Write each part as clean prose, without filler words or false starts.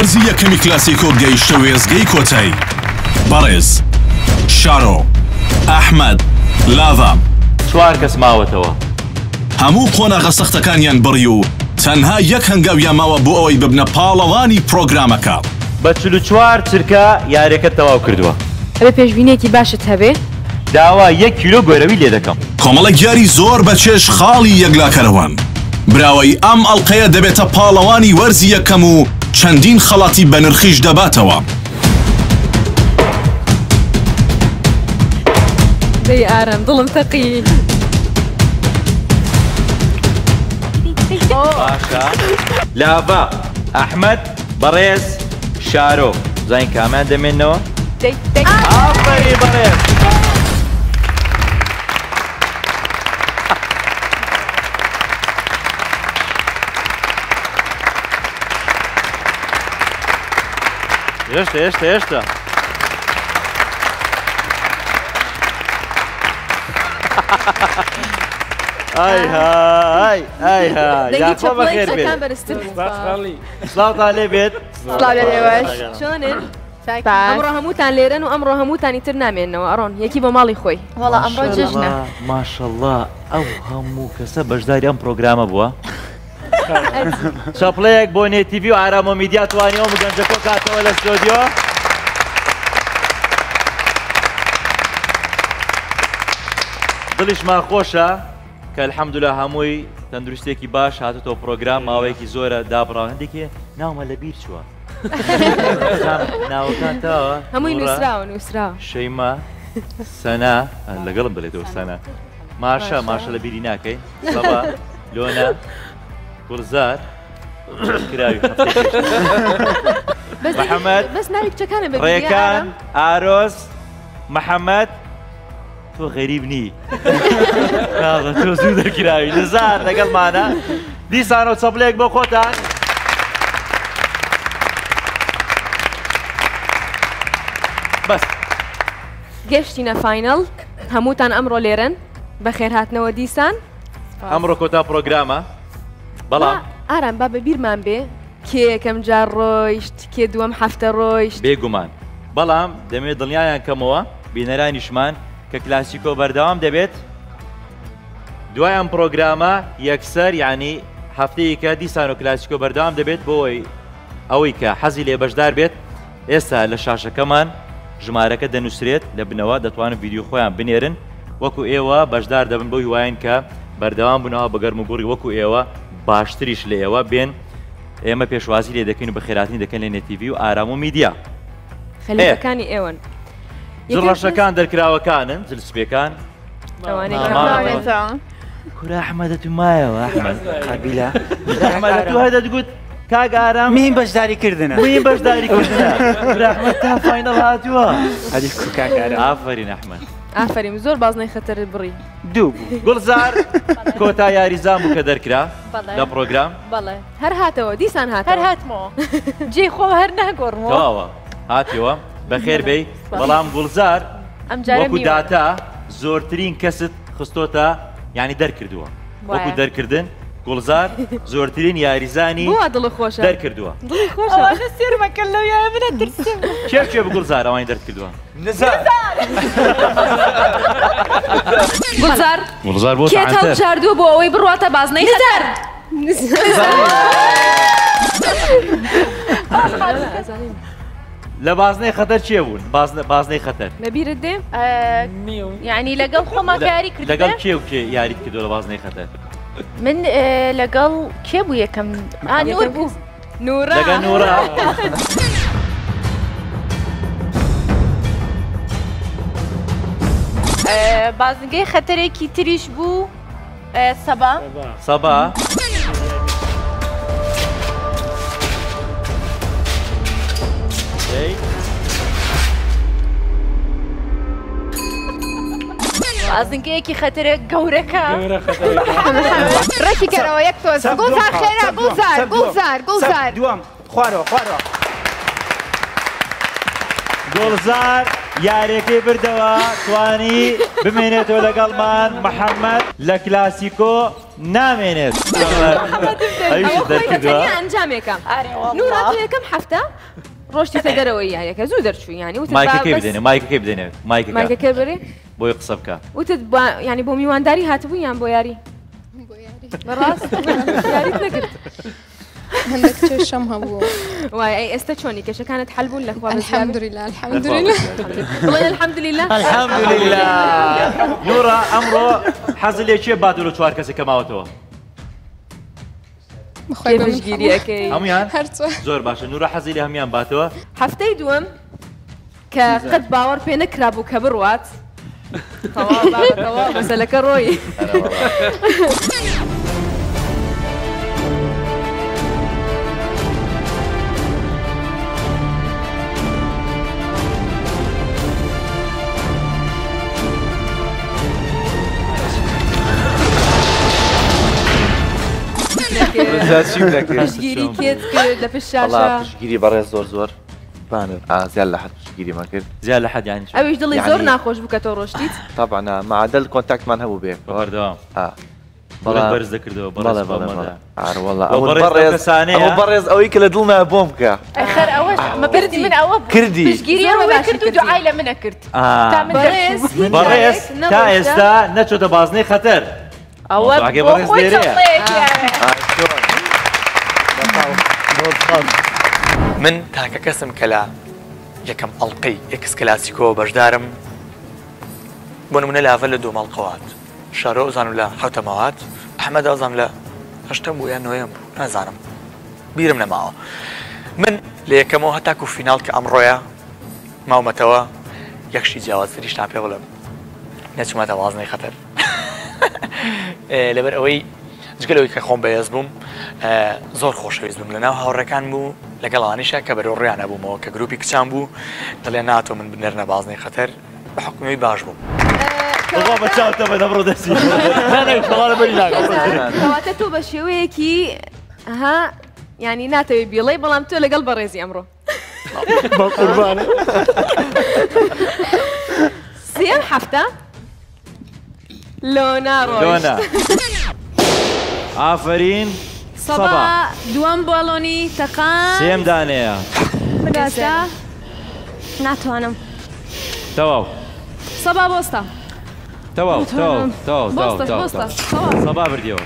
وەرزی یەکەمی کلاسیکۆ گەیشتە وێزگەی کۆتایی. بەڕێز شارۆ، ئەحمەد، لاڤا چوار کەس ماوەتەوە. هەموو قۆناغە سەختەکانیان بڕی و تەنها یەک هەنگاویان ماوە بۆ ئەوەی ببنە پاڵەوانی پرۆگرامەکە. بە 44 چرکە یاریەکەت تەواو کردووە. هەبێ پێشبینێکی باشت هەبێ؟ داوا 1 کیلۆ گۆرەوی لێ دەکەم. کۆمەڵە گیاری زۆر بە چێش خاڵی یەکلاکەرەوەن. براوەی ئەم ئەڵلقەیە دەبێتە پاڵەوانی وەرزی یەکەم و چەندین خەڵاتی بە نرخیش دەباتەوە. دەی ئارام دڵم تەقی. باشە. لاڤا، ئەحمەد، بەڕێز، شارۆ. زین کامیان دەمێنەوە؟ ئافەری بەڕێز. هێشتا. یاخۆ بەخێر بێت. سڵاوتان لێ بێت. چۆنن؟ ئەمڕۆ هەمووتان لێرن و ئەمڕۆ هەمووتانی تر نامێنەوە ئەڕۆن یەکی بە ماڵی خۆی. وەڵا ئەمڕۆ جژنە. ماشەڵڵا ئەو هەموو کەسە بەشداری ئەم پرۆگرامە بووە. چاپڵەیەک بۆ نێتیڤی و ئارامۆ میدیا توانیەوە گەنجەکۆ کاتەوە لە ستۆدیۆ. دڵیشمان خۆشە کە الحەمدولە هەمووی تەندروستێکی باش هاتوتەوە پرۆگرام ماوەیەکی زۆرە دابڕاو هەندێکی ناومە لە بیر چووە. ناوەکان تاوە هەمووی نووسراوە. شەیما، سەنا لەگەڵم دەڵێتەوە سەنا. ماشە لە بیری ناکەی. سەبا، لۆنا، گوڵزار، کراوی محەممەد، ڕێکان، ئارۆز، محەممەد، تۆ غەریب نی. تۆ زوو دەرکراوی نزار لەگەڵمانە. دیسانەوە چەپڵێک بۆ خۆتان. بەس گەشتینە فاینەڵ هەمووتان ئەمڕۆ لێرن بە خێرهاتنەوە دیسان. ئەمڕۆ کۆتا پرۆگرامە. بەڵام ئارام با بە بیرمان بێ کێ یەکەم جار ڕۆیشت، کێ دووەم هەفتە ڕۆیشت. بێگومان. بەڵام دەمێت دڵنیایان کەمەوە بینەرانیشمان کە کلاسیکۆ بەردەوام دەبێت. دوای ئەم پرۆگرامە یەکسەر یعنی هەفتەیەکە دیسان و کلاسیکۆ بەردەوام دەبێت بۆی ئەوەی کە حەزی لێ بەشدار بێت. ئێستا لە شاشەکەمان ژمارەکە دەنووسرێت لە بنەوە دەتوانن ڤیدیۆ خۆیان بنێرن وەکو ئێوە بەشدار دەبن بۆ هیوایەن کە بەردەوام بنەوە بە گەرم و گوڕی وەکو ئێوە باشتریش لە ئێوە بێن. ئێمە پێشوازی لێ دەکەین و بە خێراتنی دەکەن لە نێتیڤی و ئارام و میدیا. خەلیفەکانی ئێوەن جڵڕەشەکان دەرکراوەکانن جلسپێکان. کورا ئەحمەدە تو مایەوە ئەحمەد قابیلە. ئەحمەدە تو هەدە دەگوت کاک ئارام مهم بەشداریکردنە. مهم بەشداریکردنە. کورا ئەحمەد تا فاینەڵ هاتووە. هەدی کاک ئارام. ئافەرین ئەحمەد. ئافەرین زۆر بازنەی خەتەر بڕی. دوو بوو. گوڵزار کۆتا یاریزان بوو کە دەرکرا لە پرۆگرام. بەڵێ هەر هاتەوە دیسان هەر هاتمەوە. جێ خۆ هەر ناگۆڕمەوە. تەواوە هاتیەوە بەخێر بێی. بەڵام گوڵزار وەکو داتا زۆرترین کەست خستۆتە یعنی دەرکردووە. وەکو دەرکردن گوڵزار زۆرترین یاریزانی دەرکردووە. سێرمەکە لەو یاە منە ترسم. چێ بە گوڵزار ئەوانی دەرکردووە؟ گوڵزار بۆ کێت هەڵبژاردووە بۆ ئەوەی بڕواتە بازنەی خەتەر. لە بازنەی خەتەر چێ بوون؟ بازنەی خەتەر لەبیرت دێ؟ یعنی لەگەڵ خۆمان یاری کردن. لەگەڵ کێ و کێ یاریت کردووە لە بازنەی خەتەر؟ من لەگەڵ کێ بوو یەکەم؟ نور بوو. نورا. لەگەڵ نورا. بازنگەی خەتەرێکی تریش بوو سەبا. سەبا. بازنگەیەکی خەتەرێک گەورەکە. ڕێکی کەرەوە یەک تۆز. گوڵزار خێرا دووەم خوارەوە. گوڵزار یارێکی بردەوە توانی بمێنێتەوە لەگەڵمان محەممەد لە کلاسیکۆ نامێنێت ئەویش دەرکردووە ئەنجامێکم نورا تۆ یەکەم هەفتە ڕۆشتیتە دەرەوەی یاریەکە زوو دەرچوو ینی مایکەکەی بدێنێ مایکەکەی بدێنێ مایکەکە بڕێ بۆی قسە بکە وتت ینی بۆ میوانداری هاتبوو یان بۆ یاری بەڕاست یاریت نەکرد هەندێک کێشەم هەبوو وای ئەی ئێستا چۆنی کێشەکانت حەل بوون لە خوا الحەمدولله الحەمدولله بڵێن الحەمدولله الحەمدولله نورا ئەمڕۆ حەزت لێ چێ باتەوە لە چوار کەسێک کە ماوەتەوە کێفشگیریەکەی هەمویان هەرچۆ زۆر باشە نورا حەزی لێ هەمیان باتەوە هەفتەی دووەم کە قەت باوەڕ پێ نەکرابوو کە بڕوات تەواو مەسەلەکە ڕۆی پشتگیری کێت کرد لە پشت شاشە پشتگیری بەڕێز زۆر زیاد لە حد پشتگیری ما کرد زیاد لە حد یانی ئەویش دڵی زۆر ناخۆش بوو کە تۆ ڕۆشتیت طبعا معدل کۆنتاکتمان هەبوو بێ بەردەوام بەڵام بەرز دەکردەوە بەڕێز ئەوەی کە لە دڵنا بۆم بکە خەر ئەوەش مەبردی من ئەوە کردی پشتگیری ئەوە کرد و دوعای لە منە کرد بەڕێز تا ئێستا نەچۆتە بازنەی خەتەر ئەوە بەڕێز لێرەیە من تاکە کەسم کە لە یەکەم ئەڵلقەی ئێکس کلاسیکۆ بەشدارم بۆ نمونە لاڤە لە دوو مەڵقەوات شارۆ ئەزانم لە حەوتە ماوات ئەحمەد ئەزانم لە هەشتەم بوو یان نۆیەم بوو نازانم بیرم نەماوە من لە یەکەمەوە هەتاکو فیناڵ کە ئەمڕۆیە ماومەتەوە یەکشی جیاوازتریشتان پێ بڵێم نەچمەتە وازنەی خەتەر لەبەر ئەوەی جگەلەوەی کە خۆم بەهێز بووم زۆر خۆشەویست بووم لەناو هاوڕەکان بوو لەگەڵانیشە کە بەرەو ڕێیان نەبوومەوە کە گروپی کچان بوو دەڵێ ناتۆ من بنەرنە بازنەی خەتەر بە حکومی باش بووم بە چاوتەمە دەبڕۆ دەستی کەواتە تۆ بە شێوەیەکی ها ینی ناتەوێت بیڵێ بەڵام تۆ لەگەڵ بەڕێزی ئەمڕۆ سێم هەفتە لۆنا ڕۆیشت ئافرین سەبا دووەم باڵۆنی تەقان سێم دانەیە ئێستا ناتوانم تەواو سەبا بۆستە تەواو سەبا بردیەوە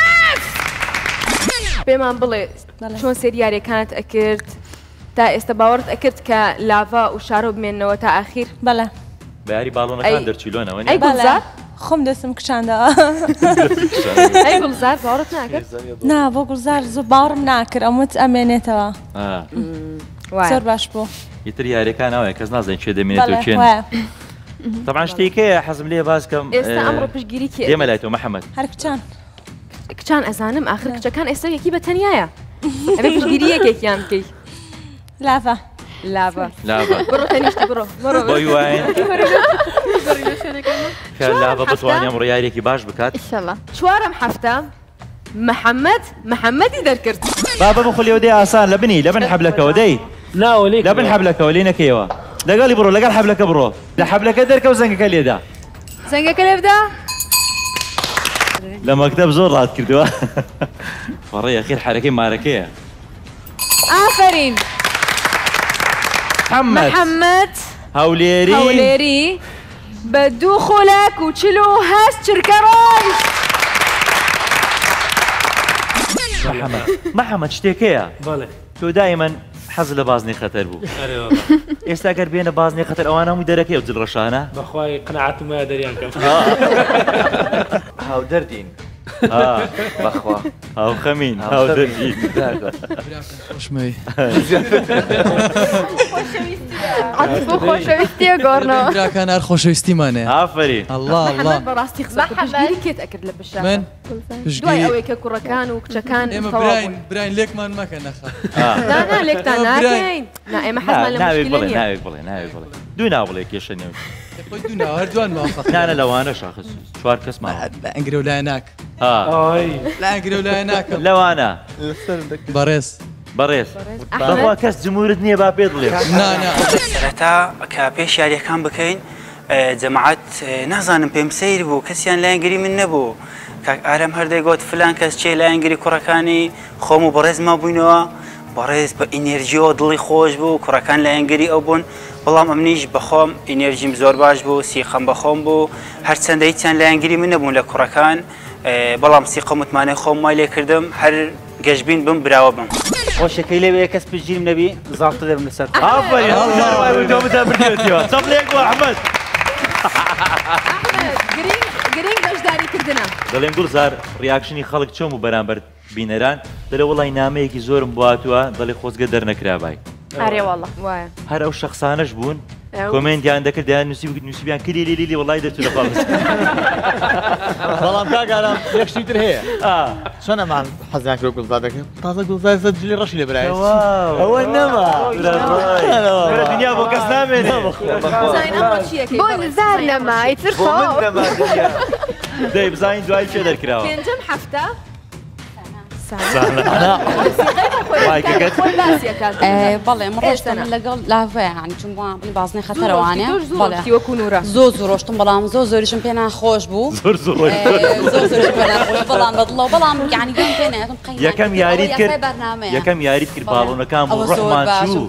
پێمان بڵێ چۆن سریارەکانت ئەکرد تا ئێستا باوەڕت ئەکرد کە لاڤا و شارۆ بمێنەوە تا ئاخیر بەڵێ بەیاری باڵۆنەکان دەرچیلۆنەوە ئەی گوڵزار خۆم دەستم کشاندەوە ئەی گوڵزار باوەڕت ناکرد نا بۆ گوڵزار زۆر باوەڕم ناکرد ئەموت ئەمێنێتەوە زۆر باش بوو ئیتر یاریەکان ناوەیە کەس نازانین چێ دەمێنێتەوە چێن طبعا شتێکەیە حەزم لێ باز کەم ئێستا ئەمڕۆ پشتگیری کێ دێمە لای تۆ محەممەد هەر کچان ئەزانم ئاخر کچەکان ئێستا یەکی بە تەنیایە ئەبێ پشتگیری یەکێکیان بکەی لاڤە بڕۆ تەنیشتی بڕۆ بۆی وایە کە لاڤە بتوانێ ئەمڕۆ یاریێکی باش بکات چوارەم هەفتە محەممەدی دەرکرد بابە بخۆلیەوە دێ ئاسان لە بنی لە بن حەبلەکەەوە دەی لە بن حەبلەکەەوە لێ نەکەیەوە لەگەڵی بڕۆ لەگەڵ حەبلەکە بڕۆ لە حەبلەکە دەرکەوت زەنگەکە لێدا زەنگەکە لێبدا لە مەکتەب زۆر ڕات کردووە فەڕێ ئەخیر حرەکەی مارەکەیە ئافرین محەممەد هەولێری بە دوو خۆلاک و 48 چرکە ڕۆژ محەممەد شتێکەیە تۆ دایمەن حەز لە بازنەی خەتەر بوو ئێستا گەر بێنە بازنەی خەتەر ئەوان هەمووی دەرەکەی و جلڕەشانە بەخوای قناعەتم وایە دەریان کەم هاو دەردین بەخوا هاو خەمین هاو دەردین بۆ خۆشەویستیە گۆڕنەوە براکان هەر خۆشەویستیمانێ ئافرین الله بەڕاستی پشتگیری کێت ئەکرد لە پشت من دوای ئەوەی کە کوڕەکان و کچەکان ئێمە براین لێکمان مەکە نەخە نا لێکتان ناکەین نا ئێمە حەزمان لە مشکلە نییە ناوێک بڵێ دوو ناو بڵێ کێشە نێو دوو ناو هەردووان ماوەفەق نانە لەوانە شاخص چوار کەس ماوە لە ئەنگرە و لایە ناک لە ئەنگرە و لایە ناکەم لەوانە بەڕێز بەڕێز بەخوا کەس جمهورت نییە با پێ بڵێ سەرەتا کە پێش یاریەکان بکەین جەماعەت نازانم پێم سەیر بوو کەسیان لایەنگری من نەبوو کاک ئارەم هەردەی گوت فلان کەس چێ لایەنگری کوڕەکانی خۆم و بەڕێز ما بووینەوە بەڕێز بە ئینێرجیەوە دڵی خۆش بوو کوڕەکان لایەنگری ئەو بوون بەڵام ئەمنیش بەخۆم ئینێرجیم زۆر باش بوو سیخەم بەخۆم بوو هەرچەندە هیچیان لایەنگری من نەبوون لە کوڕەکان بەڵام سیقە متمانەی خۆم مای لێ کردم هەر گەشتبین بم براوە بم خۆشەکەی لەوێ کەس پشگیرم نەبی زاڵتە دەرم لەسەر گرنگ بەشداریکردنە دەڵێم گوڵزار ڕیاکشنی خەڵک چۆم و بەرامبەر بینەران دەڵێ وەڵی نامەیەکی زۆرم بواتوە دەڵێ خۆزگە دەرنەکرابای ئارێ وەڵڵە وایە هەر ئەو شەخصانەش بوون کۆمنتیان دەکرد دەیان نووسیبیان کلی لیلی وڵای دەچوو لە پاڵس بەڵام کاگارم یەکشتی تر هەیە چۆنەمان حەزیان کرد گوڵزار دەکەم تازە گوڵزار زەجلی ڕەشی لە برایە ئەوە نەما دنیا بۆ کەس نامێنێ بۆ نزار نەما ئیتر خۆ دەی بزانین دوای چێ دەرکراوە پێنجەم هەفتە بەڵێ ڕۆشتم لەگەڵ لاڤەیە هەنی چون بڵی بازنەی خەتەرەوانێ زۆر ڕۆشتم بەڵام زۆریشم پێ ناخۆش بوو بەڵام بەدڵەوە بەڵام یعنی گەم پێ نایەتم یەکەم یاریت کرد یەکەم یاریت کرد باڵۆنەکان بۆ ڕۆحمان چوو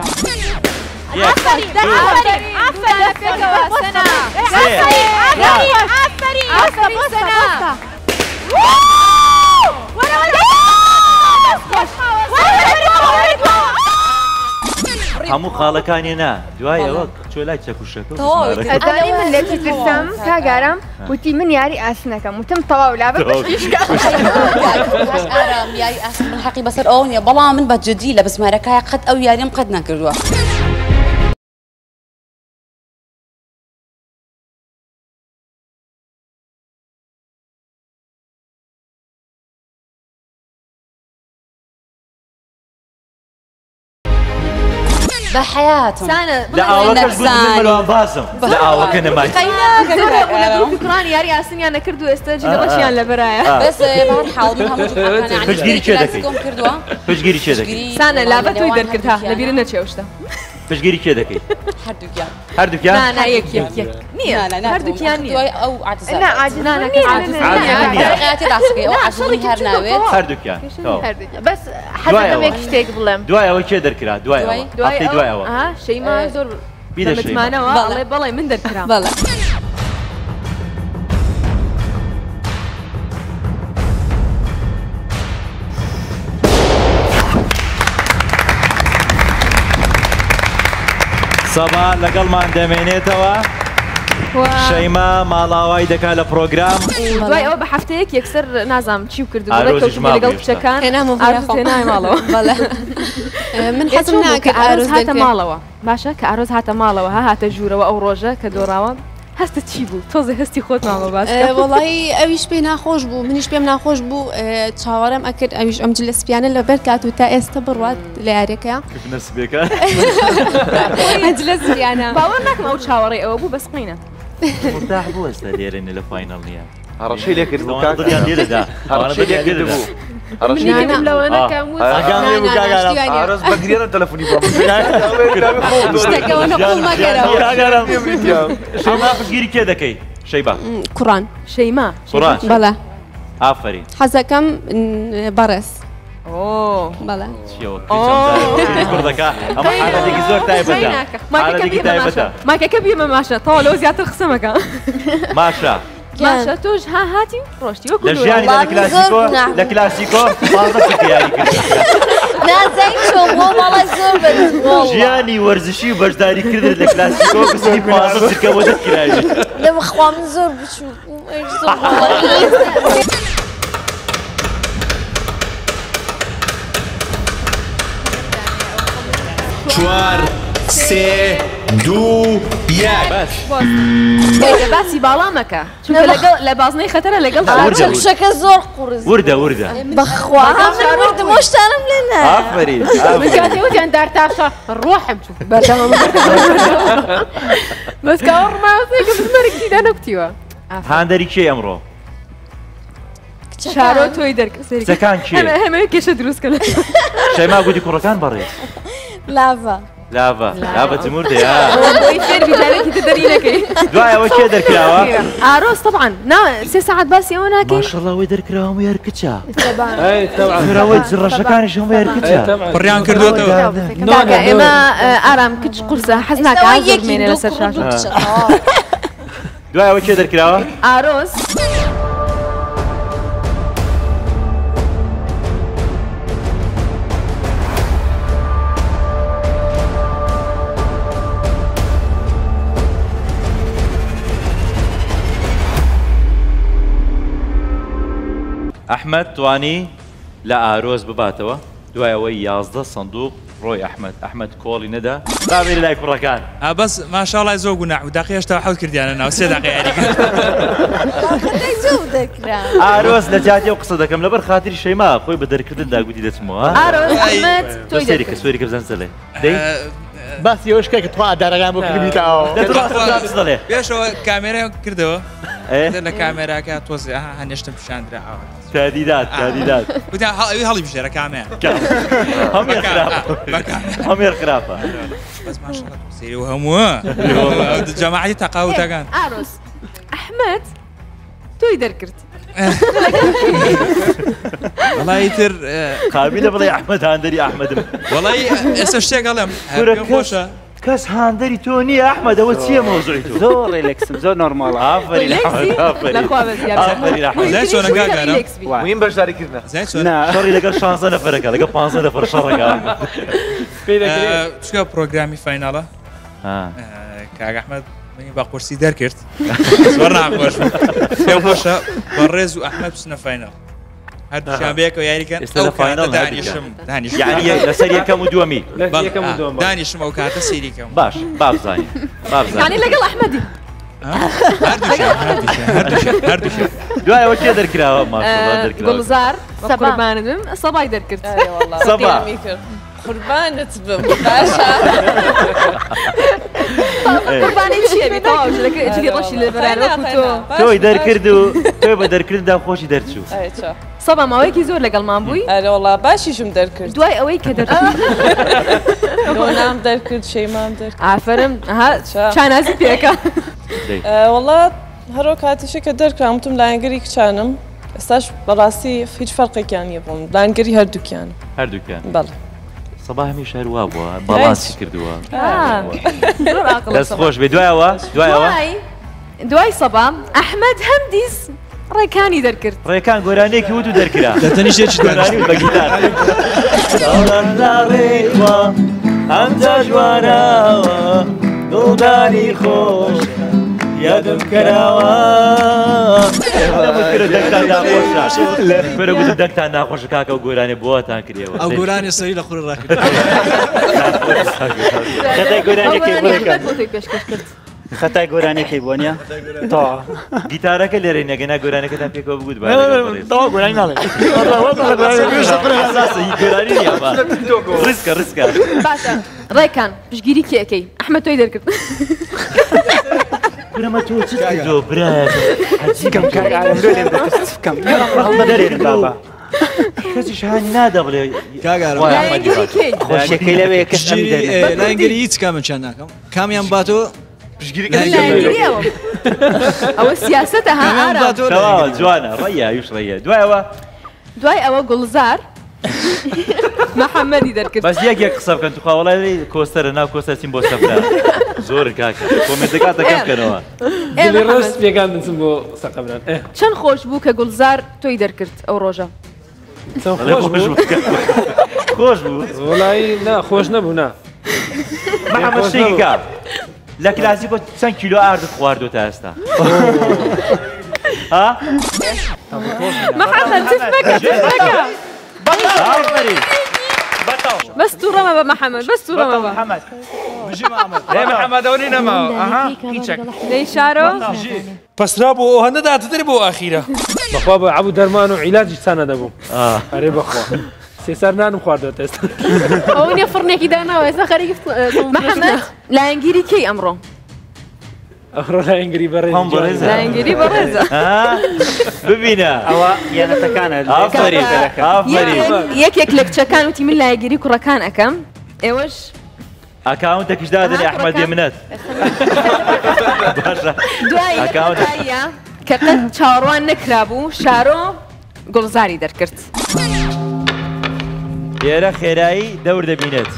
هەموو خاڵەکانی نا دوای ئەوە چۆ لای چەکوشەکە ئەدانی من لێتی ترسم کاگارم وتی من یاری ئاسنەکەم وتم تەواو لابە بەشیشکە یاری ئاسن حەقی بەسەر ئەو نیە بەڵام من بە جدی لە بزمارەکەیە قەت ئەو یاریم قەت نەکردووە بحياتهم لا أوكل بزمن باسم لا أوكل نماي فكران ياري أصلا أنا كردو استجد رشيان لبرايا بس بهالحال من هم جبنا فجيري كذا فجيري كذا سنة لا بتوي دركتها نبيرنا تشوشتا فجيري كذا كي هردوكيان لا لا يك نية هردوكيان نية أو عجز لا عجز لا هردوكيان بس حتى ما يكشتيك بلام دواء أو كذا دركرا دواء دواء شيء ما زور متمانة والله بالله من دركرا بالله سەبا لەگەڵمان دەمێنێتەوە شەیما ماڵاوای دەکات لە پرۆگرام دوای ئەوە بە هەفتەیەک یەکسەر نازام چی کردو لەگەڵ کچەکان هێنای ماڵەوە من حەزم ناکە ئارۆز هاتە ماڵەوە باشە کە ئارۆز هاتە ماڵەوە هاتە ژوورەوە ئەو ڕۆژە کە دۆڕاوە هەستە چی بوو تۆزی هەستی خۆت ماڵەوە باش وڵی ئەویش پێی ناخۆش بوو منیش پێم ناخۆش بوو چاوەڕێم ئەکرد ئەویش ئەم جلەسپیانە لەبەر کات و تا ئێستا بڕوات لە یاریەکە جلەسپیانە باوەڕ ناکەم ئەو چاوەڕێ ئەوە بوو بەسقینە مرتاح بوو ئێستا لێرەنە لە فاینەڵ نییە هەڕەشەی لێ کرد بوو دڵیان لێرەدا هەڕەشەی لێ کرد بوو ئارۆز بەگرێنە تەلەفۆنی شەیما پشگیری کێ دەکەی شەیبا کوڕان شەیما بەڵێ ئافرین حەزەکەم بەڕێز بەڵێ کوردەکە ئەمە حالەتێکی زۆر تایبەتە حالەتێکی تایبەتە ماکەکە بیمە ماشە تەواو لەوە زیاتر قسەمەکە ماشە ماشە تۆش هاتی ڕۆشتی وەکو لە ژیانی لە کلاسیکۆ پازە یاری کرد ژیانی وەرزشی و بەشداریکردن لە کلاسیکۆ گستی پازە سرکە بۆ دەستگیراوی لەمەخوا من زۆر بچوو 4 3 2 1 باسی باڵا مەکە چونکە لە بازنەی خەتەرە لەگەڵ شەکە زۆر قورس وردە وردە بەخوا وردە مۆشتانم لێنە ئافرین من کاتێوتیان دارتاشە ڕۆحم چوو بەردەمە بەس کاوە ڕماوەسێکە بزمەرێکی دانەکتیوە هاندەری کێ ئەمڕۆ شارۆ تۆی دەرکەسەکان کێ هەمەوە کێشە دروستکە شيماء قولي كوركان بريس لافا لافا تمردي ها بۆی فێر بیجارێکی تر دەرینەکەی دوایەوە کێ دەرکراوە ئارۆز طبعا نا 3 ساعات باسی ئەوە ناکەین ماشەڵڵا وەی دەرکراوە هەمووی هەرکچە طبعا ڕەشەکانیش هەمووی هەرکچە پڕیان کردوێتەوە کاکە ئێمە ئارام کچ قورسە حەز ناکە زۆر بمێنێ لەسەر شاشە دوایەوە کێ دەرکراوە ئارۆز ئەحمەد توانی لە ئارۆز بباتەوە دوایەوەی 11 سندوق ڕۆی ئەحمەد کۆڵی نەدا بابێری لای کوڕەکان بەس ماشاڵای زۆر گوناح و داقی هێشتا حەوت کردیانە ناو 3 دقیقە یاریکرد ئارۆز لە جاتێ و قسە دەکەم لەبەر خاتری شەیما خۆی بە دەرکردندا گوتی دەچمەوە ئارۆز ئەحمەد تۆی سوێریکە سوێریکە بزەن سەلێ دەی باسی ئەوش کە توا دارەکان بۆ کردیتەوە دەڵێ پێشەوە کامێرە کردەوە لە کامێراکە تۆزی هەنێشتم پیشاندراوە کادیدات وتا هەڵی بژێرە کامێ هەمێر خراپە بەس ماشەڵڵا سێری و هەمووە جەماعەتی تەقاوتەکان ئارۆز ئەحمەد تۆی دەرکرد وڵی تر قابلە بڵێ ئەحمەد هاندەری ئەحمەدم وڵی ئێستا شتێک هەڵێم خۆشە کەس هاندەری تۆ نییە ئەحمەد ئەوە چییە مەوزوعی تۆ زۆر ڕێلێکسم زۆر نۆرماڵە ئافرین چۆنە گاگارە وین بەشداریکردن شەڕی لەگەڵ 16 نەفەرەکە لەگەڵ 15 نەفەر شەڕەکە چکە پرۆگرامی فایناڵە کاک ئەحمەد منی بە قورسی دەرکرد زۆر ناخۆش پێم خۆشە بەڕێز و ئەحمەد بچنە فایناڵ هەردووشیان بەیەکەوە یاریکەن ئێستا لە فایناڵ دانیشم یعنی لەسەر یەکەم و دووەمی دانیشم ئەو کاتە سیریکەم باش بابزانین یعنی لەگەڵ ئەحمەدی هەردووشیان دوایەوە کێ دەرکراوە ماشەڵڵا دەرکراوە گوڵزار قوربانم سەبای دەرکرد سەبا قوربانت بم باشە قوربانی چییە بێتەواو جگە ڕۆشی لە بەرانەوەکو تۆی دەرکرد و تۆی بە دەرکرددا خۆشی دەرچوو سەبا ماوەیەکی زۆر لەگەڵمان بووی ئەرە وڵا باشیشم دەرکرد دوای ئەوەی کە دەرکرد دۆنام دەرکرد شەیمام دەرکرد ئافرم چانازی پێکە وڵا هەرۆ کاتیشە کە دەرکرامتم لایەنگەری کچانم ئێستاش بەڕاستی هیچ فەرقێکیان نییە بووم لایەنگەری هەردووکیان بەڵێ سەبا هەمیشە هەروە بووە بەڵانسی کردووە دەست خۆش بێ دوایەوە دوای سەبا ئەحمەد هەم دیز ڕێکانی دەرکرد ڕێکان گۆرانەیەکی وت و دەرکرا دەتەنیشێکی گۆرانی بە گیتار ئەمجا جواناوە دڵداری خۆش یادم کراوە گوتم دەنگتان ناخۆش کاکە و گۆرانێ بۆتان کردەوە ئەو گۆرانی سەری لە خوڕ ڕاکرد خەتای گۆرانێکی خەتای گۆرانێکی بۆ نیە تا گیتارەکە لێرە نەگەنا گۆرانەکەتان پێکەوە بگوت گۆرانی ناڵێ گۆرانی ڕیسکە باشە ڕێکان پشگیری کێکەی ئەحمەد تۆی دەرکرد برەمە تۆ چ کردۆ برایە هەچیکەم کارم لێم دەکەم دەرێن بابا کەسی شانی نادا بڵێ خۆشیەکەی لەوەیە کەس لاینگەری هیچ کامە چیان ناکەم کامیان باتۆ ئەوە سیاسەتە ها جوانە ڕێیە یوش ڕێیە دوای ئەوە گوڵزار محەممەدی دەرکرد بەس یەک قسە بکەن تو خاوەڵی کۆستەرە ناو کۆستەرچین بۆ سەفرا زۆر کاکە کۆمنتەکە دەکەم بکەنەوە ڕست پێکان بچم بۆ سەقەبران چەند خۆش بوو کە گوڵزار تۆی دەرکرد ئەو ڕۆژە خۆش بوو وڵی نا خۆش نەبوو نا محەممەد شتێکی کار لە کلاسی بۆ چەند کیلۆ ئاردت خواردۆ تا ئێستا محەممەد تف مەکە بەس تووڕەمە بە محەممەد بەس تووڕەمە بە محەممەد محەممەدەوەی نەماوە ئەها هیچێک دەی شارۆ پەسرا بۆ ئەو هەندە داتتر بۆ ئاخیرە بەخوا بە عەبوو دەرمان و عیلاجی چانە دەبووم ئەرێ بەخوا سێسەر نانم خواردەوە ئێستا ئەو نیە فڕنێکی داناوە ئێستا خەریکی محەممەد لایەنگیری کەی ئەمڕۆ ئەڕۆ لایەنگری بەڕێز هەم بەڕێزە لایەنگری بەڕێزە ببینە ئەوە یانەتەکانە یەکێک لە کچەکان وتی من لایەنگری کوڕەکان ئەەکەم ئێوەش ئەکاونتێکیش دادنی ئەحمەد منەت دوای کە قەت چاوەڕوان نەکرابوو شارۆ گوڵزاری دەرکرد لێرە خێرایی دەور دەبینێت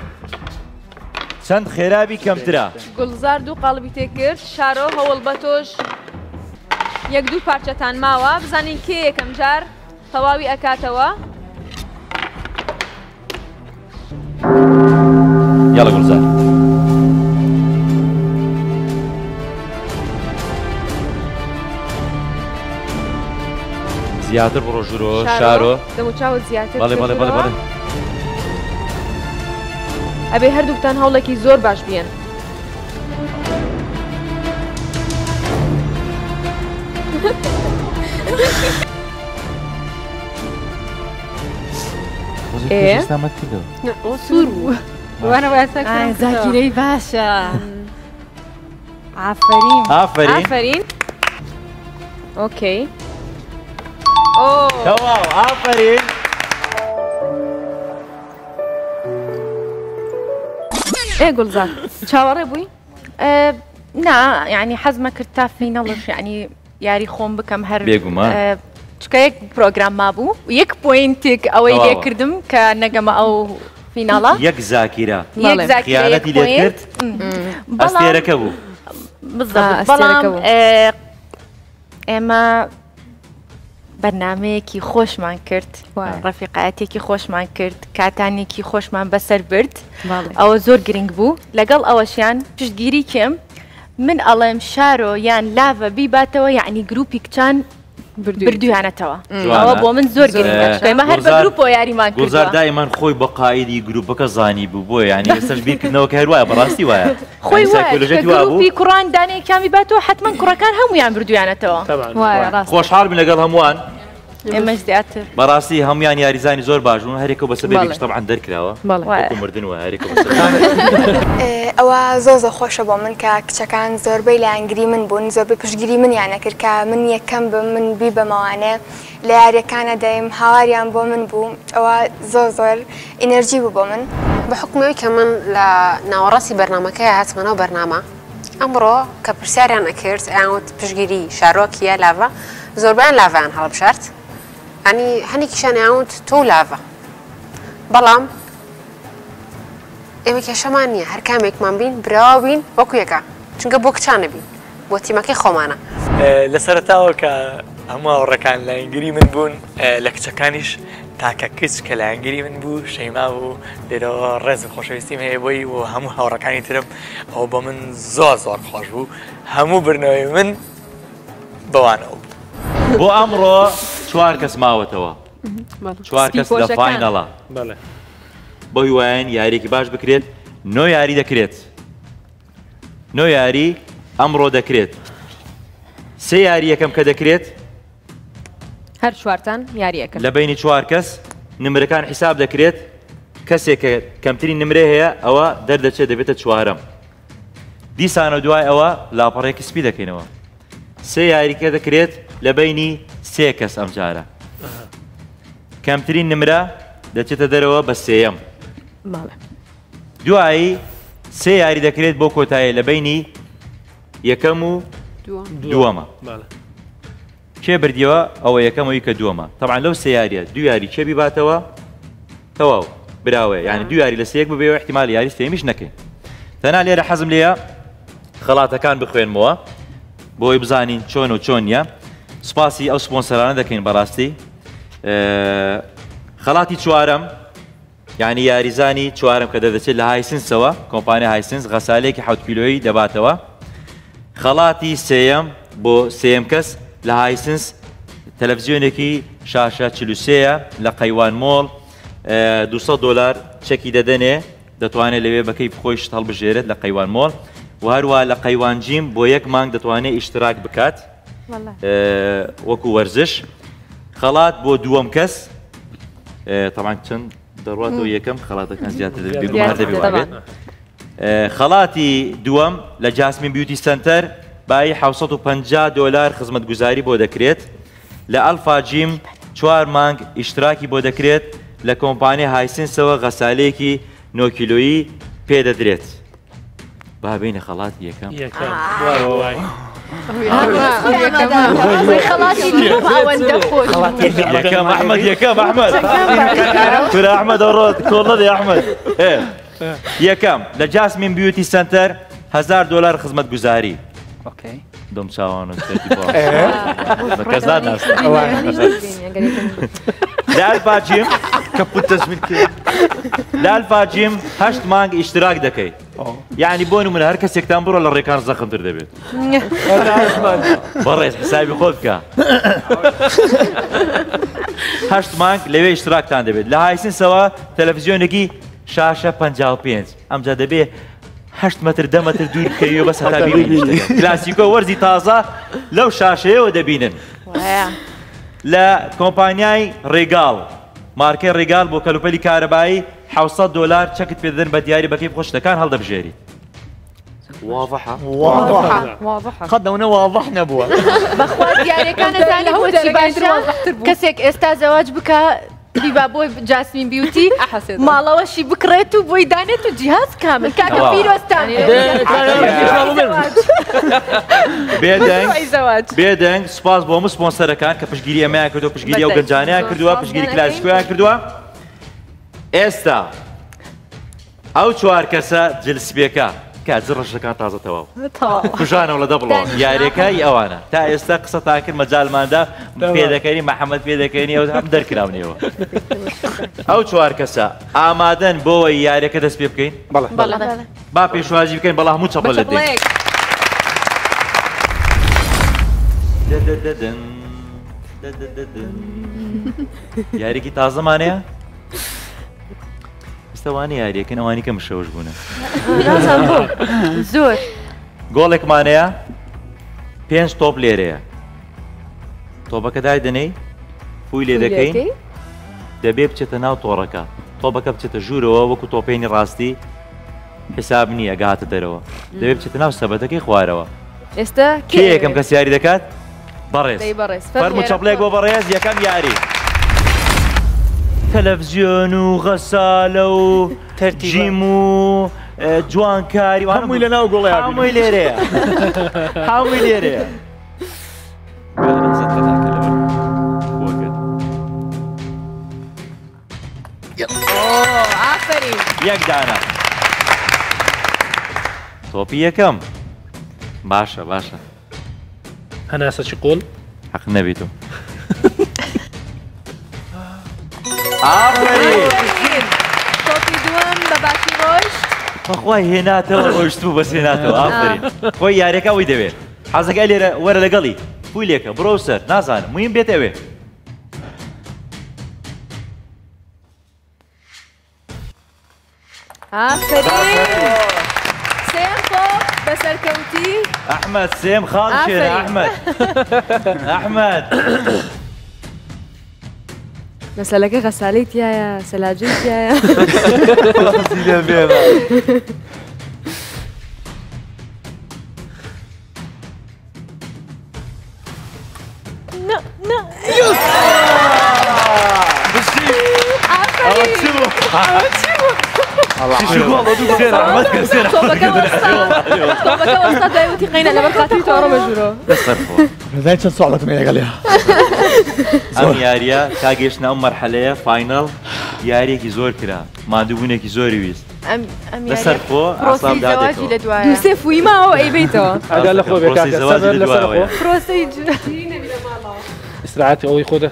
چەند خێرابی کەمترە گوڵزار دوو قاڵبی تێکرد شارۆ هەوڵ بە تۆش یەک دوو پارچەتان ماوە بزانین کێ یەکەم جار تەواوی ئەکاتەوە یاڵە گوڵزار زیاتر بڕۆ ژورۆ شارۆ دەموچاوت زیاتر بەڵێ بەڵێ بەڵێ بەڵێ ئەبێ هەردووکتان هەوڵێکی زۆر باش بێن سوور بوو زاکیرەی باشە ئافرین ئۆکەی تەواو ئافرین گوڵزار چاوەڕێ بووی؟ نا یعنی حەزمە کرد تا فینەڵش یعنی یاری خۆم بکەم هەر بێگومان چکە یەک پرۆگرام مابوو یەک پوینتێک ئەوەی لێ کردم کە نەگەمە ئەو فیناڵە یەک زاکیرە خیانەتی لێ کرد ئەستێرەکە بوو بەڵام ئێمە بەرنمەیەکی خۆشمان کرد ڕەفیقایەتێکی خۆشمان کرد کاتانێکی خۆشمان بەسەر برد ئەوە زۆر گرنگ بوو لەگەڵ ئەوەشیان پشتگیری کێم من ئەڵێم شارۆ یان لاڤە بیباتەوە یعنی گروپی کچان بردویانەتەوە ئەوە بۆ من زۆر گرنگمە هەر بە گروپۆ یاریمان کرد گوڵزار دایمان خۆی بە قایدی گروپەکە زانی بوو بۆ یعنی ئێستاش بیرکردنەوەکە هەر وایە بەڕاستی وایە خۆی گروپی کوڕان دانەیەکیان باتەوە حتمما کوڕەکان هەمویان بردویانەتەوە خۆشحاڵ بن لەگەڵ هەمووان ئێمەش زیاتر بەڕاستی هەمویان یاریزانی زۆر باشون هەرێکە بە سەبەبێکش تەبعاً دەرکراوە وەکو مردنوە هەرێکە بە ئەوە زۆر خۆشە بۆ من کە کچەکان زۆربەی لایەنگری من بوون زۆربەی پشتگیری منیان نەکرد کە من یەکەم بم من بی بەمەوانێ لە یاریەکانە دەیم هاواریان بۆ من بوو ئەوە زۆر ئینەرژی بوو بۆ من بە حکومەوەی کە من لە ناوەڕاستی بەرنامەکەی هاتمەوە بەرنامە ئەمڕۆ کە پرسیاریان نەکرد ئەیانوت پشتگیری شارۆکیە لاڤە زۆربیان لاڤیان هەڵبژارد ئەنی هەنێکیشان ئەیانوت تۆ لاڤە بەڵام ئێمە کێشەمان نییە هەر کامێکمان بین براوە بین وەکو یەکە چونکە بۆ کچانە بین بۆ تیمەکەی خۆمانە لە سەرەتاوە کە هەموو هاوڕەکان لایەنگری من بوون لە کچەکانیش تاکە کچ کە لایەنگری من بوو شەیما بوو لێرەوە ڕێزم خۆشەویستیم هەیە بۆی و هەموو هاوڕەکانی ترم ئەو بە من زۆر خۆش بوو هەموو برنەوەی من بەوانەوە بوو بۆ ئەمڕۆ 4 کەس ماوەتەوە 4 کەس لە فاینەڵە بۆ هیوایەن یاریێکی باش بکرێت نۆ یاری دەکرێت نۆ یاری ئەمڕۆ دەکرێت سێ یاری یەکەم کە دەکرێت هەر چوارتان یاریەکە لە بینی 4 کەس نمرەکان حیساب دەکرێت کەسێک کە کەمترین نمرە هەیە ئەوە دەردەچێت دەبێتە 4ەم دیسانە دوای ئەوە لاپەڕێکی سپی دەکەینەوە سێ یاریکە دەکرێت لە بینی 3 کەس ئەم جارە کەمترین نمرە دەچێتە دەرەوە بە 3ەم دوایی سێ یاری دەکرێت بۆ کۆتایە لە بینی یەکەم و دووەمە کێ بردیەوە ئەوە یەکەمەوەی کە دووەمە طبعاً لەو سێ یاریە دو یاری کێ بیباتەوە تەواو براوێ یعنی دو یاری لە سەیەک ببێەوە احتیمال یاری سێمیش نەکەین تەنها لێرە حەزم لێیە خەڵاتەکان بخوێنمەوە بۆی بزانین چۆن و چۆن نیە سپاسی ئەو سپۆنسەرانە دەکەین بەڕاستی خەڵاتی 4ەم یعنی یاریزانی 4ەم کە دەدەچێت لە هایسنسەوە کۆمپانیا هایسنس غەسالەیەکی 7 کیلۆیی دەباتەوە خەڵاتی 3ەم بۆ 3ەم کەس لە هایسنس تەلەڤیزیۆنێکی شاشە 43ە لە قەیوان مۆڵ $200 چەکی دەدەنێ دەتوانێت لەوێ بەکەی خۆیش هەڵبژێرێت لە قەیوان مۆڵ و هەروە لە قەیوان جیم بۆ 1 مانگ دەتوانێت ئیشتراک بکات وەکو وەرزش خەڵات بۆ دووەم کەس طبعاً چەند دەڕواتەوە یەکەم خەڵاتەکان زیاتر دەبێت خەڵاتی دووەم لە جاسمین بیوتی سنتەر باقي $750 خزمەت گوزاری بۆ دەکرێت لە ئەلفا جیم 4 مانگ ئیشتراکی بۆ دەکرێت لە کۆمپانیای هایسنسەوە غەسالەیەکی 9 کیلۆیی پێدەدرێت با بینە خەڵاتی یەکەم یەکەم ئەحمەد یەکەم ئەحمەد کورە ئەحمەد ئەوڕۆ کۆڵە دێ ئەحمەد یەکەم لە جاسمین بیوتی سنتەر $1000 خزمەت گوزاری دۆم چاوانم کەس ناناستا لە ئەلفا جیم کەپوت تەزمین کرد لە ئەلفا جیم 8 مانگ ئیشتراک دەکەیت یعنی بۆ نمونە هەر کەسێکتان بڕۆ لە ڕێکان زەخمتر دەبێت بەڕێز بسایبی خۆت بکە 8 مانگ لەوێ ئیشتراکتان دەبێت لە هایسنسەوە تەلەڤیزیۆنێکی شاشە 55 ئەمجا دەبێ 8 متر 10 متر دوور بکەیەوە بەس هەتا بینی کلاسیکۆ وەرزی تازە لەو شاشەیەوە دەبینن لە کۆمپانیای ڕێگاڵ مارکەی ڕێگاڵ بۆ کەلوپەلی کارەبایی $700 چەکت پێدەن بە دیاری بەکەی خۆشتەکان هەڵدەبژێری واضحة خدنا واضح نبوة بخوات يعني كان زاني هو كسيك استا زواج بكا بيبا بوي جاسمين بيوتي مالا وشي بكريتو بوي دانيتو جهاز كامل كاكا فيرو استاني بيدنگ سپاس بۆ سپۆنسەرەکان کە پشتگیری ئەمەیان کردووە پشتگیری ئەو گەنجانەیان کردووە پشتگیری کلاسیکۆیان کردووە ئێستا ئەو 4 کەسە جلسبێکە کات ڕەشەکان تازە تەواو کوژانەوە لە دەبڵەوە یاریەکەی ئەوانە تا ئێستا قسەتان کرد مەجالماندا پێدەکەنی مەحەممەد پێدەکەنی ئەو هەم دەرکراونەوە ئەو 4 کەسە ئامادەن بۆەوەی یاریەکە دەست پێ بکەین با پێشوازی بکەین بەڵام هەموو چەپڵ لە دێن یاریێکی تازەمانەیە ئێستاوانی یاریەکەن ئەوانی کە مشەوش بوونە زۆر گۆڵێکمانەیە 5 تۆپ لێرەیە تۆپەکە دای دەنەی فوی لێ دەکەین دەبێ بچێتە ناو تۆڕەکە تۆپەکە بچێتە ژوورەوە وەکو تۆپێنی ڕاستی حساب نییە گاتە دەرەوە دەبێ بچێتە ناو سەبەتەکەی خوارەوە ئێستا کێ یەکەم کەس یاری دەکات بەڕێز فەرموو چەپڵێک بۆ بەڕێز یەکەم یاری تەلەڤیزیۆن و غەسالە و جیم و جوانکاری هەمووی لە ناو گوڵی هەمووی لێرەیە هەمووی لێرەیە ئافرین یەک دانە تۆپی یەکەم باشە باشە هەناسەچی قوڵ حەق نەبیتەوە ئافرین تۆپی دووەم بە باشی ڕۆژ بەخوای هێناتەوە ڕۆشت بوو بەس هێناتەوە ئافرین خۆی یاریەکە ئەوەی دەوێت حەزەکە لێرە وەرە لەگەڵی پوی لێکە بڕۆ سەر نازانم مویم بێت ئەوێ ئافرین سێم تۆپ بەسەرکەوتی ئەحمەد سێم خاڵ شێنە ئەحمەد ئەحمەد مەسەلەکە غەسالەی تایە سەلاجەی تایە داوتی قەینە لەبەر خاتری تۆڕە بەژورۆ ڕزای چەند سوڵەتم لەگەڵیە ئەم یاریە کاگەیشتنە ئەم مەرحەلەیە فاینەڵ یاریێکی زۆر کرا مادووبوونێکی زۆری ویست لەسەر خۆ ئاسام دادێتەوە دووسێ فوی ماوە ئەیبیتەوە ئەگەر لە خۆ بێکاتە سەبەر لەسەر خۆ پرۆسەی استراحەتی ئەوەی خۆدە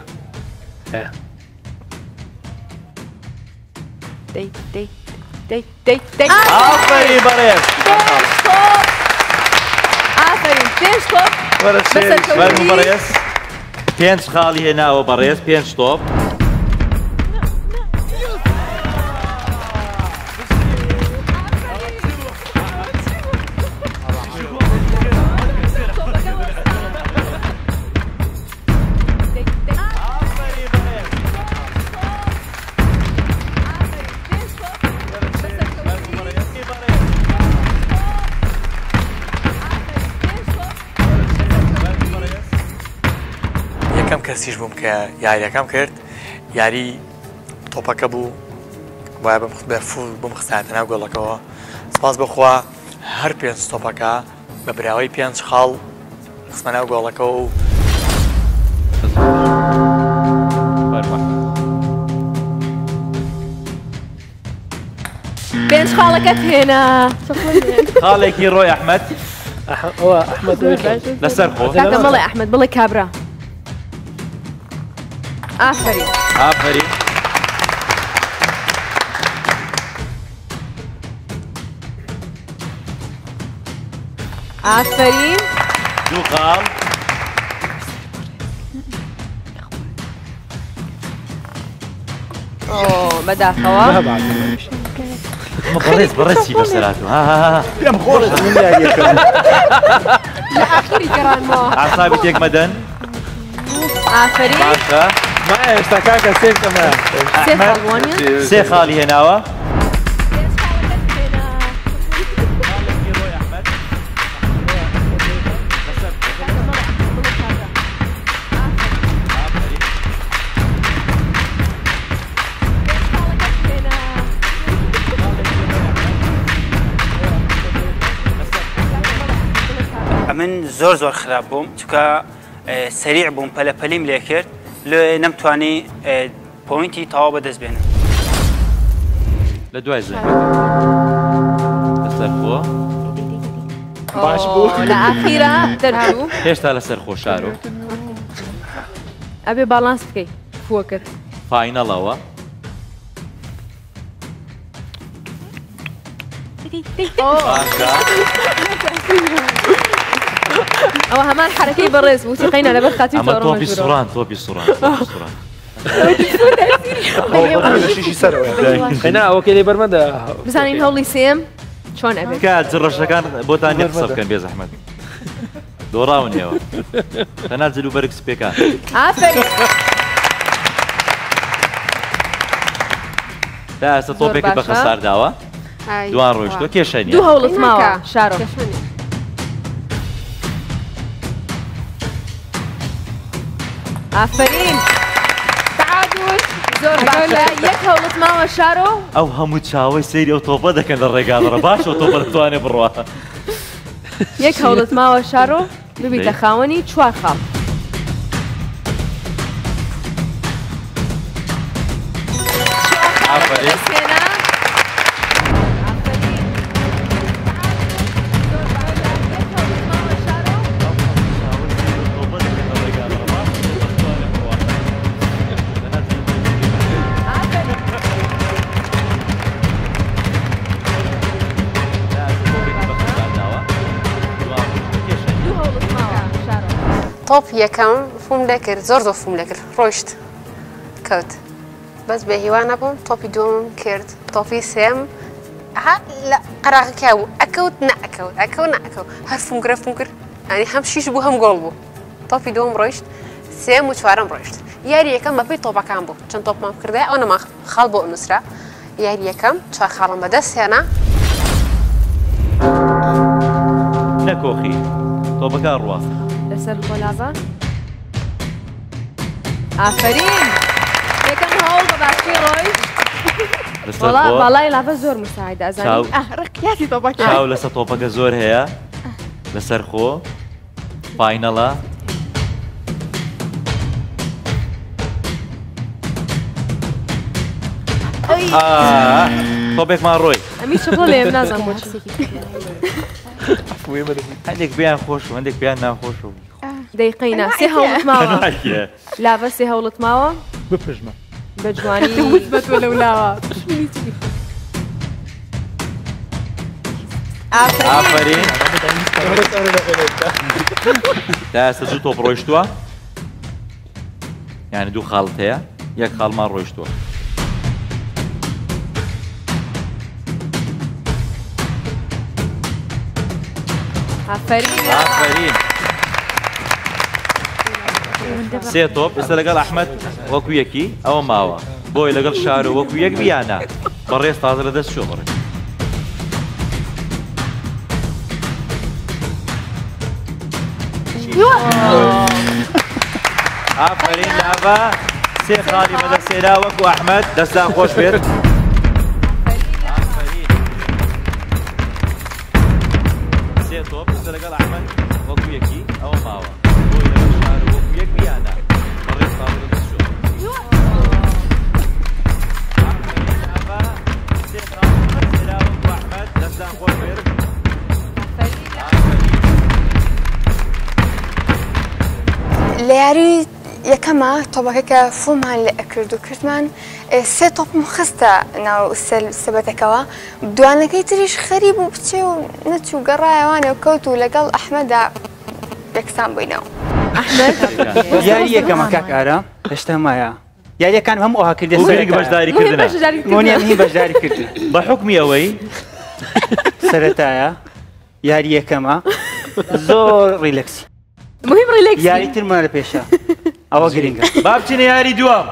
ئافرین بەڕێز ئافرین 5 تۆپ بەرموو بەڕێز 5 خاڵی هێناوە بەڕێز 5 تۆپ کەسیش بووم کە یاریەکەم کرد یاری تۆپەکە بوو وایە بم خستایەتە ناو گۆڵەکەەوە سپاس بخوا هەر 5 تۆپەکە بە براوەی 5 خاڵ خستمە ناو گۆڵەکەەوە و پێنج خاڵەکەت هێنا خاڵێکی ڕۆی ئەحمەد ئەحمەد لەسەر خۆ کاکە مەڵێ ئەحمەد بڵێ کابرا ئافرین ئافرین ئافرین دوو خاڵ بەداخەوە بەڕێزی بەسەراتەوە پێم خۆش لە ئاخری گەڕانمەوە ئاسابی تێک مەدەن ئافرین باشە ما ئێستا کاکە سێکەمە سێ خاڵی هێناوە من زۆر خراپ بووم چونکە سریع بووم پەلەپەلیم لێ کرد لێ نەمتوانی پۆینتی تەواو بەدەست بێنم لە دوای زەوی لەسەر خۆ باش بوو لە ئاخیرە دەرچوو هێشتا لەسەر خۆ شارۆ ئەبێ باڵانس بکەیت فووەکەت فاینەڵەوە ئەوە هەمان حرەکەی بەڕێز بوو تیقینە لەبەر خاتی ئەمە تۆپی سوڕان تۆپی سوڕان قینا ئەوە کە لێ بەرمەدە بزانین هەوڵی سێم چۆن ئەبێت کات جڕەشەکان بۆتان نێ قسە بکەن بێ زەحمەت دۆڕاونیەوە تەنانەت جلو بەرگ سپێکان ئافرین تا ئێستا تۆپێکی بە خەسار داوە دوان ڕۆیشتۆ کێشەنیە دوو هەوڵت ماوە شارۆ ئافرین تعادل زۆر باشە یەک هەوڵت ماوە شارۆ ئەو هەموو چاوەی سەیری ئەو تۆپە دەکەن لە ڕێگادڕە باش ئەو تۆپە دەتوانێت بڕوا یەک هەوڵت ماوە شارۆ ببیتە خاوەنی 4 خاڵ تۆپ یەکەم فوم لێ کرد زۆر فوم لێ کرد ڕۆیشت کەوت بەس بە هیوا نەبووم تۆپی دوم کرد تۆپی سێم لە قەراغەکە بوو ئەکەوت نەئەکەوت هەر فومگرە فوم کرد ینی هەم شیش بوو هەم گۆڵ بوو تۆپی دوم ڕۆیشت سێم و چوارەم ڕۆیشت یاری یەکەم بەپێی تۆپەکان بوو چەند تۆپمان کردای ئەو نەما خاڵ بۆ نووسرا یاری یەکەم 4 خاڵم بەدەست هێنا نەکۆخی تۆپەکان ڕوا لەسەر گۆلازە ئافرین یەکەم هەوڵ بە باشی ڕۆیشت باڵای لافە زۆر مساعدە ئەزانین ڕقیاتی تۆپەکە چاو لەسەر تۆپەکە زۆر هەیە لەسەر خۆ فاینەڵە تۆپێکمان ڕۆی ئەمی چ بۆ لێم نازانم هەندێک بیان خۆش و هەندێک بیان ناخۆش و دەیقینە سێ هەوڵت ماوە لافە سێ هەوڵت ماوە بپژمە بە جوانی وتبەتۆ لەولاوە ئافرین تا ئێستا دوو تۆپ ڕۆیشتووە یعنی دوو خاڵت هەیە یەک خاڵمان ڕۆیشتووە ئافرین سێ تۆپ ئێستا لەگەڵ ئەحمەد وەکو یەکی ئەوە ماوە بۆی لەگەڵ شارۆ وەکو یەک بیانە بەڕێز تازە لە دەست شۆ بڕێ ئافرین لاڤە سێ خاڵی بەدەستێرا وەکو ئەحمەد دەستان خۆش بێت. سێ تۆپ لەگەڵ ئەحمەد وەکو یەکی ئەوە ماوە بۆی لەگەڵ شارۆ وەکو یەک بیانە بەڕێ فاڵ دەست شۆ. لە یاری یەکەمە تۆپەکە فۆمان لێ ئەکرد و کردمان سێ تۆپم خستە ناو سەبەتەکەوە دوانەکەی تریش خەریب و بچێ و نەچوو گەڕایەوانێ و کەوت و لەگەڵ ئەحمەدا یەکسان بووینەوە. ئەحمەد یاری یەکەمە کاک ئارام هێشتا مایە یاریەکان هەموو ئەوها کردێ بەشداریکردنە مۆنیەمی بەشداری کردن بە حکمی ئەوەی سەرەتایە یاری یەکەمە زۆر ریلەکسی مهم ریلەکس یاری ترمانە لە پێشە ئەوە گرنگە با بچینە یاری دووەم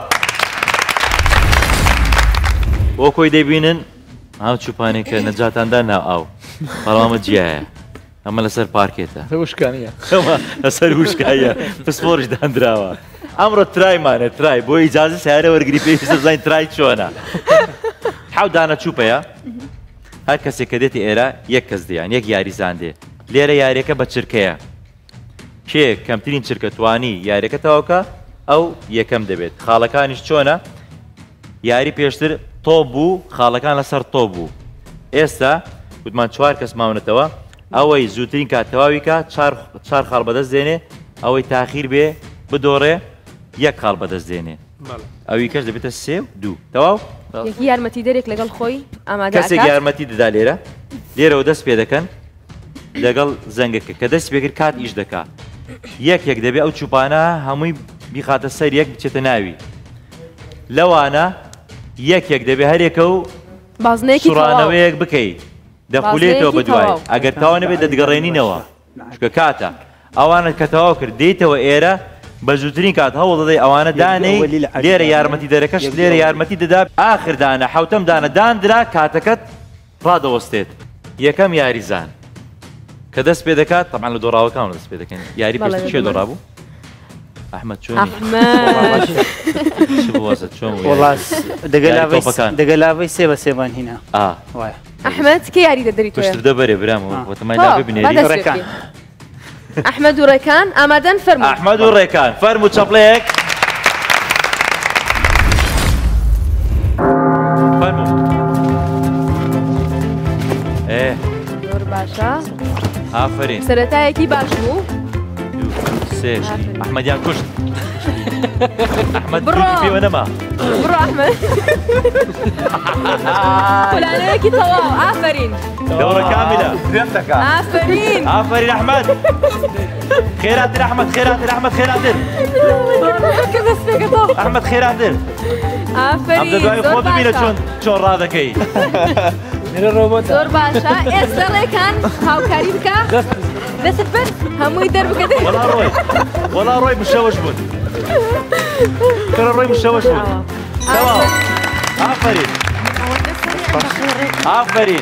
بۆ کۆی دەبینن ئاو چوپانێک کە نەجاتاندا ناو ئاو بەڵامە جیایە ئەمە لەسەر پارکێتە وشکانیە لەسەر وشکایە پسپۆرش دانراوە ئەمڕۆ ترایمانە ترای بۆ ئیجازە سیارە وەرگری پێویستە بزانین ترای چۆنە حەوت دانە چوپەیە هەر کەسێک کە دێتی ئێرە یەک کەس دێیان یەک یاریزان دێ لێرە یاریەکە بە چرکەیە کێ کەمترین چرکە توانی یاریەکە تەواوکە ئەو یەکەم دەبێت خاڵەکانیش چۆنە یاری پێشتر تۆپ بوو خاڵەکان لەسەر تۆپ بوو ئێستا وتمان چوار کەس ماونەتەوە ئەوەی زووترین کات تەواویکە چار خاڵ بەدەست دێنێ ئەوەی تاخیر بێ بدۆڕێ یەک خاڵ بەدەست دێنێ ئەوی کەس دەبێتە سێ و دوو تەواو یەکی یارمەتی دەرێک لەگەڵ خۆی ئامادە کەسێک یارمەتی دەدا لێرەوە دەست پێ دەکەن لەگەڵ زەنگەکە کە دەست پێکرد کات ئیش دەکات یەک دەبێت ئەو چوپانە هەمووی بیخاتە سەر یەک بچێتە ناوی لەوانە یەک دەبێت هەرێکە و سوڕانەوەیەک بکەیت دەخولێتەوە بە دوای ئەگەر تاوانە بێت دەدگەڕێنینەوە چکە کاتە ئەوانە کە تەواو کرد دێیتەوە ئێرە بە زووترین کات هەوڵ دەدەی ئەوانە دانەی لێرە یارمەتی دەرەکەش لێرە یارمەتی دەدا ئاخر دانە حوتەم دانە دانرا کاتەکەت ڕادەوەستێت یەکەم یاریزان کە دەست پێ دەکات تەمان لە دۆڕاوەکان دەست پێ دەکەن یاری پێشتر چێ دۆڕابوو؟ ئەحمەد چۆنی؟ دەگەلاوەی سێ بە سێوان هینا ئەحمەد کێ یاری دەدەریت پشتر دەبەرێ برام وەتەمای لا ببینێری ڕێکان ئەحمەد و ڕێکان ئامادەن فەرموو ئەحمەد و ڕێکان فەرموو چەپڵەیەک فەرموو زۆر باشە ئافرین سەرەتایەکی باش بوو سێ ئەحمەدیان کوشت ئەحمەد پێوە نەما بڕۆ ئەحمەد خولانەیەکی تەواو ئافرین دەورە کاملە ئافرین ئافرین ئەحمەد خێراتر ئەحمەد خێراتر ئەحمەد خێراتر ئەحمەد خێراتر ئافرین دوای خۆ ببینە چۆن ڕادەکەی زۆر باشە ئێستا ڕێکان هاوکاری بکە دەست بەر هەمووی دەربکە وەڵا ڕۆی مشەوەش بوون کەرە ڕۆی مشەوەش بوون تەواو ئافرین ئافرین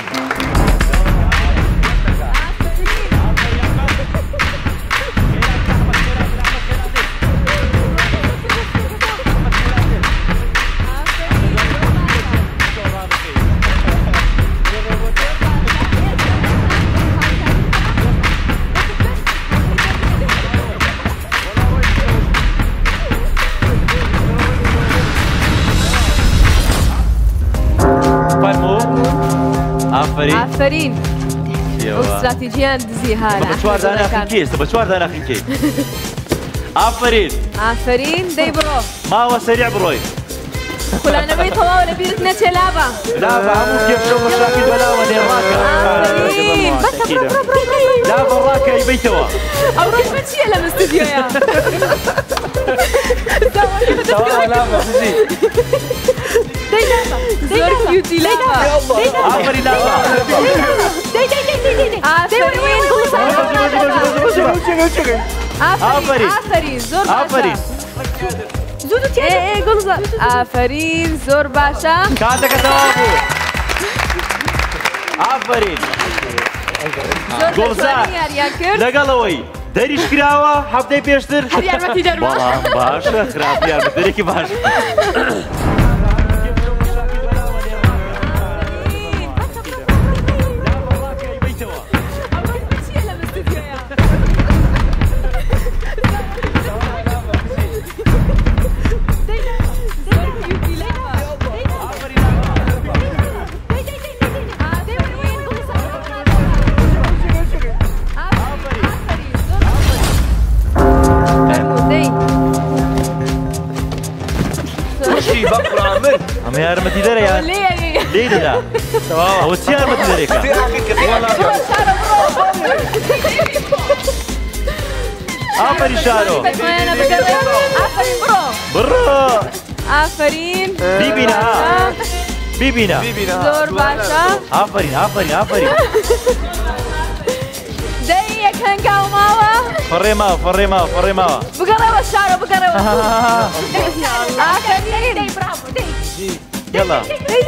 ئافرین استراتیژیان دزی هارە بە چوار داناخین کێ ئافرین ئافرین دەی بڕۆ ماوە سەریع بڕۆی خولانەوەی تەواو لە بیرت نەچێ لابە هەموو کێشە مەشاکل بەلاوە نێڕاکە لابە ڕاکە ئەیبەیتەوە ئەو ڕۆژمە چییە لەم استودیۆیە زۆر کیوتی لابە ئافرین لابە ئافرین زۆر باشە ئافرین زۆر باشە کاتەکە تەواو بوو ئافرین گۆڵزار لەگەڵەوەی دەریش کراوە هەفتەی پێشتر یارمەتی دەرما بەڵام باشە خراپی یارمەتیدەرێکی باش ئەمە یارمەتیدەرە یان لێ دەدا ئەوە چی یارمەتیدەرێکە ئافەری شارۆ بڕۆ ئافرین بیبینە زۆر باشە ئافرین دەی یەک هەنگاو ماوە فەڕێماوە بگەڕەوە شارۆ بگەڕەوە ئافرین يلا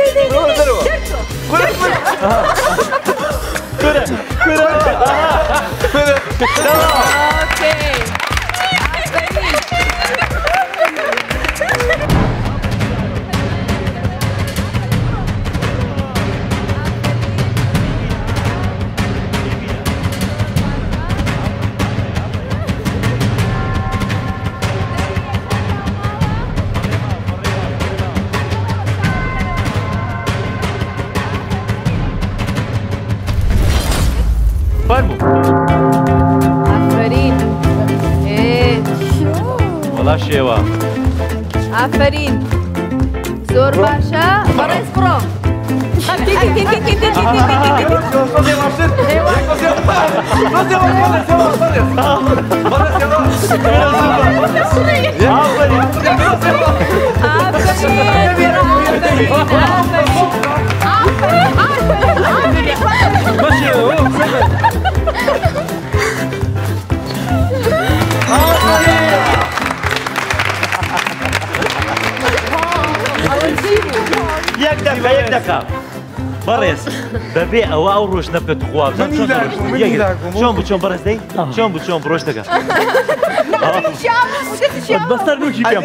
ئافرین وەڵا شێوە ئافرین زۆر باشە بەڕێز بڕۆ یەک دەکە بەڕێز بەبێ ئەوە ئەو ڕۆژ نەبکەت خوا چۆن بوو چۆن بەڕێز دەی چۆن بوو چۆن ڕۆژ دەکە بەستەر نوکی پێم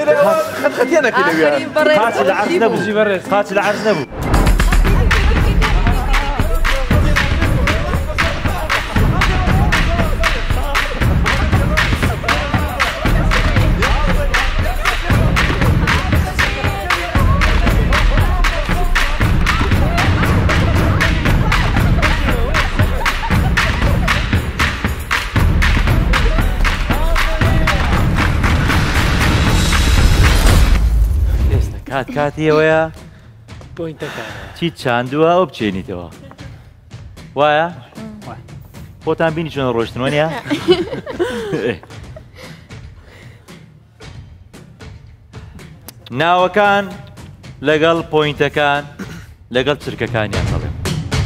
قاچ لە عەرز نەبوو کاتیەوەیە چی چاندووە ئەو بچێنیتەوە وایە؟ خۆتان بینی چۆن ڕۆشتنەوە نیە؟ ناوەکان لەگەڵ پۆینتەکان لەگەڵ چرکەکانیان هەڵێم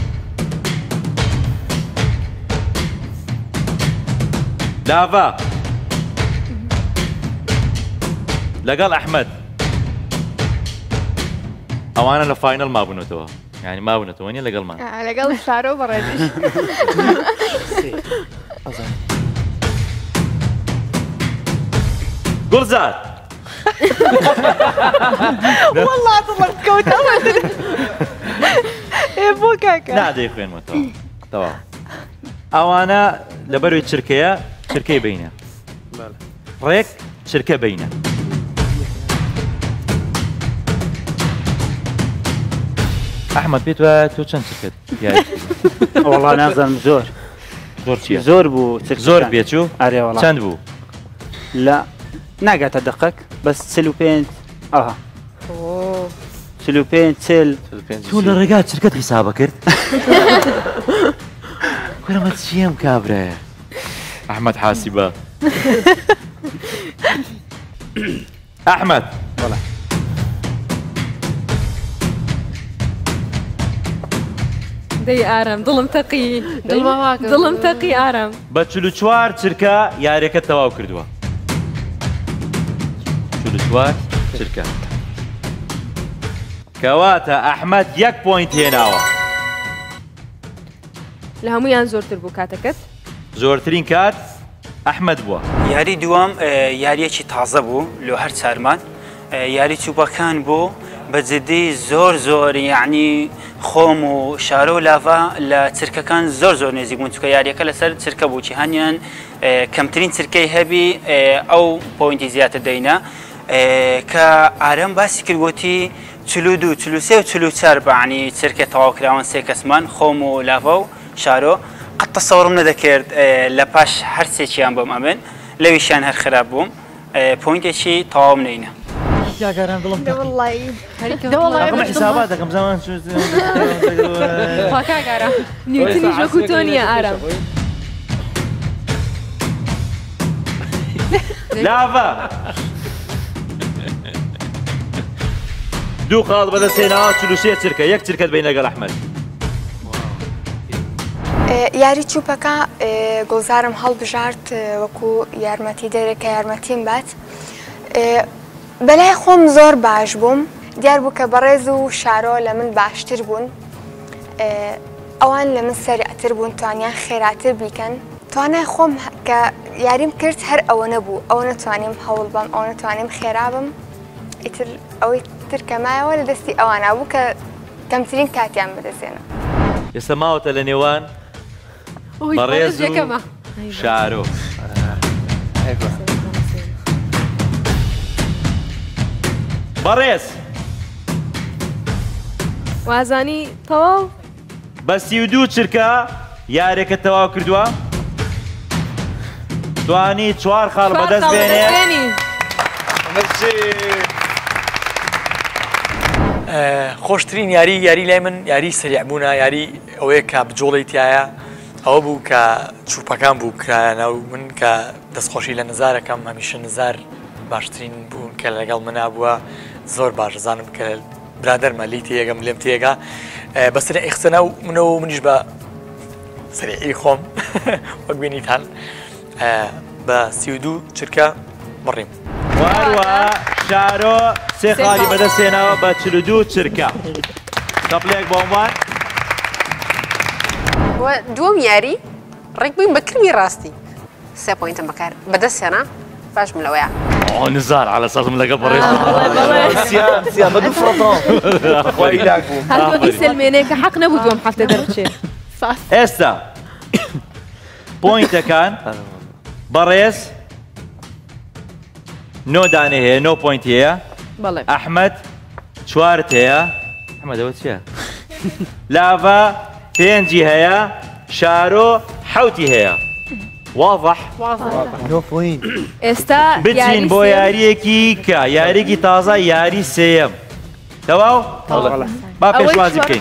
لاڤا لەگەڵ ئەحمەد ئەوانە لە فاینەڵ مابوونەتەوە یعنی مابوونەتەوە نیە لەگەڵمان لەگەڵ شارۆ بەڕێزیش گوڵزار والله دڵت کەوتەوە بۆ کاکە نادەی خوێنمەتەوە تەواو ئەوانە لەبەروی چرکەیە چرکەی بینە ڕێک چرکە بینە ئەحمەد پێت وایە تۆ چەند چرکەت وەڵا نازانم زۆر چییە؟ زۆر بوو زۆر بێچوو؟ ئارێ وەڵا چەند بوو؟ لە ناگاتە دقەک بەس 45 ئاها 45 40 تو لە ڕێگا چرکەت حیسابە کرد؟ کورەمە چیم کابرایە؟ ئەحمەد حاسیبە ئەحمەد دەی ئارام دڵم تەقی دڵم تەقی ئارام بە 44 چرکە یاریەکە تەواو کردووە 44 چرکە کەواتە ئەحمەد 1 پۆینت هێناوە لە هەمویان زۆرتر بوو کاتەکەت زۆرترین کات ئەحمەد بووە یاری دووەم یاریەکی تازە بوو لۆ هەر چارمان یاری چوبەکان بوو بەجددی زۆر یعنی خۆم و شارۆ و لاڤا لە چرکەکان زۆر نێزیک بوون چکە یاریەکە لەسەر چرکە بووکی هەنیان کەمترین چرکەی هەبی ئەو پۆینتی زیاتر دەینە کە ئارەم باسی کردگوتی 42 43 و 44 بەعنی چرکە تەواوکراون سێ کەسمان خۆم و لاڤا و شارۆ قەت تەسەوڕم نەدەکرد لە پاش هەر سێکیان بۆم ئەمن لەویشیان هەر خراپ بووم پۆینتێکی تەواو نینە جاکاران دڵم ئەمە حسابات دەکەم زەمان خواکاگارە نیوتنی ژۆک و تۆ نییە ئارام لاڤا دوو خاڵ بەدەستێنەوە 43 چرکە یەک چرکەت بین لەگەڵ ئەحمەد یاری چوپەکە گۆزارم هەڵبژارد وەکو یارمەتی دەرێکە یارمەتیم بات بەلای خۆم زۆر باش بووم دیار بوو کە بەڕێز و شارۆ لە من باشتر بوون ئەوان لە من سەریعتر بوون توانیان خێراتر بیکەن توانای خۆم کە یاریم کرد هەر ئەوە نەبوو ئەوە نەتوانیم هەوڵ بم ئەوە نەتوانیم خێرابم ئیتر ئەوەی تر کەمایەوە لە دەستی ئەوانە بوو کە کەمترین کاتیان بەدەستێنە ئێستا ماوەتە لە نێوان بەڕێز و شارۆ بەڕێز وازانی تەواو بە 32 چرکە یارێکە تەواو کردووە توانی 4 خاڵ بەدەست بێنێ خۆشترین یاری لای من یاری سریعبوونە یاری ئەوەیە کە بجۆڵی تایە ئەوە بوو کە چوپەکان بوو کرایەنە و من کە دەستخۆشی لە نزارەکەم هەمیشە نزار باشترین بوون کە لەگەڵ منە بووە زۆر باش زانم کە برادەرمە لی تێگەم لێم تێگا بەسرە ئیخسەنە و منەوە منیش بە سریعی خۆم وەک بینیتان بە 32 چرکە بڕیم واروە شارۆ سێ خاڵی بەدەستێنەوە بە 42 چرکە دەبلێک بۆمان دووەم یاری ڕێک بووین بە کرمی ڕاستی 3 پۆینتم بەکار بەدەستێنە باشم لەوەیە نزار على سازم لەگە بەڕێز سیان بە دوو فڕۆتۆ خۆی لاک بووم هەڵبەبی سلمێنەیە کە حەق نەبوو دووەم هەفتە دەربچێت ئێستا پۆینتەکان بەڕێز 9 دانێ هەیە 9 پۆینت هەیە ئەحمەد 4 هەیە ئەحمەدەوە چییە؟ لاڤا 5 هەیە شارۆ 7 هەیە واضح ئێستا بچین بۆ یاریەکی کە یاریێکی تازە یاری سێیەم تەواو؟ با پێشوازی بکەین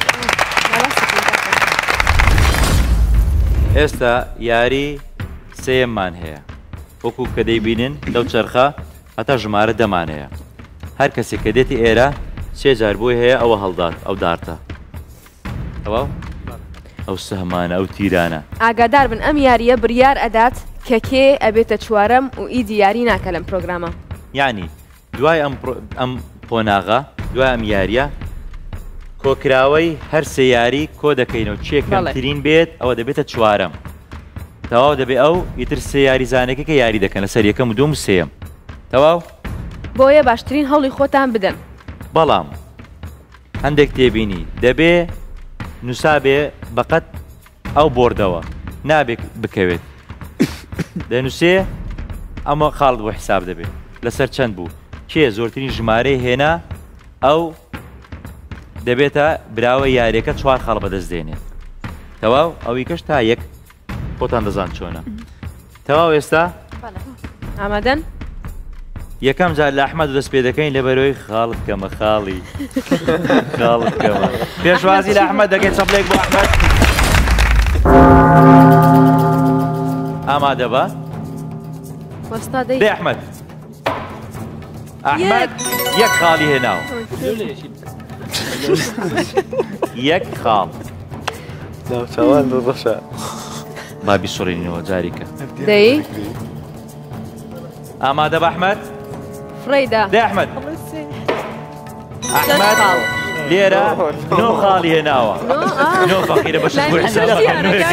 ئێستا یاری سێیەممان هەیە وەکو کە دەیبینن لەو چەرخە هەتا ژمارە دەمانەیە هەر کەسێک کە دێتی ئێرە 3 جار بۆی هەیە ئەوە هەڵدات ئەو دارتە تەواو؟ ئەو سەهمانە ئەو تیرانە ئاگادار بن ئەم یاریە بڕیار ئەدات کە کێ ئەبێتە چوارەم و ئیدی یاری ناکە لەم پرۆگرامە یعنی دوای ئەم پۆناغا دوای ئەم یاریە کۆکراوەی هەر سێ یاری کۆ دەکەینەوە چێ کەمترین بێت ئەوە دەبێتە چوارەم تەواو دەبێ ئەو ئیتر سێ یاریزانێکی کە یاری دەکەن لەسەر یەکەم و دووم و سێم تەواو بۆیە باشترین هەوڵی خۆتان بدەن بەڵام هەندێک تێبینی دەبێ نووسابێ بەقەت ئەو بۆردەوە نابێت بکەوێت دەنووسێ ئەمە خاڵ بۆ حساب دەبێت لەسەر چەند بوو کێ زۆرترین ژمارەی هێنا ئەو دەبێتە براوە یاریەکە 4 خاڵ بەدەست دێنێت تەواو ئەوی کەش تا یەک خۆتان دەزان چۆنە تەواو ئێستا ئامادەن یەکەم جار لە ئەحمەد دەست پێ دەکەین لەبەرەوەی خاڵت کەمە خاڵی خاڵت کەمە پێشوازی لە ئەحمەد دەکەین چەپلێک بۆ ئەحمەد ئامادە بە دێ ئەحمەد ئەحمەد یەک خاڵی هێناوە یەک خاڵ ناوچاوان ڕەشە بابی سوڕێنینەوە جاریکە دەی ئامادە بە ئەحمەد فڕێدا دێ ئەحمەد ئەحمەد ليرة نو خالي هناوا نو فقيرة باش تقول حسابك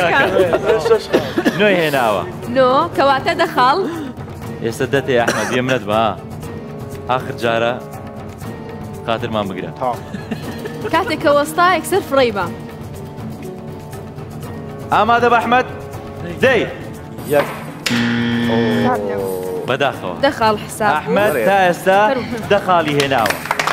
نو هناوا نو كواتا دخل يسدت يا أحمد يمنت بها آخر جارة خاطر ما بقرا كاتك وسطا يكسر فريبة هذا بأحمد زي بداخل دخل حساب أحمد تاستا دخلي هناوا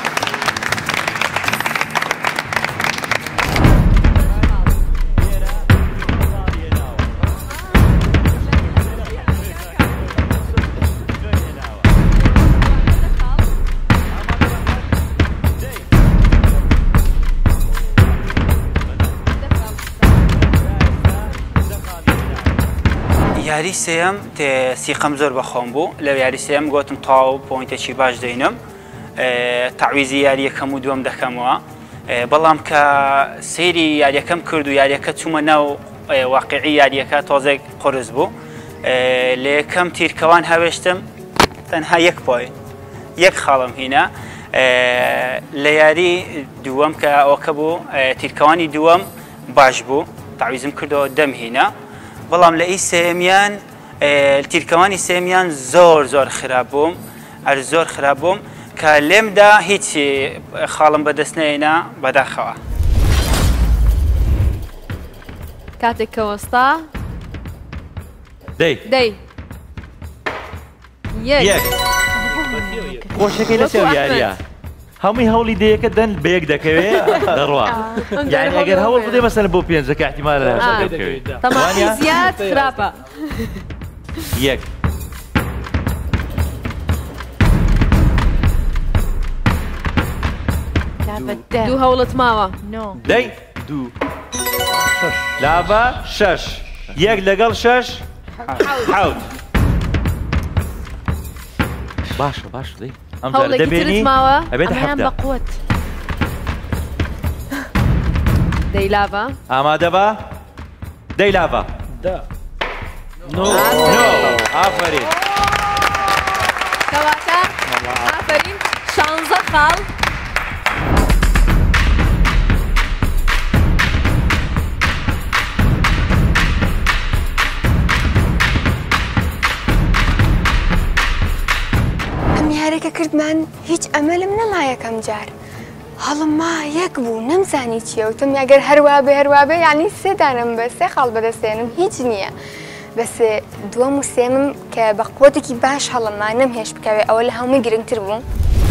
یاری سێم سیقەم زۆر بەخۆم بوو لەو یاری سێم گوتم تاو پۆینتێکی باش دەینم تعویزی یاریەکەم و دووەم دەکەمەوە بەڵام کە سەیری یاریەکەم کرد و یاریەکە چوومە ناو واقعی یاریەکە تۆزێک قرس بوو لە یەکەم تیرکەوان هەوێشتم تەنها یەک پۆین یەک خاڵم هینە لە یاری دووەم کە ئەوکە بوو تیرکەوانی دووەم باش بوو تعویزم کردەوە دەم هینە بەڵام لە ئی سێمیان تیرکەوانی سێمیان زۆر خراپ بووم زۆر خراپ بووم کە لێمدا هیچی خاڵم بەدەست نێنا بەداخەوە کاتێک کە وەستا دەی یەک خۆشەکەی لەسێو یاریە هەمووی هەوڵی دەیەکە دەن بەیەک دەکەوێت دەڕوا یعنی ئەگەر هەوڵ بدەی مەسەلەن بۆ پێنجەکە احتیمال دەکەوێت تەماحی زیاد خراپە یەک دوو هەوڵت ماوە دەی دوو لاڤە شەش یەک لەگەڵ شەش حەوت باشە دەی ئەم جارە دەبێنی ئەبێتە حەفتە بەقوت دەی لاڤە ئامادە بە دەی لاڤە نۆ ئافرین کەواتە ئافرین 16 خاڵ یاریەکە کردمان هیچ ئەمەلم نەما یەکەم جار هەڵم ما یەک بوو نەمزانی چییە وتم ئەگەر هەروابێ یعنی سێدانم بە سێ خاڵ بەدەستێنم هیچ نییە بەس دووەم و سێمم کە بە قوتێکی باش هەڵمما نەمهێش بکەوێ ئەوە لە هەمووی گرنگتر بوو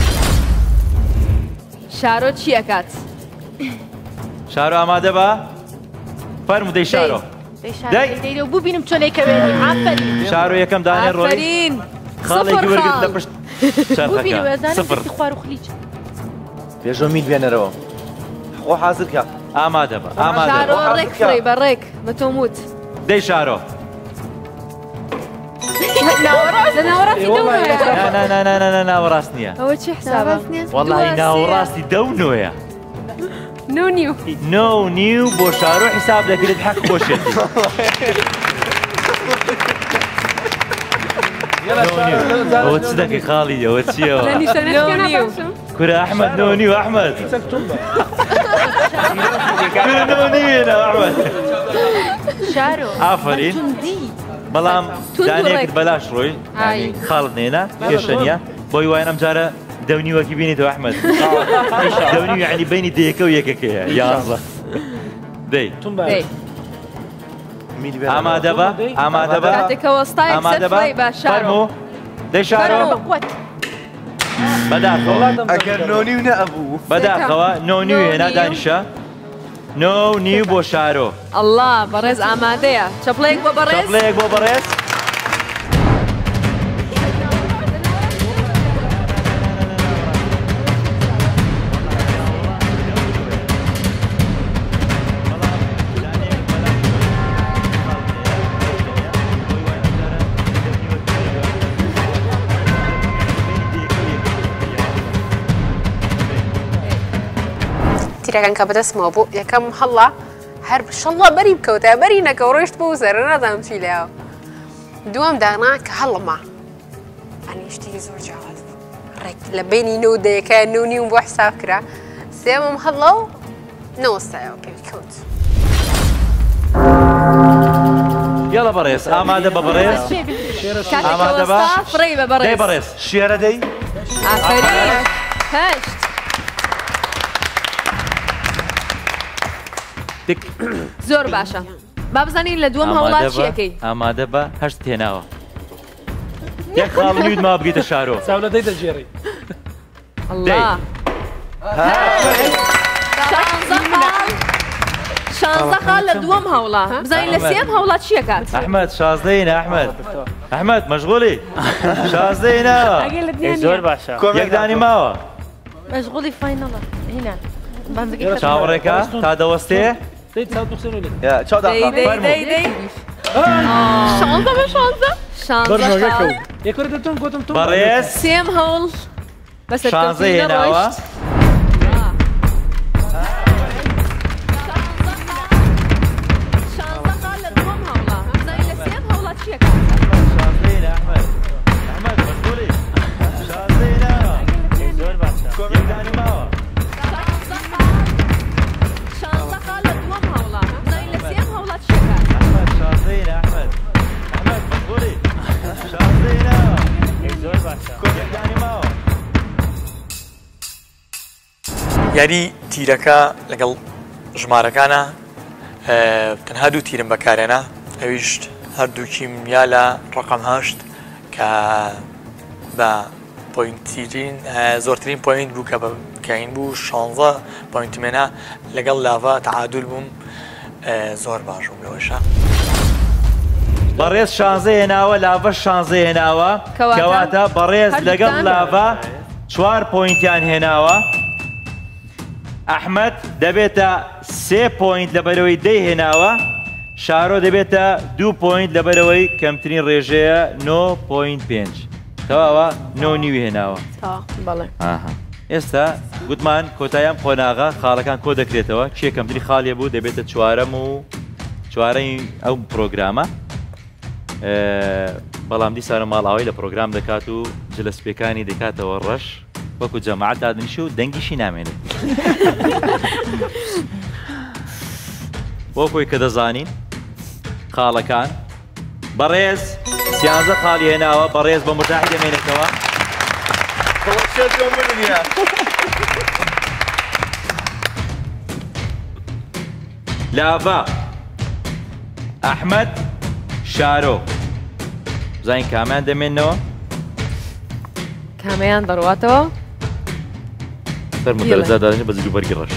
شارۆ چی ئەکات؟ شارۆ ئامادە بە فەرموو دەی شارۆ دەی بوو بینم چۆن لێکەوێنی ئافرین شارۆ یەکەم دانێ ڕۆی ئافرین خاڵێکی وەرگرت لە پشت چەرخەکە سفر خوار و خلیج پێشۆ میل بێنەرەوە خۆ حازر کە ئامادە بە ئامادە شارۆ ڕێک فڕی بەڕێک بە تۆموت دەی شارۆ لە ناوەڕاستی دەونۆیە ناوەڕاست نییە ئەوە چی حسابە؟ وەڵی ناوەڕاستی دەونۆیە نۆ نیو نۆ نیو بۆ شارۆ حساب دەکرێت حەق خۆشێتی ئەوە چ دەکەی خاڵی ئەوە چیەوە کورە ئەحمەد نۆ نیو ئەحمەد کورە نۆ نیوێنە ئەحمەد ئافرین بەڵام دانێکت بەلاش ڕۆی خاڵت نێنا کێشە نییە بۆی وایە ئەم جارە دەونیوەکی بینیتەوە ئەحمەد دەونی یعنی بینی دەیەکە و یەکەکەیە یازدە دەی ئامادە بە ئامادە بە ئامادە بە فەرموو دەی شارۆ بەداخەوە ئەگەر نۆنی و نەبوو بەداخەوە نۆ نیوێنە دانیشە نۆ نیو بۆ شارۆ ئەڵڵا بەڕێز ئامادەیە چەپڵەیەک بۆ بەڕێز چەپڵەیەک بۆ بەڕێز تیرەکان کە بەدەستمەوە بوو یەکەم هەڵا هەر شەڵڵا بەری بکەوتە بەری نەکەو ڕۆیشت بۆ زەرە نەدام چی لایەوە دووەم دانا کە هەڵما ئەنی شتێکی زۆر جیاواز بوو ڕێک لە بینی نۆ دەیەکە نۆ نیوم بۆ حساب کرا سێمم هەڵە و نەوەستایەوە پێ کەوت. يلا بريس آمادة ببريس آمادة با فري ببريس دي بريس شيرة دي آفرين هشت تك زۆر باشە با بزانین لە دووەم هەوڵات چیەکەی ئامادە بە هەشت هێناوە یەک خاڵ نوید ما بگیتە شارۆ چاولەدەی دەژێڕی الله شانزە خاڵ لە دووەم هەوڵا بزانین لە سێم هەوڵا چیە کات ئەحمەد شازدەینە ئەحمەد مەشغوڵی شازدەینە زۆر باشە یەکدانی ماوە مەشغوڵی فاینەڵە هینا چاوەڕێکە تا دەوەستێ شانزە بە شانزە بەڕێز سێم هەوڵ شانزە هێناوە یاری تیرەکە لەگەڵ ژمارەکانە تەنها دوو تیرم بەکارێنە ئەویشت هەردووکیم یا لە ڕقم هەشت کە بە پۆینتترین زۆرترین پۆینت بوو کە بەکەین بوو 16 پۆینتمێنە لەگەڵ لاڤە تەعادول بووم زۆر باش بووم لەوەشە بەڕێز شانزە هێناوە لاڤە شانزە هێناوە کەواتە بەڕێز لەگەڵ لاڤە 4 پۆینتیان هێناوە ئەحمەد دەبێتە 3 پۆینت لەبەرەوەی دەی هێناوە شارۆ دەبێتە 2 پۆینت لەبەرەوەی کەمترین ڕێژەیە 9.5 تەواوە 9.5 هێناوە ئێستا گوتمان کۆتاییان قۆناغا خاڵەکان کۆ دەکرێتەوە کێ کەمتری خاڵیە بوو دەبێتە چوارەم و چوارەی ئەو پرۆگرامە بەڵام دیسانە ماڵاوی لە پرۆگرام دەکات و جلەسپێکانی دەکاتەوە ڕەش وەکو جەماعەت دادنیشە و دەنگیشی نامێنێت بۆ خۆی کە دەزانین خاڵەکان بەڕێز سیانزە خاڵی هێناوە بەڕێز بە مرتاحی دەمێنێتەوە لاڤە ئەحمەد شارۆ بزانین کامیان دەمێنەوە کامیان دەڕواتەوە فەرمووتەرەزادانێ بە جلوبەرگی ڕەش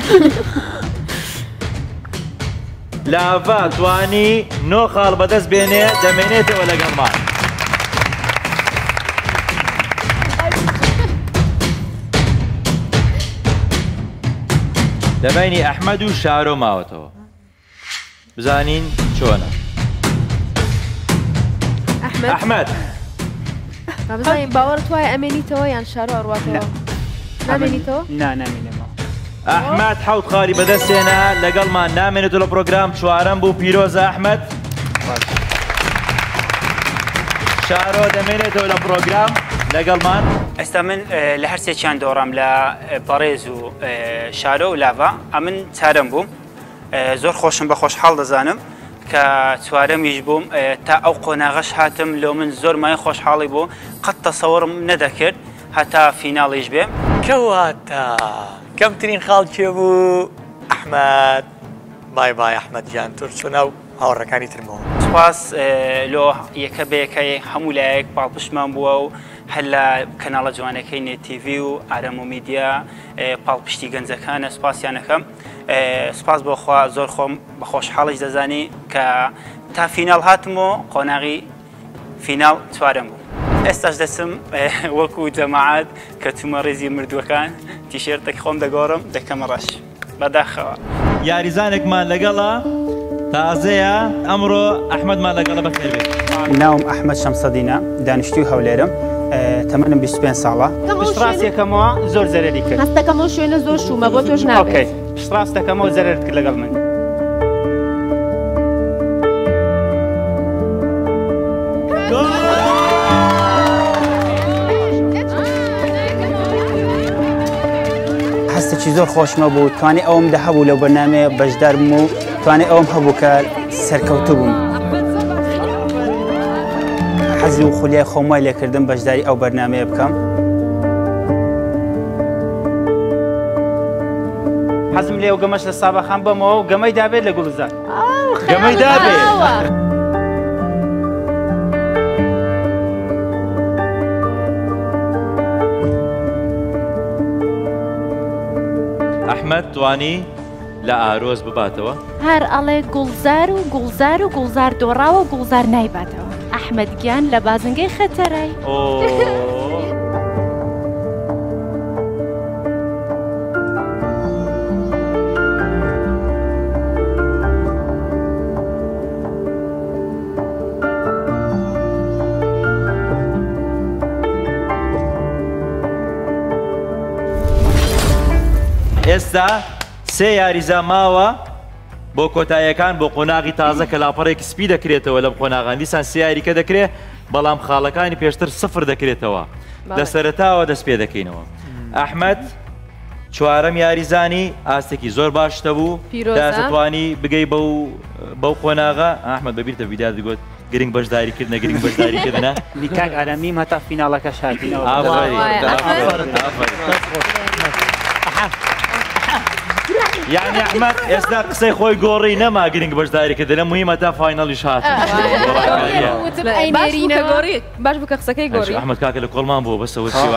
لاڤە توانی 9 خاڵ بەدەست بێنێ دەمێنێتەوە لەگەڵمان دەمێنی ئەحمەد و شارۆ ماوەتەوە بزانین چۆنە ئەحمەد بزانین باوەڕت وایە ئەمێنیتەوە یان شارۆ ئەڕواتەوە نامێنیتەوە؟ نامێنێمەوە ئەحمەد حەوت خاڵی بەدەستێنە لەگەڵمان نامێنێتەوە لە پرۆگرام چوارەم بوو پیرۆزە ئەحمەد شارۆ دەمێنێتەوە لە پرۆگرام لەگەڵمان ئێستا من لە هەرسێکیان دۆڕام لە بەڕێز و شارۆ و لاڤە ئەمن چارەم بووم زۆر خۆشم بە خۆشحاڵ دەزانم کە چوارەمیش بووم تا ئەو قۆناغەش هاتم لەو من زۆر مای خۆشحاڵی بوو قەت تەسەوەڕم نەدەکرد هەتا فیناڵیش بێ کەواتە کەمترین خاڵ کێ بوو ئەحمەد بای بای ئەحمەد گیان تۆ چۆن ناو هاوڕەکانی ترمەوە سپاس لۆ یەکە بەیەکەی هەموو لایەک پاڵپشمان بووە و هەر لە کەناڵە جوانەکەی نێتیڤ و ئارەم و میدیا پاڵپشتی گەنجەکانە سپاسیانەکەم سپاس بۆخوا زۆر خۆم بە خۆشحاڵیش دەزانی کە تا فیناڵ هاتمەوە قۆناغی فیناڵ چوارەم بوو ئێستاش دەچم وەکو جەماعەت کە تومە ڕێزی مردووەکان تیشێرتێک خۆم دەگۆڕم دەکەمە ڕەش بەداخەوە یاریزانێکمان لەگەڵە تازەیە ئەمڕۆ ئەحمەدمان لەگەڵە بەخێر بێت ناوم ئەحمەد شەمسەدینە دانیشتووی هەولێرم تەمەنم 25 ساڵە پشتڕاستیەکەمەوە زۆر زەرەری کرد هەستەکەمەوە شوێنە زۆر شومە بۆ تۆش نابێت پشتڕاستەکەمەوە زەرەر کرد لەگەڵ من هەستێکی زۆر خۆشمە بوو توانێ ئەوم دەهەبوو لەو بەرنامەیە بەشدار بووم و توانێ ئەوم هەبوو کە سەرکەوتوو بووم حەزی و خولیای خۆمای لێکردم بەشداری ئەو بەرنامەیە بکەم حەزم لێ و گەمەش لە سابەخان بەمەوە و گەمەی دابێت لە گوڵزار گەمەی دابێت ئەحمەد توانی لە ئارۆز بباتەوە هەر ئەڵێ گوڵزار و گوڵزار و گوڵزار دۆڕاوە و گوڵزار نایباتەوە ئەحمەد گیان لە بازنگەی خەتەرای ئێستا سێ یاریزە ماوە بۆ کۆتاییەکان بۆ قۆناغی تازە کە لاپەڕێک سپی دەکرێتەوە لەم قۆناغان دیسان سێ یاریکە دەکرێت بەڵام خاڵەکانی پێشتر سفر دەکرێتەوە لە سەرەتاوە دەست پێ دەکەینەوە ئەحمەد چوارەم یاریزانی ئاستێکی زۆر باشتە بوو دەتوانی بگەی بەو قۆناغا ئەحمەد بەبیرتە ویدار دەگوت گرنگ بەشداریکردنە گرنگ بەشداریکردنە نیکاک ئارامیم هەتا فیناڵەکە شاردینەوە یعنی ئەحمەد ئێستا قسەی خۆی گۆڕی نەما گرنگ بەشداریکردنە مهمە تا فاینەڵیش هاتن باش بکە قسەکەی گۆڕی ئەحمەد کاکە لە کۆڵمان بووە بەسەوە چی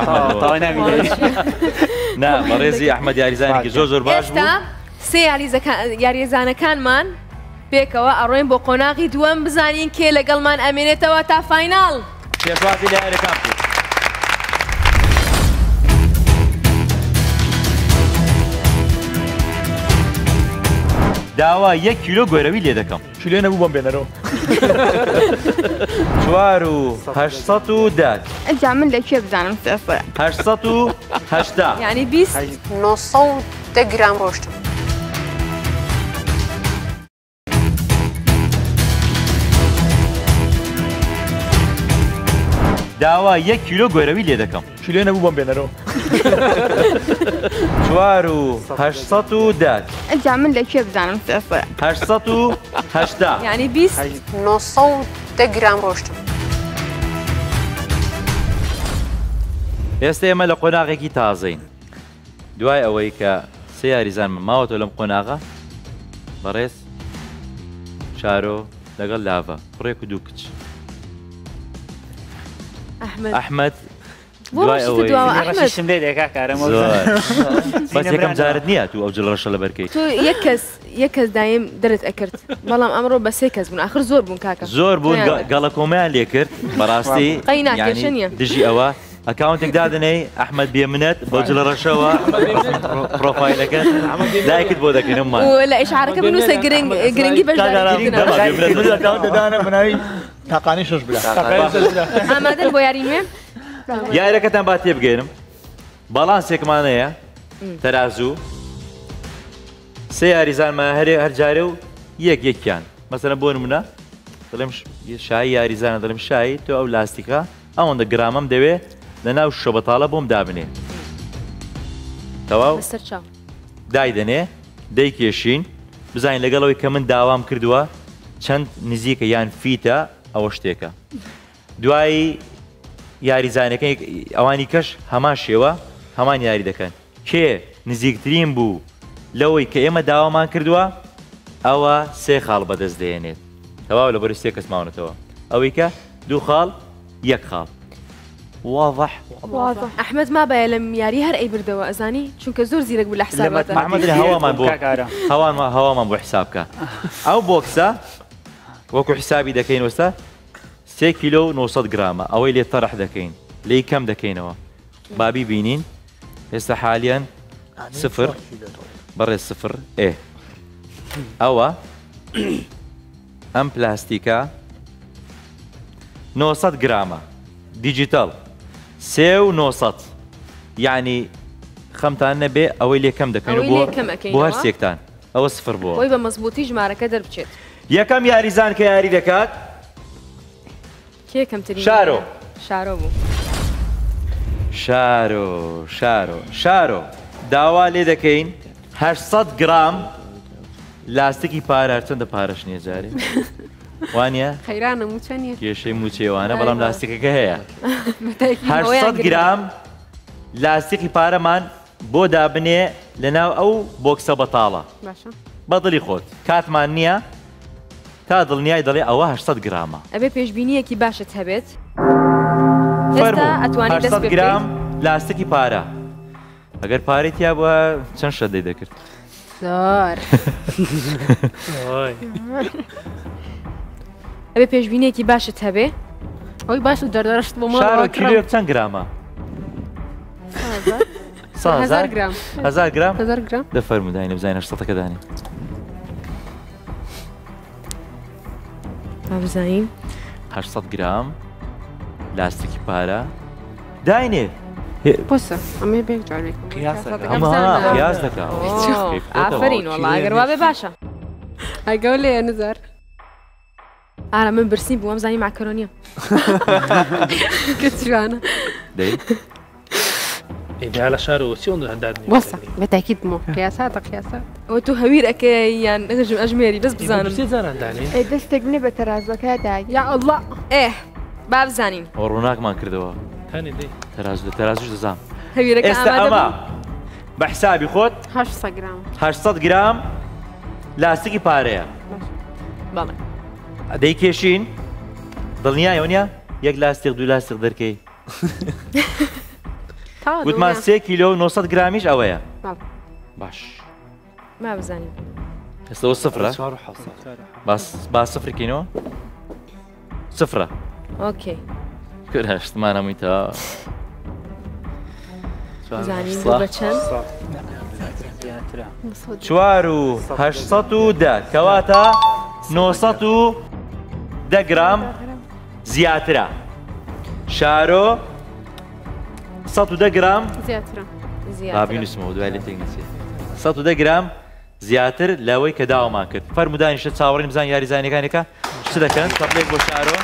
نا بەڕێزی ئەحمەد یاریزانێکی زۆر باش بوو سێ یاریزانەکانمان پێکەوە ئەڕۆین بۆ قۆناغی دووەم بزانین کێ لەگەڵمان ئەمێنێتەوە تا فایناڵ پێشوازی لە یاریەکان بوو داوا 1 کیلۆ گۆرەوی لێ دەکەم کیلۆ نەبوو بۆم بێنەرەوە 4,810 ئەجا من لەکوێ بزانم 880 یعنی 20 910 گرام ڕۆشتم داوا 1 کیلۆ گۆرەوی لێ دەکەم کیلۆ نەبوو بۆم بێنەرەوە 4,810 ئەجا من لەکوێ بزانم 880 یعنی 20 910 گرام ڕۆشتم ئێستا ئێمە لە قۆناغێکی تازەین دوای ئەوەی کە سێ یاریزانمان ماوەتەوە لەم قۆناغە بەڕێز شارۆ لەگەڵ لاڤە کوڕێک و دوو کچ ئەحمەد دوای ئەوەی شم لێ دێکا کارەمە بەس یەکەم جارت نییە تو ئەو جڵڕەشە لە بەرکەی تو یەک کەس دایم دەرت ئەکرد بەڵام ئەمڕۆ بە سێ کەس بوون آخر زۆر بوون کاکە زۆر بوون گەڵە کۆمەیان لێ کرد بەڕاستی دژی ئەوە ئەکاونتێک دادنەی ئەحمەد بێمنەت بۆ جڵڕەشەوە پرۆفایلەکە لایکت بۆ دەکەنم لە ئیشعارەکە بنووسە گرنگی بەشداریکردنە بناوی تاقانی شش بلا ئامادەن بۆ یاریمێ یاریەکەتان با تێبگەێنم باڵانسێکمانەیە تەرازوو سێ یاریزانمان هەر جارێ و یەکیان مەسەلەن بۆ نمونە دەڵێم شایی یاریزانە دەڵێم شایی تۆ ئەو لاستیکە ئەوەندە گرامەم دەوێ لە ناو شۆ بەتاڵە بۆم دابنێ تەواو دایدەنێ دەیکێشین بزانین لەگەڵەوەی کە من داوام کردووە چەند نزیکە یان فیتە ئەوە شتێکە دوایی یاریزانەکەی ئەوانی کەش هەمان شێوە هەمان یاری دەکەن کێ نزیکترین بوو لەوەی کە ئێمە داوامان کردووە ئەوە سێ خاڵ بەدەست دێنێت تەواو لە بەری سێ کەس ماونەتەوە ئەوەی کە دوو خاڵ یەک خاڵ واضح ئەحمەد ما بەیە لەم یاری هەر ئەی بردەوە ئەزانی چونکە زۆر زیرەک بوو لە حسابات هەوامان بۆ حسابکە ئەو بۆکسە وەکو حسابی دەکەین وەستا 3 کیلۆ 900 گرامە ئەوەی لێ تەڕەح دەکەین لێی کەم دەکەینەوە بابی بینین ئێستا حالیان سفر بەڕێز سفر ئەوە ئەم پلاستیکە 900 گرامە دیجیتال 3,900 یعنی خەمتان نەبێ ئەوەی لێ کەم دەکەین بۆ هەر سێکتان ئەوە سفر بووە بۆی بە مەزبوطی ژمارەکە دەربچێت یەکەم یاریزان کە یاری دەکات شارۆ بوو شارۆ داوا لێ دەکەین 800 گرام لاستیکی پارە چەندە پارەش نییە جارێ وانە خەیرانە موچە نیە کێشەی موچێوانە بەڵام لاستیکەکە هەیە 800 گرام لاستیکی پارەمان بۆ دابنێ لەناو ئەو بۆکسە بەتاڵە بەدڵی خۆت کاتمان نییە تا دڵنیای دەڵێ ئەوە 800 گرامە ئەبێ پێشبینیەکی باشت هەبێت ئێستا ئەتوانی 800 گرام لاستیکی پارە ئەگەر پارێت یا بووە چەند شەدەی دەکرد زۆر ئەبێ پێشبینیەکی باشت هەبێ ئەوی باش و دەردەڕشت بۆ شارۆ کیلۆ چەند گرامە 1000 گرام 1000 گرام 1000 گرام دەفەرموداینە بزانین 800ەکە دانی بزانین 800 گرام لاستیکی پارە داینێ بۆسە ئەمێ بێک جارێک قیاس دەکا ئافرین وەڵا ئەگەر وا بێ باشە ئەگەو لێ نزار ئارە من برسیم بووەم زانی ماکەرۆنیە کە جوانە دەی ئیدا لە شارەوە چۆن هەندات بۆسە بەتاکید مۆ قیاساتە قیاسات ئەوە تو هەویر ئەەکەی یان نەژم ئەژمێری دەست بزانم زاراندانێ دەستێک بنێ بە تەرازەکەدا یا الله با بزانین ڕووناکمان کردەوە تەرازوش دەزام هەویرەکە ئێستا ئەمە بە حسابی خۆت 800 گرام 800 گرام لاستیکی پارەیە بەڵێ دەیکێشین دڵنیایەوە نیە یەک لاستیق دوو لاستیق دەرکەی گوتمان 3 کیلۆ و 900 گرامیش ئەوەیە باش ما بزانین ئێستەوە سفرە با سفرکەینەوە سفرە ئۆکێ کرد هەشتمان هەمووی تا زانین بۆ بە چەند 4810 کەواتە 910 گرام زیاترە شارۆ 110 گرام بابینوسمەوە دوای لێ تێک نەچێت 110 گرام زیاتر لەوەی کە داوامان کرد فەرمودانیشە چاوەڕێن بزان یاریزانیەکانێکە چ دەکەن سەڵێک بۆ شارۆ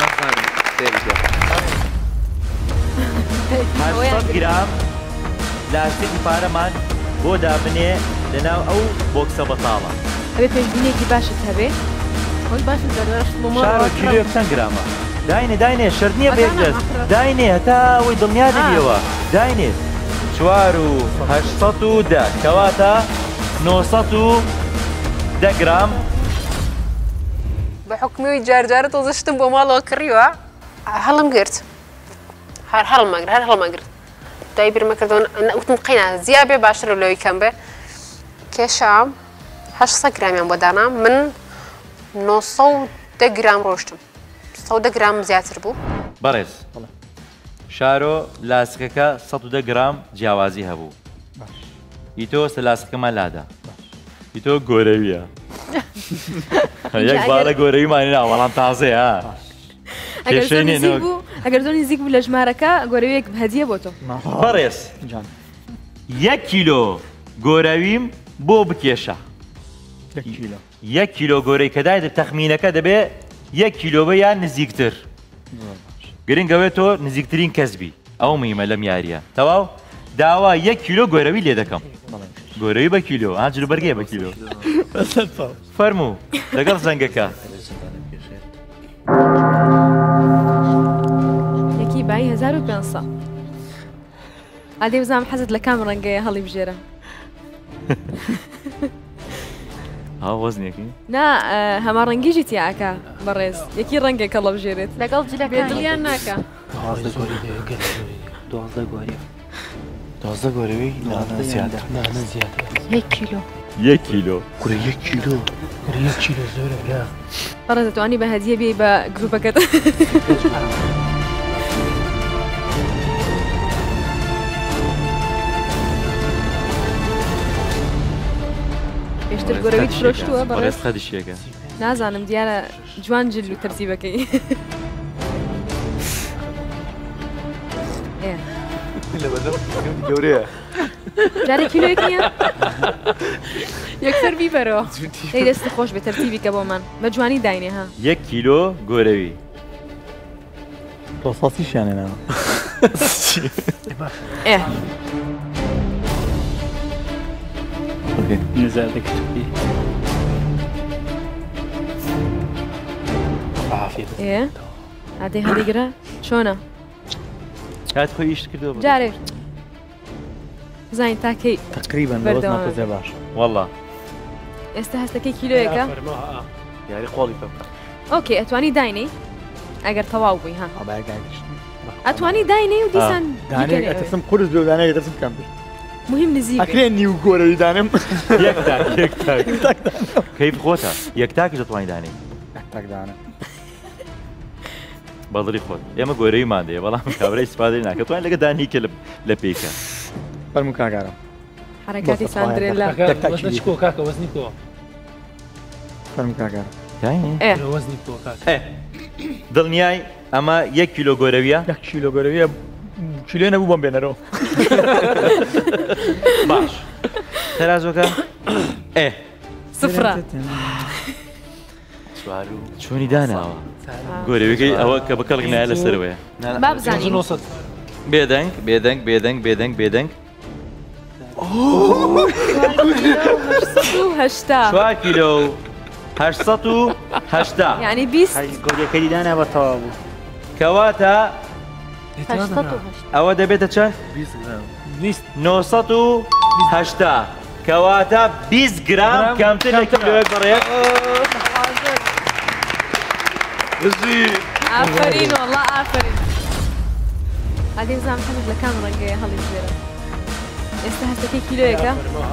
800 گرام لاستیکی پارەمان بۆ دابنێ لەناو ئەو بۆکسە بەتاڵە ئەبێ پێشبینیەکی باشت هەبێ ئەوی باش و دەردەڕشت بۆ شارۆ کیلۆ چەند گرامە داینێ شەرت نییە بێکدەست داینێ هەتا ئەوەی دڵنیا دەبیەوە داینێ 4810 کەواتە 910 گرام بە حکمی جارجارە تۆزشتم بۆ ماڵەوە کڕیوە هەڵم گرت هەر هەڵمەگرت دوای بیرمەکردەوە وتم قەینا زیا بێ باشترە لەوەی کەم بێ کێشام 800 گرامیان بۆ دانام من 910 گرام ڕۆشتم 110 گرام زیاتر بوو بەڕێز شارۆ لاستیکەکە 110 گرام جیاوازی هەبوو ئیتۆ سە لاستیکەمان لادا ئیتۆ گۆرەویە یەک باڵە گۆرەویمانی نا بەڵام تازەیە ئەگەر زۆر نزیک بوو لە ژمارەکە گۆرەویەک هەدیە بۆ تۆ بەڕێز 1 کیلۆ گۆرەویم بۆ بکێشە 1 کیلۆ گۆرەی کەدای تەخمینەکە دەبێ 1 کیلۆ بە یان نزیکتر گرنگەوێت تۆ نزیکترین کەسبی ئەو میمە لەم یاریە تەواو داوا 1 کیلۆ گۆرەوی لێ دەکەم گۆرەوی بە کیلۆ ئاجر بەرگێ بە کیلۆ فەرموو لەگەڵ زەنگەکە یەکی بای 1500 ئادێ بزانم حەزت لە کام ڕەنگەیە هەڵی بژێرە وەزنێکی نا هەما ڕەنگیژی تیاکە بەڕێز یەکی ڕەنگێک کەڵە بژێرێت لەگەڵ بێدڵیان ناکە 12 گۆرەوی زیاتر 1 کیلۆ 1 کیلۆ کورە 1 کیلۆ 1 کیلۆ زۆرە برا بەڕێز دەتوانی بە هەدیە بێ بە گروپەکەت پێشتر گۆرەویت فرۆشتووە بەڕێز خەدیشێکە نازانم دیارە جوان جل و تەرتیبەکەی گەورەیە جارێک کیلۆیەک نییە یەکسەر بیبەرەوە دەی دەستی خۆش بێ تەرتیبیکە بۆمان بە جوانی داینێ ها 1 کیلۆ گۆرەوی تۆسەسیشیانێنەوە نزادك عافية ايه عادي هاليقرا شونا هات خوي ايش كردو جاري زين تاكي تقريبا وزنها تزباش والله استهستكي كيلو هيك يعني قولي فهم اوكي اتواني دايني اگر تواوبي ها قاعد اتواني دايني وديسان داني ترسم قرص لو داني ترسم كامل مهم نزيد اكلني وكوري دانم يكتاك كيف خوتها يكتاك اتواني داني يكتاك دانم بەڵی خۆت ئێمە گۆرەی مادەیە بەڵام کابرا ئیسپادەی ناکە توانین لەگە دانی کە لە پێیکە فەرموو کاکارم حرەکاتی ساندرێلا وەزنی کۆ کاکە وەزنی کۆ فەرموو کاکارم وەزنی کۆ کاکە دڵنیای ئەمە 1 کیلۆ گۆرەویە 1 کیلۆ گۆرەویە کیلۆ نەبوو بۆم بێنەرەوە باش تەرازۆکە سفرە چۆنی داناوە گۆرەوەکەی ئەوە کە بەکەڵگنایە لەسەرەوەیە با بزانین بێدەنگ بێدەنگ بێدەنگ بێدەنگ بێدەنگ 4 کیلۆ 880 یعنی 20 گۆرەکەی دانا بە تەواو بوو کەواتە ئەوە دەبێتە چەند 980 کەواتە 20 گرام کەمتر لە کیلۆیەک بەڕێک ئافرین والله ئافرین عادی بزانم حەمد لە کام ڕەنگەیە هەڵی بژێرە ئێستا هەستەکەی کیلۆیەکە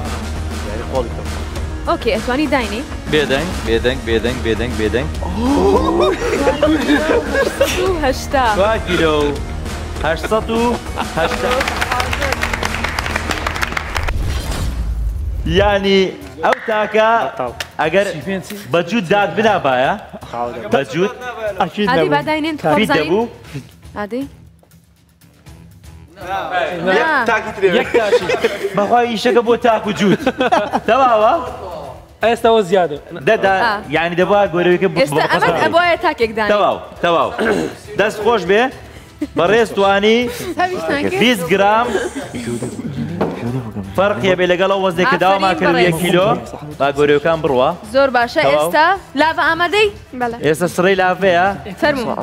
ئۆکێ ئەتوانی داینی بێدەنگ بێدەنگ بێدەنگ بێدەنگ بێدەنگ 4 کیلۆ 880 یعنی ئەو تاکە ئەگەر بەجوود داد بنابایە بەجوود عادی با داینێن فیت دەبوو عادی بەخوای ئیشەکە بۆ تاک و جوود تەواوە ئێستا ئەوە زیادە یعنی دەبووە گۆرەوەکە ئێستا ئەمەد ئەبوایە تاکێک دانی تەواو دەست خۆش بێ بەڕێز توانی 20 گرام فەرقیە بێ لەگەڵ ئەو وەزنێک کە داوامان کرد 1 کیلۆ با گۆرەوەکان بڕوە زۆر باشە ئێستا لاڤە ئامادەی ئێستا سڕەی لافەیە فەرموو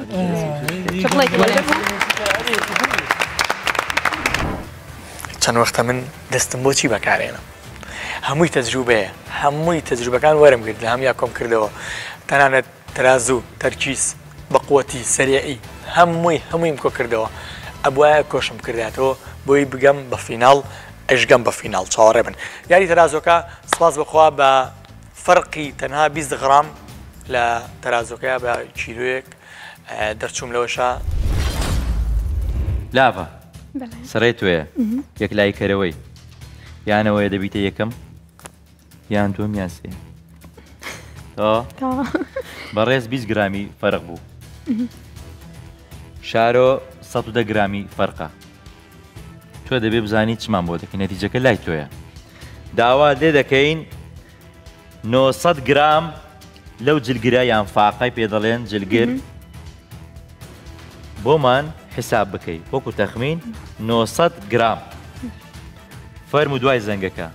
چەند وەختە من دەستم بۆچی بەکارێنم هەمووی تەجروبەیە هەمووی تەجروبەکان وەرم گرت لە هەمیا کۆم کردەوە تەنانەت تەرازوو تەرکیز بەقوەتی سەریعی هەموویم کۆ کردەوە ئەبوایە کۆشم کرداتەوە بۆی بگەم بە فیناڵ ئەشگەم بە فیناڵ چاوەڕێ بن یاری تەرازۆکە سپاس بخوا بە فەرقی تەنها 20 غرام لە تەرازۆکەیە بە کیلۆیەک دەرچووم لەوەشە لاڤە سەرەی توێە یەک لای کەرەوەی یانەوەیە دەبیتە یەکەم یان دووەم یان سێ بەڕێز 20 گرامی فەرق بوو شارۆ 110 گرامی فەرقە تۆ دەبێ بزانی چمان بۆ دەکەی نەتیجەکە لای تۆیە داوا لێ دەکەین 900 گرام لەو جلگرە یان فاقای پێ دەڵێن جلگر بۆمان حساب بکەی وەکو تەخمین 900 گرام فەرموو دوای زەنگەکە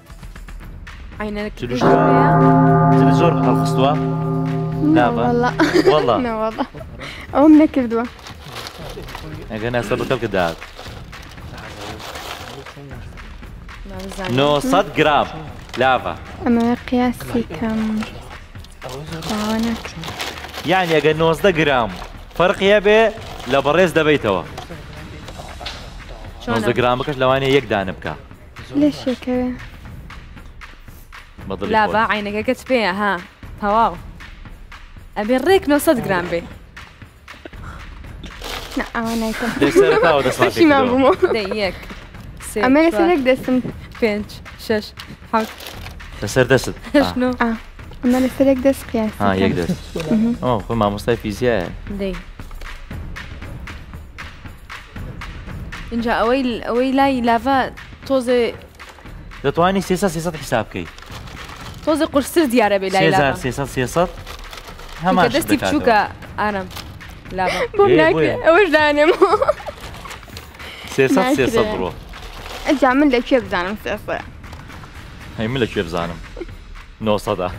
جل زۆر هەڵخستووە والله ئەوم نەکردووە ئەگەر ناسە بکەڵکە داات 900 گرام لاڤە ئەمە قیاسی کەم یعنی ئەگەر 19 گرام فەرقیە بێ لە بەڕێز دەبیتەوە 19 گرام بکەش لەوانەیە یەک دانە بکە لەشێکەوە لاڤە عینەکەکەت پێیە ها تەواو ئەبێ ڕێک 900 گرام بێ ئەمە لەسەرێک دەستم 5 6 7 لەسەر دەست ئەمە لەسەرێک دەست قیاس یەک دەست خۆ مامۆستای فیزیایە اینجا ئەوەی لای لاڤە تۆزێ دەتوانی 300 حساب بکەیت تۆزێ قورستر دیارە بێ لای لاڤە 300 هەمان دەستی بچووکە ئارام لاڤە بۆم ناکرێ ئەوەش دانێم 300 بڕۆ ئەجا من لەکوێ بزانم 300 هەی من لەکوێ بزانم 900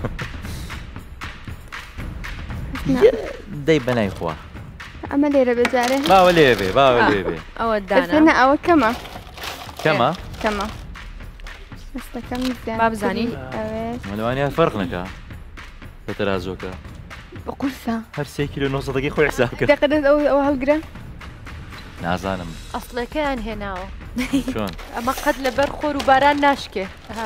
دەی بەنای خوا ئەمە لێرە بێجارێ باوە لێ بێ باوە لێ بێ ئەوە دانا ئەوە کەمە کەمە دەستەکەم با بزانین مەلەوانیا فەرق نەکا بە تەرازۆکە بە قورسە هەر 3 کیلۆ 900 خۆی حساب کرد دەقەدەت ئەوە هەڵگرە نازانم ئەسڵەکەیان هێناوە چۆن ئەمە قەت لەبەر خۆر و باران ناشکێ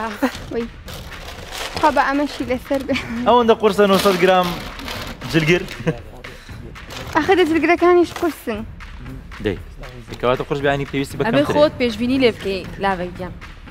خوا بە ئەمەشی لەسەر بێ ئەوەندە قورسە 900 گرام جلگر ئەخە دەجلگرەکانیش قورسن دەی کەواتە قورس بیانی پێویستی بەکەم ئەبێ خۆت پێشبینی لێ بکەی لاوەیگەم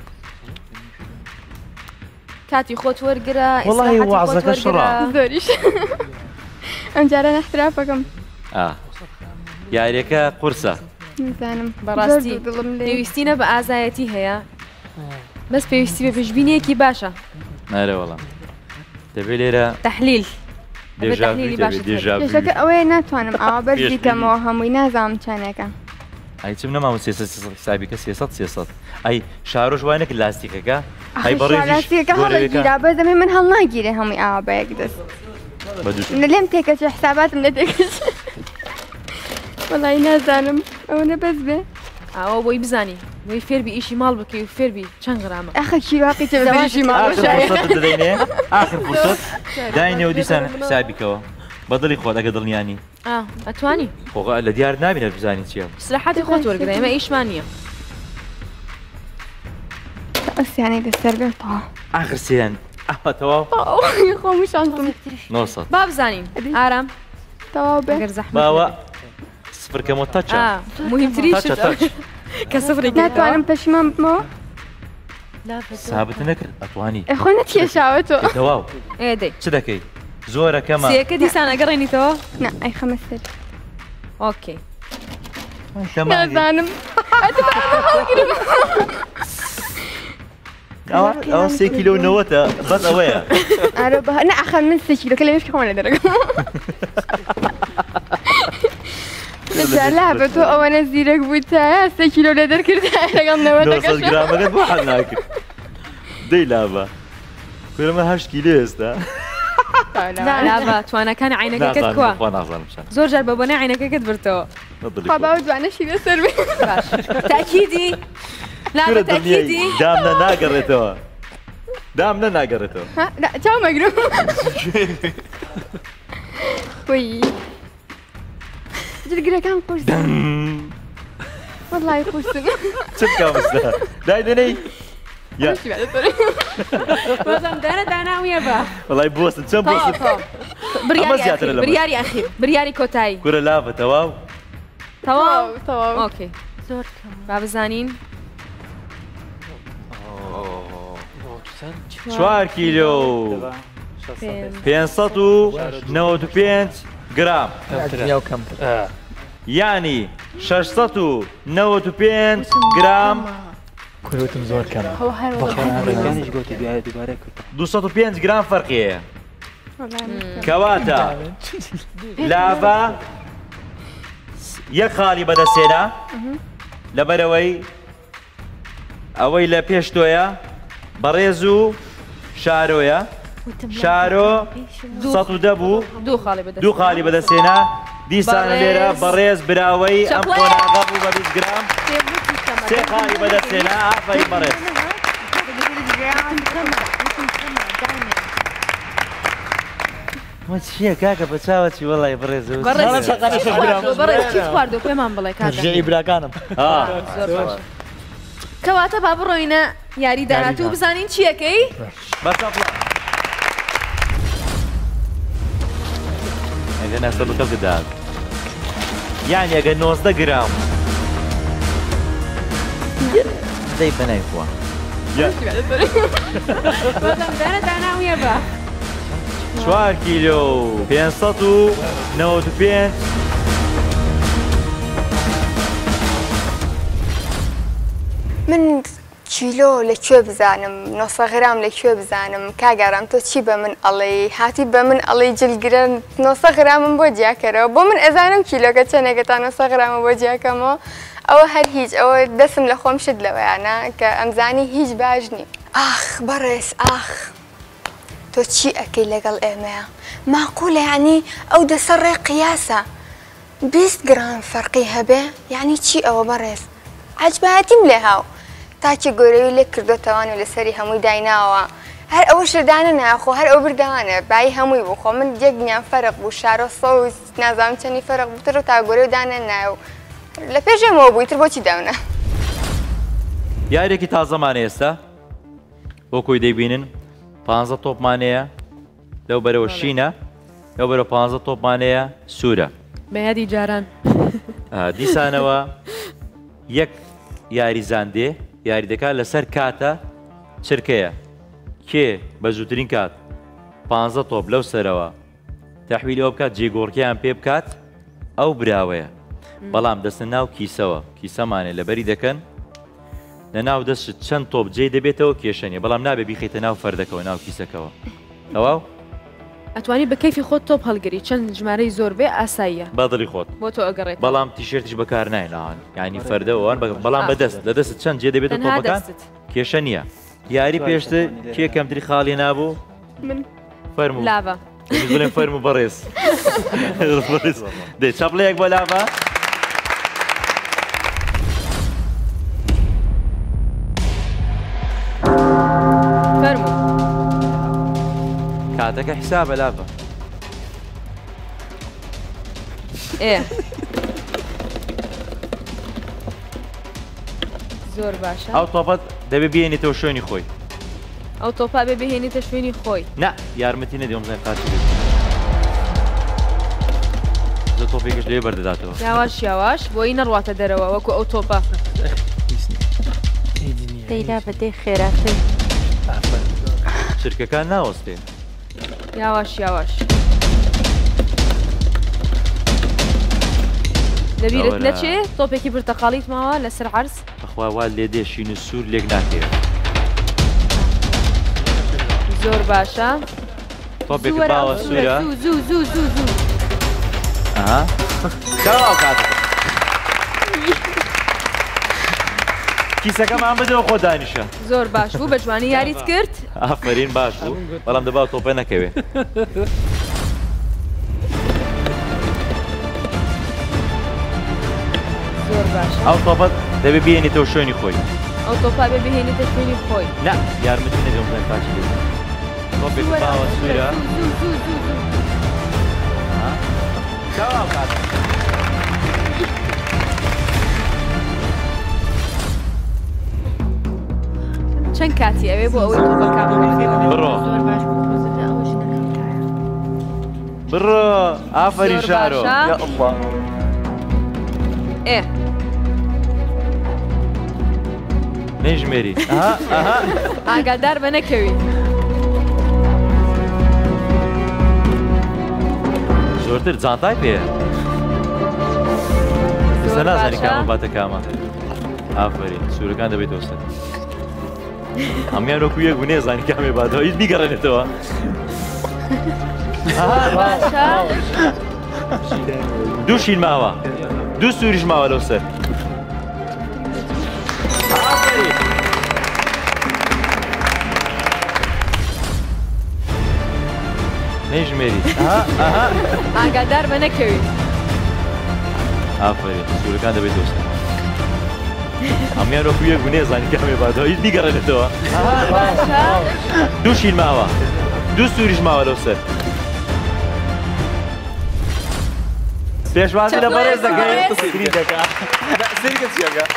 کاتی خۆت وەرگرە وەڵی وازەکە شڕا زۆریش ئەم جارە نەخترافەکەم یاریەکە قورسە نزانم بەڕاستی پێویستینە بە ئازایەتی هەیە بەس پێویستی بە پێشبینیەکی باشە نارە وەڵام دەبێت لێرە تەحلیل پێشەکە ئەوەیە ناتوانم ئاوا بەر بیکەمەوە هەمووی نازانم چانەکە ئەی چم نەماوە 300 حسابیکە 300 ئەی شارۆژ وانێک لاستیکەکە ئەی لاستیکەکە هەڵگیرا بە دەمێ من هەڵ ناگیرێ هەمووی ئاوا بە یەک دەست لێم تێکەچ حساباتم لە تێکەچ وەڵی نازانم ئەوەنە بەس بێ ئەوە بۆی بزانی بۆی فێربی ئیشی ماڵ بکەی و فێربی چەند غرامە ئەخە کیلۆقی تێدەواشی ماڵ دەدەینێ ئاخر فرسەت داینێ و دیسان حسابیکەوە بەدڵی خۆت ئەگە دڵنیانی ئەتوانی خۆ لە دیار نابینێت بزانی چیە سلاحاتی خۆت وەرگرە ئێمە ئیشمان نییە ئەسیانی دەسەر بێتەوە ئاخر سێیان ئەمە تەواو خۆمی شانتم 900 با بزانین ئارام تەواو بێ باوە سفرکەمەوە تەچە مهمتری کە سفرێک ناتوانم پەشیمان بمەوە سابت نەکرد ئەتوانی خۆ نەتێشاوە تۆ تەواو ئێدەی چ دەکەی زۆرە کەمە سێکە دیسان ئەگەڕێنیتەوە نا ئەی خەمە سەر ئۆکێ نازانم ئەوە 3 کیلۆ 90 بەس ئەوەیە ئارە بە نەخە من 3 کیلۆکە لە مشکەوە لە دەرەکەم لا بە تۆ ئەوەنە زیرەک بووی تا 3 کیلۆ لە دەرکرد لەگەڵ 90 گرامەکەت بۆ حەل ناکرد دەی لابە کوێرەمە 8 کیلۆ ئێستا لابە توانەکانی عینەکەکەت کووە زۆر جار بە بۆنەی عینەکەکەت برتەوە خوا باوە جوانەشی لەسەر بێ تاکیدی لابە تاکیدی دامنە ناگەڕێتەوە دامنە ناگەڕێتەوە چاو مەگرم وی جلگرەکان قورسن وەڵای قورسن چ بکەم ئێستا دای دەنەی بازم دانە داناویە بە وەڵای بۆستن چەند بۆست بریاری ئەخیر بریاری کۆتایی گورە لابە تەواو تەواو ئۆکێ زۆر با بزانین 4 کیلۆ 595 گرام یعنی 695 گرام کوێوتم زۆر کەمە 205 گرام فەرقیەیە کەواتە لاڤە یەک خاڵی بەدەستێنا لەبەرەوەی ئەوەی لە پێش تۆیە بەڕێز و شارۆیە شارۆ 110 بوو دوو خاڵی بەدەستێنا دیسانە لێرە بەڕێز براوەی ئەم قۆناغا بوو بە 20 گرام سێ خاڵی بەدەستێنا ئافەی بەڕێز چییە کاکە بە چاوەچی وەڵی بەڕێز چیت خواردۆ پێمان بڵێ ژێی براکانم کەواتە با بڕۆینە یاری داهات و بزانین چیەکەی ئەگە نەسە بکە بدات یعنی ئەگە 90 گرام دەی بەنای خوا داناویە بە 4 کیلۆ 595 من کیلۆ لەکوێ بزانم 900 غرام لەکوێ بزانم کاگەڕام تۆ چی بە من ئەڵێ هاتی بە من ئەڵێ جلگرە 900 غرامم بۆ جیاکەرەوە بۆ من ئەزانم کیلۆکە چەندێکە تا 900 غرامە بۆ جیاکەمەوە ئەوە هەر هیچ ئەوە دەسم لە خۆم شت لەوەیانە کە ئەمزانی هیچ باش نییە ئاخ بەڕێز ئاخ تۆ چی ئەەکەی لەگەڵ ئێمەیە ماقولە یعنی ئەو دەسەر ڕێ قیاسە 20 گرام فەرقی هەبێ یعنی چی ئەوە بەڕێز عەجبایەتیم لێ هاو تاکی گۆرەوی لێ کردوتەوان و لەسەری هەمووی دایناوە هەر ئەوە شدانە ناخۆ هەر ئەو بردەوانە بای هەمووی بخۆ من یەکمیان فەرق بوو شارۆ سەوز نازانم چەندی فەرق بووتر و تا گۆرەوی دانە ناو لە پێشێمەوە بوویتر بۆچی داونە یارێکی تازەمانە ئێستا وەکوی دەیبینن 15 تۆپمانەیە لەو بەرەوە شینە لەو بەرەوە 15 تۆپمانەیە سوورە بەیادی جاران دیسانەوە یەک یاریزاندێ یاری دەکات لەسەر کاتە چرکەیە کێ بە زووترین کات 15 تۆپ لەو سەرەوە تەحویل ئەو بکات جێگۆڕکیان پێ بکات ئەو براوەیە بەڵام دەستە ناو کیسەوە کیسەمانێ لەبەری دەکەن لە ناو دەست چەند تۆپ جێ دەبێتەوە کێشەنیە بەڵام نابێ بیخیتە ناو فەردەکەەوە ناو کیسەکەەوە ئەوە ئەتوانی بە کەیفی خۆت تۆپ هەڵگری چەند ژمارەی زۆربێ ئاساییە بەدڵی خۆت بۆ تۆ ئەگەڕێت بەڵام تیشێرتیش بەکار ناینەوان ینی فەردەوەوان بەڵام بەدەست لە دەست چەند جێ دەبێتە تۆپەکان کێشە نییە یاری پێشتر کێ کەمتری خاڵی نابوو من فەرموو لاڤە بڵێن فەرموو بەڕێز دەی چەپڵەیەک بۆ لاڤە کاتەکە حسابە لاڤە زۆر باشە ئەو تۆپەت دەبێ بێنێتەوە شوێنی خۆی ئەو تۆپا بێ بهێنیتە شوێنی خۆی نا یارمەتی نەدێم زای قاچی زە تۆپێکش لێ بەردەداتەوە یاواش یاواش بۆی نەڕواتە دەرەوە وەکو ئەو تۆپە دەیلا بەدەی خێراتر چرکەکان ناوەستێ یاواش یاواش دەبیرت نەچێ تۆپێکی پرتەقاڵیت ماوە لەسەر عەرز بەخوا وا لێ دێ شین و سوور لێک ناکەوێت زۆر باشە تۆپێک باوە سوورە زوو زوو زوو زوو کاڵاو کاتەکە کیسەکەمان بدەوە خۆ دانیشە زۆر باش بوو بە جوانی یاریت کرد ئافرین باش بوو بەڵام دەبا تۆپە نەکەوێ زۆر باشە ئەو تۆپەت دەبێ بێنێتەوە شوێنی خۆی ئەو تۆپا بێ بهێنێتە شوێنی خۆی نا یارمەتی نەدەم زای قاچی تۆپێک باوە سوورە کاڵاو کاتەکە چەند کاتی ئەوێ بۆ ئەوەی تۆپەکان بڕۆ بڕۆ ئافەری شارۆ نەیژمێری ئاگادار بە نەکەوی زۆرتر جانتای پێ ئێستا نازانی کامە باتە کامە ئافرین سوورەکان دەبێتەوە سەر هەمویان وەکو یەک بوو نێزانی کامێ باتەوە هیچ بیگەڕێنێتەوە دوو شین ماوە دوو سووریش ماوە لەو سەر نەیژمێری ئاگادار بە نەکەوی ئافرین سوورەکان دەبێتەوە سەر هەمویان وەکو یەک بوو نێزانی کامێ باتەوە هیچ بیگەڕێنێتەوە دوو شین ماوە دوو سووریش ماوە لەو سەر پێشوازی لە بەڕێز دەکەیت سکرین دەکات سریکە چیەکە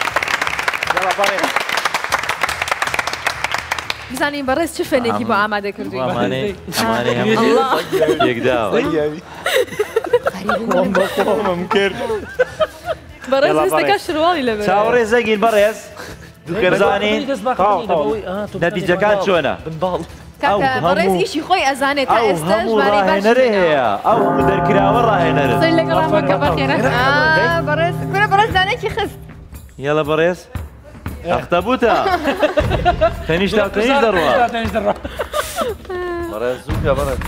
بزانین بەڕێز چه فێنێکی بۆ ئامادە کردووی ئەمانەی هەموو یەکداوە خۆمم کرد بەڕێز دەستەکە شرواڵی لەبێت چاوەڕێ زەگین بەڕێز بزانین نەتیجەکان چۆنە بەڕێز ئیشی خۆی ئەزانێت تا ئێستا ژمارەی باش هەیە ئەو هەموو دەرکراوە ڕاهێنەرن قسەی لەگەڵ ئەمەکە بەخێرە بەڕێز کورە بەڕێز زانێکی خست یاڵە بەڕێز ئەختەبووتە تەنیش تا تەنیش دەڕوە بەڕێز زووکە بەڕێز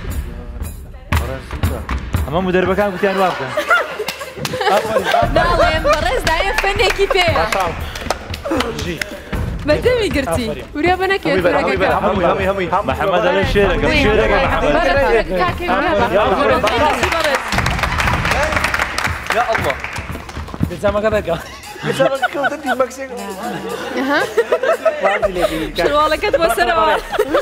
هەموو دەربەکان گوتیان وا بکەن ناڵێم بەڕێز دایە فێنێکی پێیە بەدەمی گرتی وریا بە نەکەوێت فراگەکە محەممەد ئەلە شێرەکەم شێرەکە يا الله بزعمك هذا شروالەکەت بۆ سەرەوە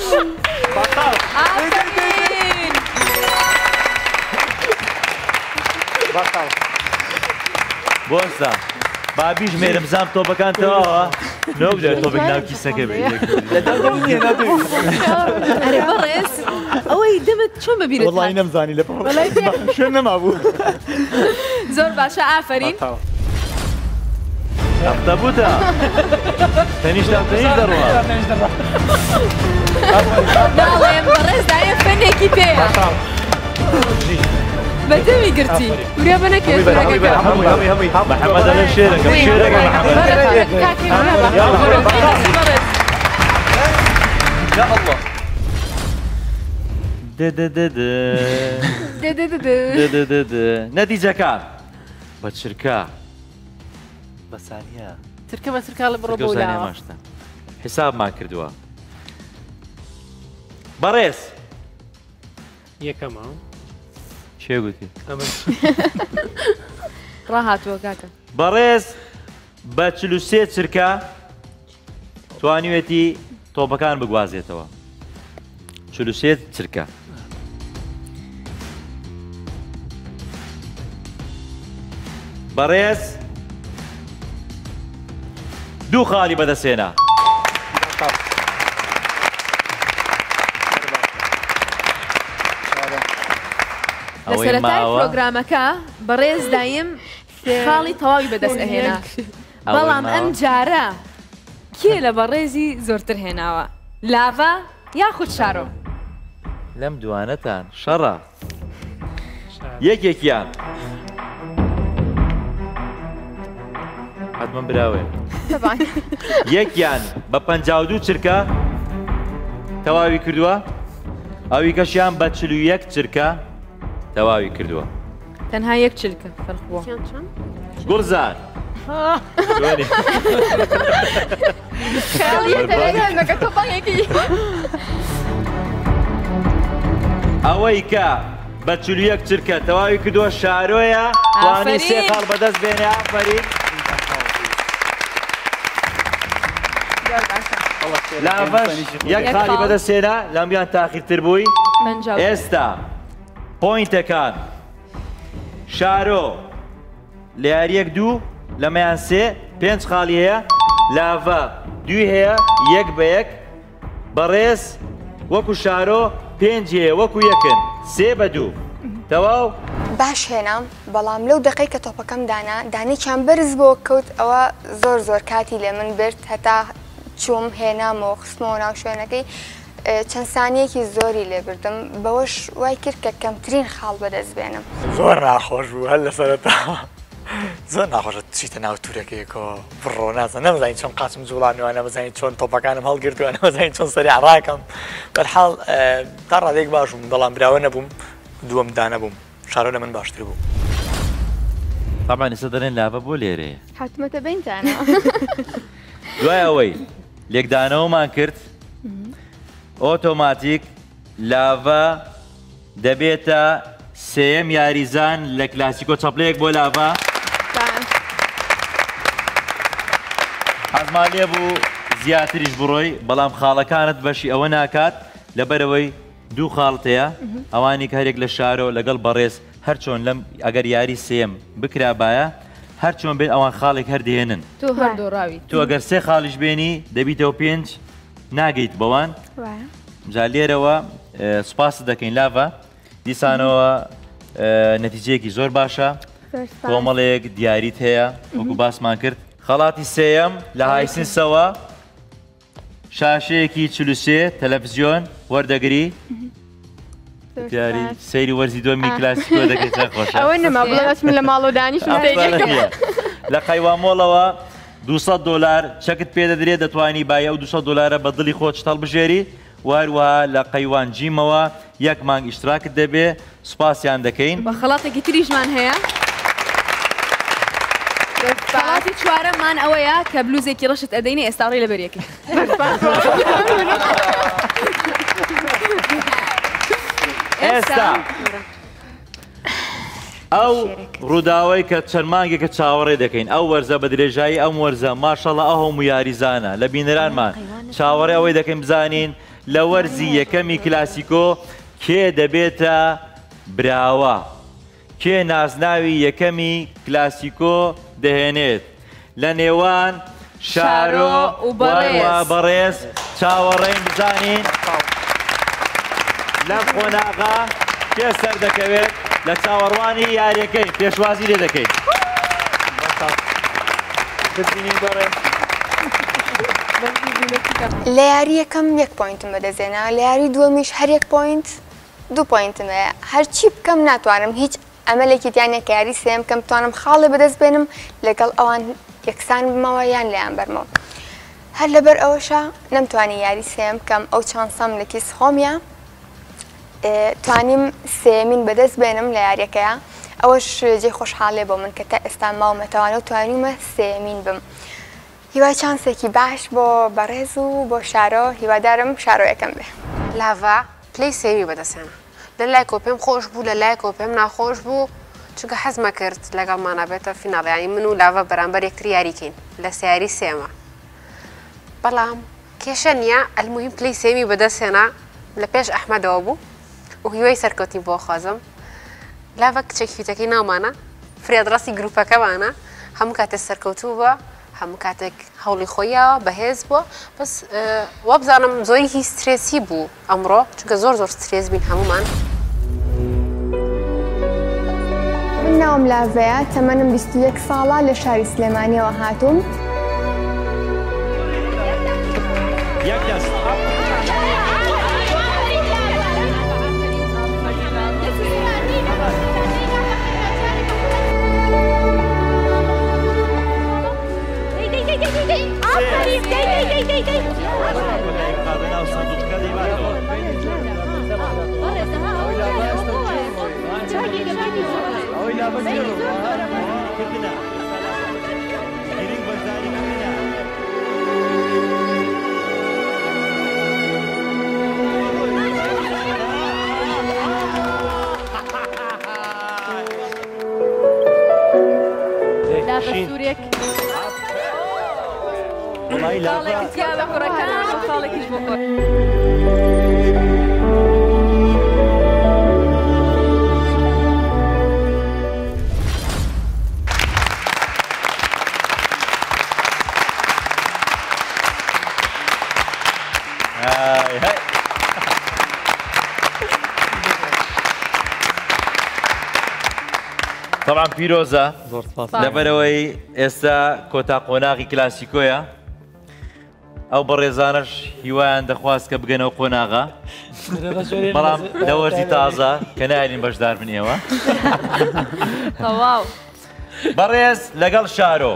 بۆستا بابیش مێرم زام تۆپەکان تەواوە نەو بدە تۆپێک ناو کیسەکە بێ ئەرێ بەڕێز ئەوەی دەمت چۆن ببیرێت وڵی نەمزانی لە شوێن نەمابوو زۆر باشە ئافرین ئەفتەبووتە تەنیشتان تەنیش دەڕوە ناڵێم بەڕێز دایە فەنێکی پێیە بەدەمی گرتی وریا بە نەکەوێت فراگەکە محەممەد ئەلە شێرەکەم شێرەکە يا الله نەتیجەکان بە چرکە بە سانیە ترکە بە ترکا لە بڕۆ بۆلاوە حسابمان کردووە بەڕێز یەکەمە چێ گوتی ڕاهاتووە کاکە بەڕێز بە 43 چرکە توانیوێتی تۆپەکان بگوازێتەوە 43 چرکە بەڕێز دوو خاڵی بەدەستێنا لە سەرەتای پرۆگرامەکە بەڕێز دایم خاڵی تەواوی بەدەست ئەهێنا بەڵام ئەم جارە کێ لە بەڕێزی زۆرتر هێناوە لاڤا یاخود شارۆ لەم دوانەتان شەڕە یەکێکیان حتمما براوێ یەکیان بە 52 چرکە تەواوی کردووە ئەوی کەشیان بە 41 چرکە تەواوی کردووە تەنها یەک چلکە فەرخووە گوڵزار ئەوەی کە بە 41 چرکە تەواوی کردووە شارۆیە توانی سێ خاڵ بەدەست بێنێ ئافەرین لاڤەش یەک خاڵی بەدەستێنا لەمیان تاخیرتر بووی ئێستا پۆینتەکان شارۆ لە یاریەک دوو لەمەیان سێ 5 خاڵی هەیە لاڤە دوی هەیە یەک بە یەک بەڕێز وەکو شارۆ 5 هەیە وەکو یەکن 3 بە 2 تەواو باش هێنام بەڵام لەو دقەی کە تۆپەکەم دانا دانێکیان بەرز بۆ کەوت ئەوە زۆر کاتی لێ من برد هەتا چووم هێنامەوە خستمەوە ناو شوێنەکەی چەند سانیەکی زۆری لێ بردم بەوەش وای کرد کە کەمترین خاڵ بەدەست بێنم زۆر ناخۆش بوو هەر لە سەرەتا زۆر ناخۆشە چیتە ناو تورەکەیەکەوە بڕۆ نازە نەمزانین چۆن قاچم جوڵانەوە نەمەزانین چۆن تۆپەکانم هەڵگرتووە نەمەزانین چۆن سەری عڕاکەم بەرحاڵ تا ڕادێک باش بووم بەڵام براوە نەبووم دووەم دانە بووم شارۆ لە من باشتر بوو طبعا ئێستا دەڵێن لاڤە بۆ لێرەیە حتمەتە بینتانە دوای ئەوەی لێکدانەوەمان کرد ئۆتۆماتیک لاڤە دەبێتە سێم یاریزان لە کلاسیکۆ چەپلەیەک بۆ لاڤە حەزمان لێ بوو زیاتریش بڕۆی بەڵام خاڵەکانت بەشی ئەوە ناکات لەبەرەوەی دوو خاڵت هەیە ئەوانی کە هەرێک لە شارۆ لەگەڵ بەڕێز هەرچۆن لەم ئەگەر یاری سێم بکرابایە هەرچۆن بێت ئەوان خاڵێک هەردێنن تو ئەگەر سێ خاڵیش بێنی دەبیتەوە 5 ناگەیت بەوان جا لێرەوە سوپاس دەکەین لاڤە دیسانەوە نەتیجەیەکی زۆر باشە کۆمەڵێک دیاریت هەیە وەکو باسمان کرد خەڵاتی سێیەم لە هایسنسەوە شاشەیەکی 43 تەلەڤیزیۆن وەردەگری دیاری سەیری وەرزی دۆمی کلاسیکۆ دەکەیت خۆشە ئەوە نەما بڵێ من لە ماڵ و دانیشم لە قەیوامۆڵەوە 200 دلار چەکت پێ دەدرێت دەتوانی باە و 200 دلارە بە دڵی خۆت هەڵبژێری واروها لە قەیوان جیمەوە یەک مانگ ئیشتراکت دەبێ سوپاسیان دەکەین بە خەڵاتێکی تریژمان هەیە خاڵەتی چوارەممان ئەوەیە کە بلوزێکی ڕەشت ئەدەینی ئێستاڕی لە بەریەکە ئێستا ئەو ڕووداوەی کە چەند مانگێکە چاوەڕێ دەکەین ئەو وەرزە بە درێژایی ئەم وەرزە ماشەڵڵا ئەو هەموو یاریزانە لە بینەرانمان چاوەڕێ ئەوەی دەکەین بزانین لە وەرزی یەکەمی کلاسیکۆ کێ دەبێتە براوە کێ نازناوی یەکەمی کلاسیکۆ دەهێنێت لە نێوان شارۆ و بەڕێز چاوەڕێین بزانین لەم قۆناغا کێ سەر دەکەوێت لە چاوەڕوانی یاریەکەی پێشوازی لێ دەکەین لە یاری یەکەم 1 پوینتم بەدەستێنا لە یاری دووەمیش هەر 1 پوینت 2 پوینتم هەیە هەرچی بکەم ناتوانم هیچ ئەمەلێکی دیانە کە یاری سێم کەم بتوانم خاڵێ بەدەست بێنم لەگەڵ ئەوان یەکسان بمەوە یان لەیان بەرمەوە هەر لەبەر ئەوەشە نەمتوانی یاری سێم کەم ئەو چانسەم لە کیس خۆمیە توانیم سێمین بەدەست بێنم لە یاریەکەیە ئەوەش جێ خۆشحاڵێ بۆ من کە تا ئێستا ماوەمەتەوانە و توانیمە سێمین بم هیوای چانسێکی باش بۆ بەڕێز و بۆ شارۆ هیوادارم شارۆ یەکەم بێ لاڤا پلەی سێمی بەدەستێنە لە لایکۆ پێم خۆش بوو لە لایکۆ پێم ناخۆش بوو چونکە حەزمە کرد لەگەڵمانە بێتە فیناڵیانی من و لاڤا بەرامبەر یەکتر یاریکەین لە سیاری سێمە بەڵام کێشە نییە ئەلموهیم پلەی سێمی بەدەستێنا لە پێش ئەحمەدەوە بوو و هیوای سەرکەوتی بۆ خۆزم لاڤا کچێکی فیتەکەی ناومانە فرێدڕاستی گروپەکەمانە هەموو کاتێک سەرکەوتوو بە هەموو کاتێک هەوڵی خۆیەوە بەهێز بووە بەس وە بزانم زۆری هی سترێسی بوو ئەمڕۆ چونکە زۆر سترێس بین هەمومان من ناوم لاڤەیە تەمەنم 21 ساڵە لە شاری سلێمانیەوە هاتووم طبعا پیرۆزە لەبەرەوەی ئێستا کۆتا قۆناغی کلاسیکۆیە ئەو بەڕێزانش هیوایان دەخواست کە بگەنەوە قۆناغا بەڵام لە وەرزی تازە کە نایلین بەشدار بنیەوە بەڕێز لەگەڵ شارۆ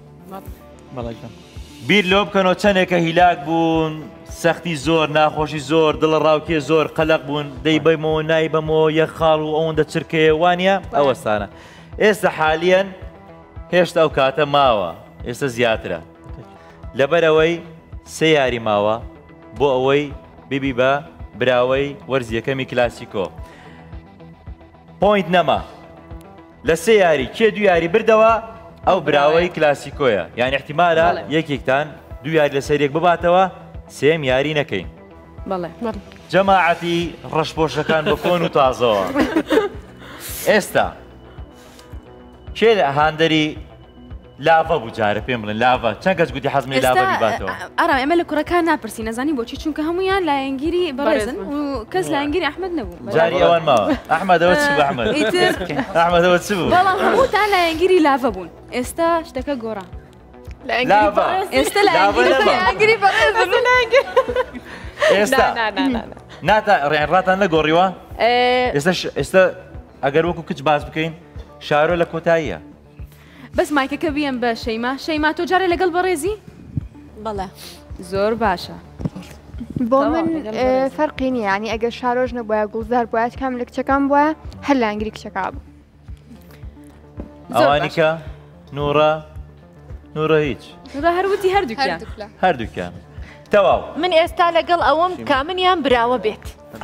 بیر لۆ بکەنەوە چەندێکە هیلاک بوون سەختی زۆر ناخۆشی زۆر دڵ ڕاوکێ زۆر قەلق بوون دەی بەمەوە نایبەمەوە یەک خاڵ و ئەوەندە چرکەیە وانە ئەوەستانە ئێستا حالیەن هێشتا ئەو کاتە ماوە ئێستا زیاترە لەبەرەوەی سێ یاری ماوە بۆ ئەوەی ببی بە براوەی وەرزیەکەمی کلاسیکۆ پۆینت نەما لە سێ یاری کێ دوو یاری بردەوە ئەو براوەی کلاسیکۆیە یعنی احتیمالە یەکێکتان دوو یاری لە سەرێک بباتەوە سێم یاری نەکەین جەماعەتی ڕەشپۆشەکان بە کۆن و تازەوە ئێستا کێ هاندەری لاڤە بوو جارە پێم بڵێن لاڤە چەند کەس گوتی حەزمی لاڤە بیباتەوە ئارام ئێمە لە کوڕەکان ناپرسی نەزانی بۆچی چونکە هەمویان لایەنگیری بەڕێزن و کەس لایەنگیری ئەحمەد نەبوو جاری ئەوان ماوە ئەحمەدەوە چ بوو ئەحمەد ئەحمەدەوە چ بوو بەڵام هەمووتان لایەنگیری لاڤە بوون ئێستا شتەکە گۆڕا ئێستا لایەنگیری بەڕێز ئێستا ناتا ڕێنڕاتان نەگۆڕیوە ئێستا ئەگەر وەکو کچ باز بکەین شارۆ لە کۆتاییە بەس مایکەکە بیەم بە شەیما تۆ جارێ لەگەڵ بەڕێزی؟ بەڵێ زۆر باشە بۆ من فەرقی نییە ینی ئەگەر شارۆژ نەبووە گوڵزار بووە کام لە کچەکان بووە هەر لە ئەنگری کچەکە بوو ئەوانی کە نوورە نورە هیچ هەروتی هەردووکیان تەواو من ئێستا لەگەڵ ئەوەم کامنیان براوە بێت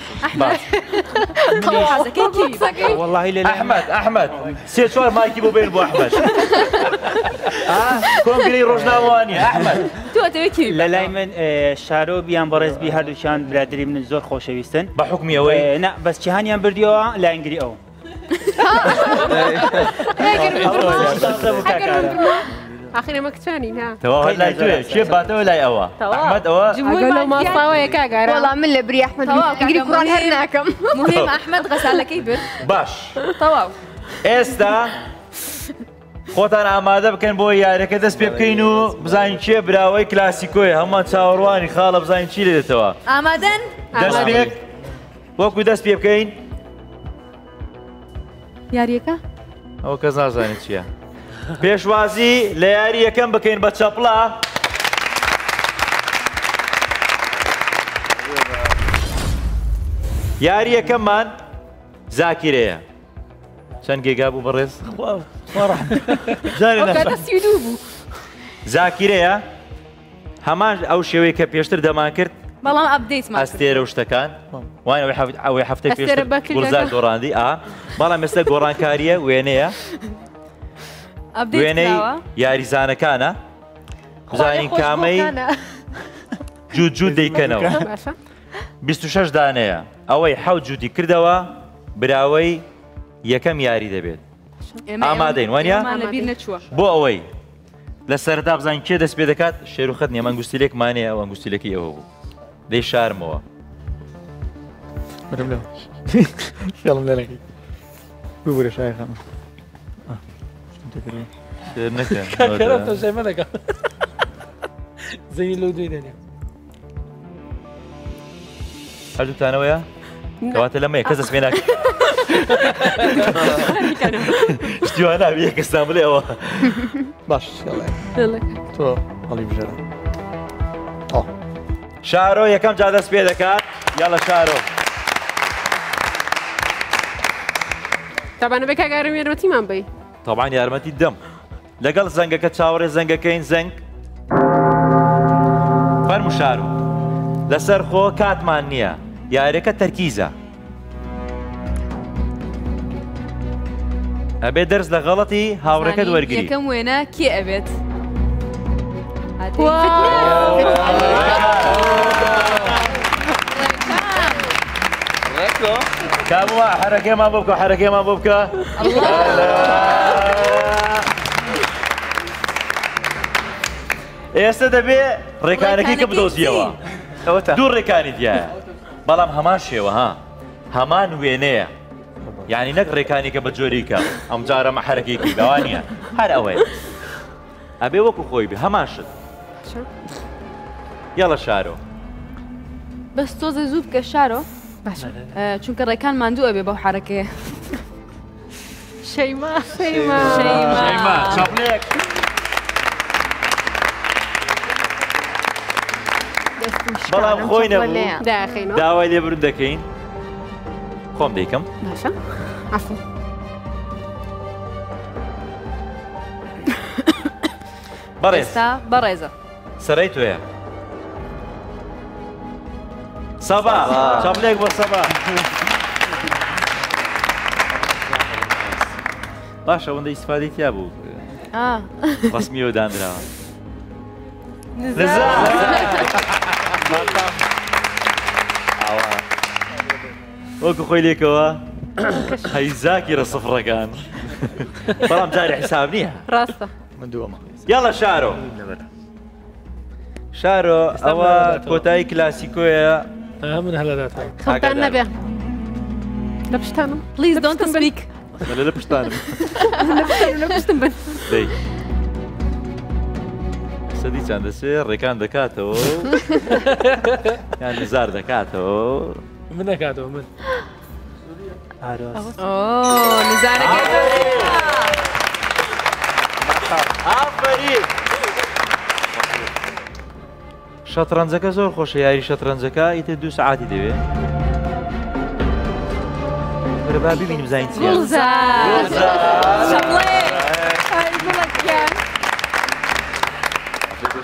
ئەحمەد سێ چوار مایکی بۆ بێن بۆ ئەحمەد کۆنگرەی ڕۆژنامەوانی ئەحمەد لە لای من شارۆ بیان بەڕێزبی هەردووچیان برادری من زۆر خۆشەویستن بە حکمی ئەوەی نه بەس جیهانیان بردیەوە لە ئەنگری ئەو آخر ما كتاني ها توا لا توي شيء باتوا لا أوا أحمد أوا أقول ما صاوي كاجر والله من لبري أحمد أقري قرآن هرناكم مهم أحمد غسالة كيبر باش تواو ئێستا خۆتان ئامادە بکەن بۆ یاریەکە دەست پێ بکەین و بزانین چێ براوەی کلاسیکۆیە هەمومان چاوەڕوانی خاڵە بزانین چی لێتەوە ئامادەن دەست پێک وەکو دەست پێ بکەین یاریەکە ئەوە کەس نازانێت چییە پێشوازی لە یاری یەکەم بکەین بە چەپڵە یاری یەکەممان زاکیرەیە چەند گێگا بوو بەڕێز زاکیرەیە هەمان ئەو شێوەیە کە پێشتر دەمان کرد بەڵام ئەپدەیتمان ئەستێرە و شتەکان وای ئەوەی هەفتەی پێشتر گوڵزار گۆڕاندی بەڵام ئێستا گۆڕانکاریە وێنەیە وێنەی یاریزانەکانە بزانین کامەی جوود دەیکەنەوە 26 دانەیە ئەوەی حەوت جوودی کردەوە براوەی یەکەم یاری دەبێت ئامادەین وانیا بۆ ئەوەی لە سەردا بزانین کێ دەست پێ دەکات شێروخەت نیە مەنگوستیلێکمانەیە ئەو ئەنگوستیلەکەی ئەوە بوو دەی شارمەوە خیاڵم لێنەکەی ببوورە شایخەم زەنی لەو دوێ دێنێ هەردووتانەوەیە کەواتە لەمەیە کەس دەست پێ ناکەی شتیوان ناوی کەستان بڵێ ئەوە باش تۆ هەڵی بژێرە شارۆ یەکەم جا دەست پێ دەکات یاڵە شارۆ طبعا بك قارم يروتي ما بي طبعا یارمەتی دەم لەگەڵ زەنگەکە چاوەڕێ زەنگەکەین زەنگ فەرمو شارۆ لەسەر خۆ کاتمان نییە یاریەکە تەرکیزە ئەبێ دەرس لە غەڵەتی هاوڕێکەت وەرگری یەکەم وێنە کێ ئەبێت کاموە حرەکەمان بۆ بکە حرەکەمان بۆ بکە ئێستا دەبێ ڕێکانەکەی کە بدۆزیەوە دوو ڕێکانی دیایە بەڵام هەمان شێوە هەمان وێنەیە یعنی نەک ڕێکانی کە بە جۆریکە ئەم جارە مە حرەکێکی داوانیە هەر ئەوەیە ئەبێ وەکو خۆی بێ هەمان شت یاڵە شارۆ بەس تۆزە زوو بکە شارۆ چونکە ڕێکان ماندوو ئەبێ بەو حرەکەیە شەیما چاپلێک بەڵام خۆی نەبوو داوای لێبرون دەکەین خۆم دەیکەم باشە عفو بەڕێزە سەرەی توێە سەبا چاپلێک بۆ سەبا باشە ئەوەندە ئیسفادەی تیا بوو ڕەسمیەوە دانراوە وەکو خۆی لێکەوە هەیزاکی ڕەسەفڕەکان بەڵام جاری حساب نییە ڕاستە من دووەمە یاڵە شارۆ شارۆ ئەوە کۆتایی کلاسیکۆیە من هەلەدات خەڵتان نەبێ لە پشتانم پلیز دۆنت سپیک لە پشتانم لە پشتم بن سەدی چەند دەسێ ڕێکان دەکاتەوە یان نزار دەکاتەوە من نەکاتەوە من نزارەکە ئافەرین شەترەنجەکە زۆر خۆشە یاری شەترەنجەکە ئیتر 2 ساعتی دەوێت وەرە با ببینیم زین چییە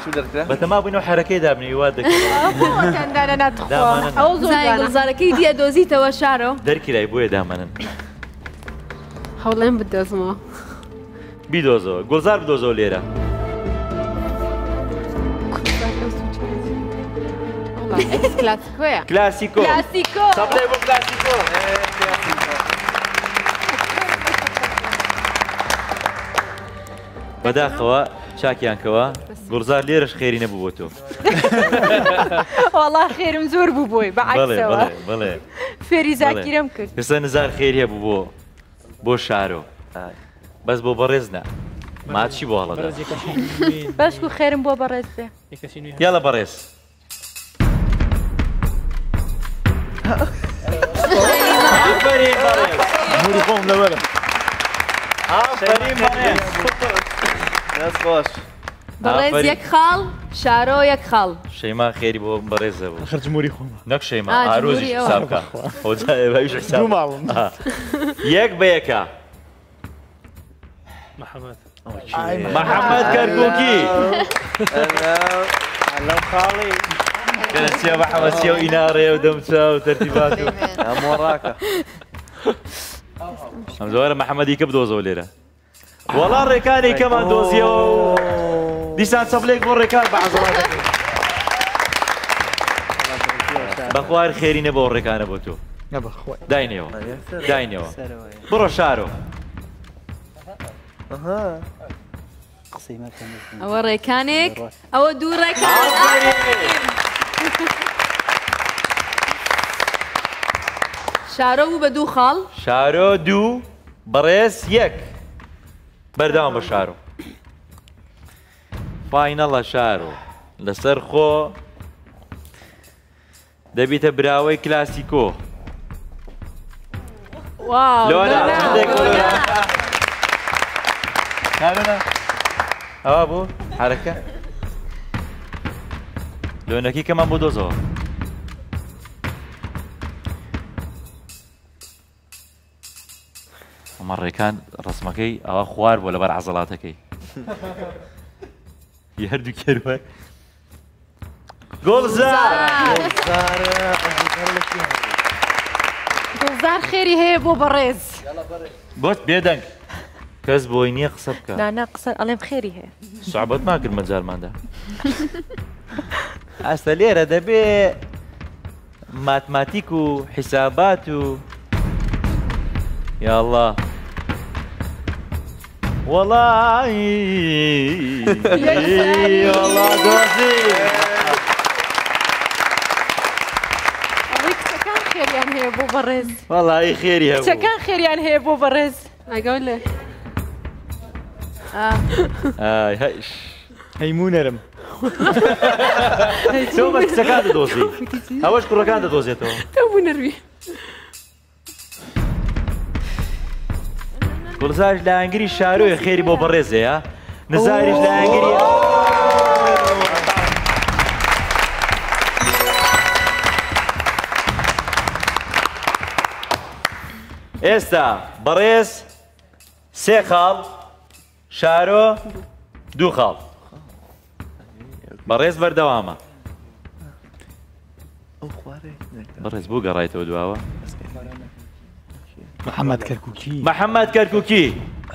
شو دركرا؟ بتما بينو حركة دابني وادك كان دانا نتخوا أو زاركي دي دوزي توا شعره دركي لا يبوي دامنا حولين بدوزمو بيدوزو جولزار بدوزو ليرة كلاسيكو كلاسيكو كلاسيكو صبري بو كلاسيكو بداخوا شاكيان كوا جولزار ليرش خيري نبو بوتو والله خير مزور بوبوي بعكسه بله فيري زاكيرم كرت بس نزار خيري بو بو شارو بس بو برزنا ما تشي بو هلا باش كو خيرم بو برزه يلا برز آفرین برز نوری خوم لبره آفرین برز دست خوش برز یک خال شارو یک خال شيماء خيري بو برز بو آخر جمهوری خوم نك شيماء عروزي حسابك هو بايش حساب دو معلوم يك بيكا محمد كركوكي هلا خالي كرسيا محمد سيو إنارة ودمسة وترتيباته يا موراكا هم زوار محمد يكب دوزو ليرة والله الركاني كمان دوزيو ديسان صبليك بو الركان بعضلاتك بخوار خيري نبو الركان بوتو يابا خوي داينيو برو شارو أو ريكانك أو دو ريكان شارو بدو خال شارو دو بريس يك بردام بشارو فاينل شارو لسر خو دبيت براوي كلاسيكو واو لونا عندك لونا لونا ابو حركه لونا كي كمان بودوزو مرة كان رسمكي أو خوار ولا بر عضلاتكي يهردو كيروه جولزار جولزار خيري هي بو برز بوت بيدنك كز بويني قصبك لا قصر الله بخيري هي صعبت ما كل مجال ماندا أستليرة دبي ماتماتيكو حساباتو يا الله والله والله دوزي كان خير يعني هي بو برز والله اي خير يا ابو كان خير يعني هي بو برز اقول لك هايش هي مو نرم شو بس سكاد دوزي هواش كل كاد دوزي تو مو نرمي ولزاج لانجري شارو خيري بو برزه ها نزارج لانجري استا بريس سي خال شارو دو خال بريس بردوامه بريس بو قرايته دواوه محمد كركوكي محمد كركوكي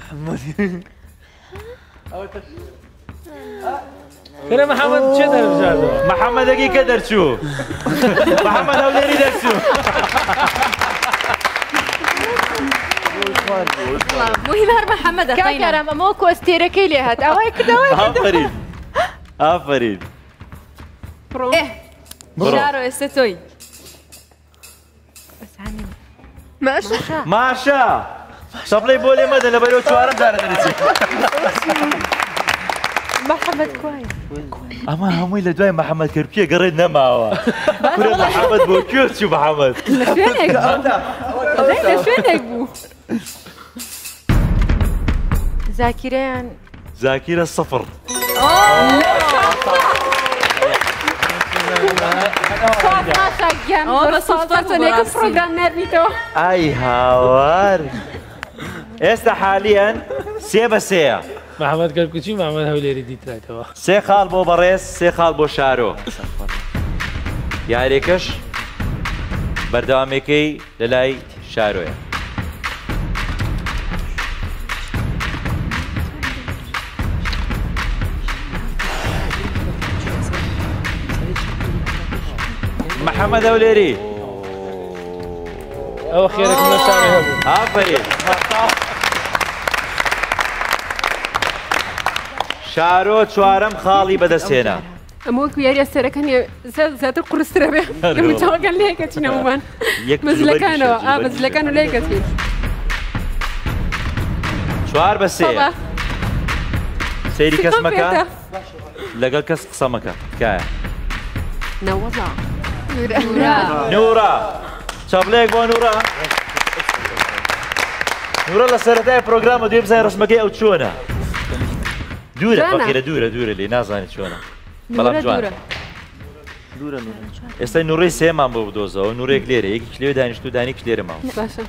كده محمد شو درجاته محمد اجي كدر شو محمد اوليري درسو مهم محمد كان كرم موكو استيركي لي هات اوي كده افرين افرين ايه شارو استوي ماشا صبلي بولي مدى لبريو شوارم دارة درسي محمد كويس اما همي لدواي محمد كركي قرينا معه كل محمد بوكيو شو محمد فينك فينك بو ذاكرين ذاكرة الصفر اي هاوار استا حاليا سيبا سيا محەممەد کەرکوچی محەممەد هەولێری دیترایتەوە 3 خاڵ بۆ بەڕێز 3 خاڵ بۆ شارۆ یاریەکەش بەردەوامێکەی لە لای شارۆیە محەممەد هەولێری ئەوە خێرەکە نەشانێ هەبوو ئافرین شارۆ چوارەم خاڵی بەدەستێنا ئەمە وەکو یاری ئەستێرەکانی زیاتر قورسترە بێ لە مچاوەکان لێکە چینەوەمان مەزلەکانەوە مەزلەکان و لێکەچین 4 بە 3 سەیری کەس مەکە لەگەڵ کەس قسە مەکە تکایە نەوەڵا نورا چاپلەیەک بۆ نورا نورا لە سەرەتای پرۆگرامە دوێ بزانین ڕسمەکەی ئەو چۆنە دوورە فەقیرە دوورە لێ نازانێت چۆنە بەڵام جوانە ئێستا نوڕی سێمان بۆ بدۆزەوە نورێک لێرە یەکی لێ دانیشت و دانیک لێرە ماوە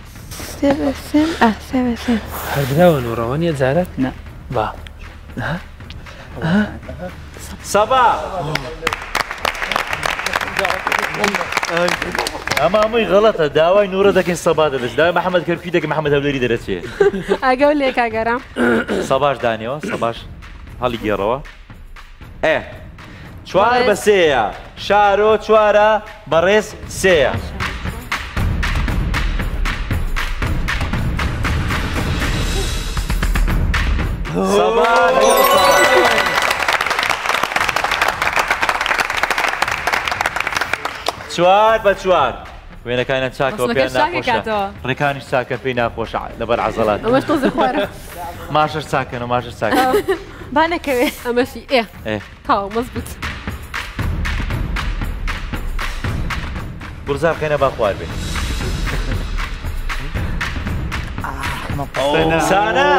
هەردراوە نوڕەوە نیە جارێک نە با سەبا ئەمە هەمووی غەڵەتە داوای نورە دەکەین سەبا دەدەست داوای محەممەد کەرکوچی دەکەین محەممەد هەولێری دەرەچێت ئاگە و لێ کاگەرام سەباش دانیەوە سەباش هەڵی گێڕەوە 4 بە 3 شارۆ 4 بەڕێز 3 4 بە 4 وێنەکانیان چاکەوە پێیان ناخۆشە ڕێکانیش چاکە پێی ناخۆشە لەبەر عەزەڵات ئەمەش تۆزە خوارە ماشەش چاکەن و ماشەش چاکەن با نەکەوێ ئەمەشی تاو مەزبوط بورزا بخێنە با خوار بێ سانە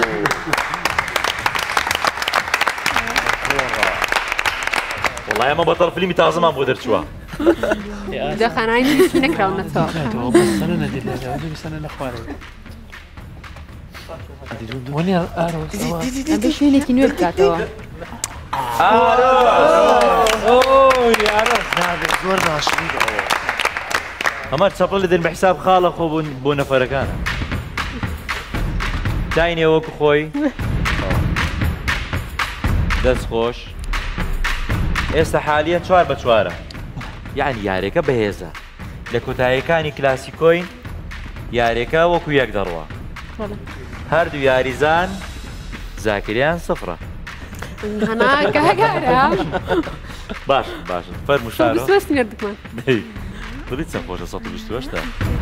وڵای ئەمە بەتەڵ فیلمی تازەمان بۆ دەرچووە دەخانایی نووسی نەکراونەتەوە سەنە لە خوارەوە ئەبێ شوێنێکی نوێ بکاتەوە زۆر باشی ئەمە چەپڵ لە دەرمە حساب خاڵە خۆ بۆ نەفەرەکانە داینێ وەکو خۆی دەست خۆش ئێستا حالیە 4 بە 4 یعنی یارێکە بەهێزە لە کۆتاییەکانی کلاسیکۆین یارێکە وەکو یەک دەڕوە هەردوو یاریزان زاکریان سفرە باش باش فەرموو شارۆ بڵیت چەند خۆشە 128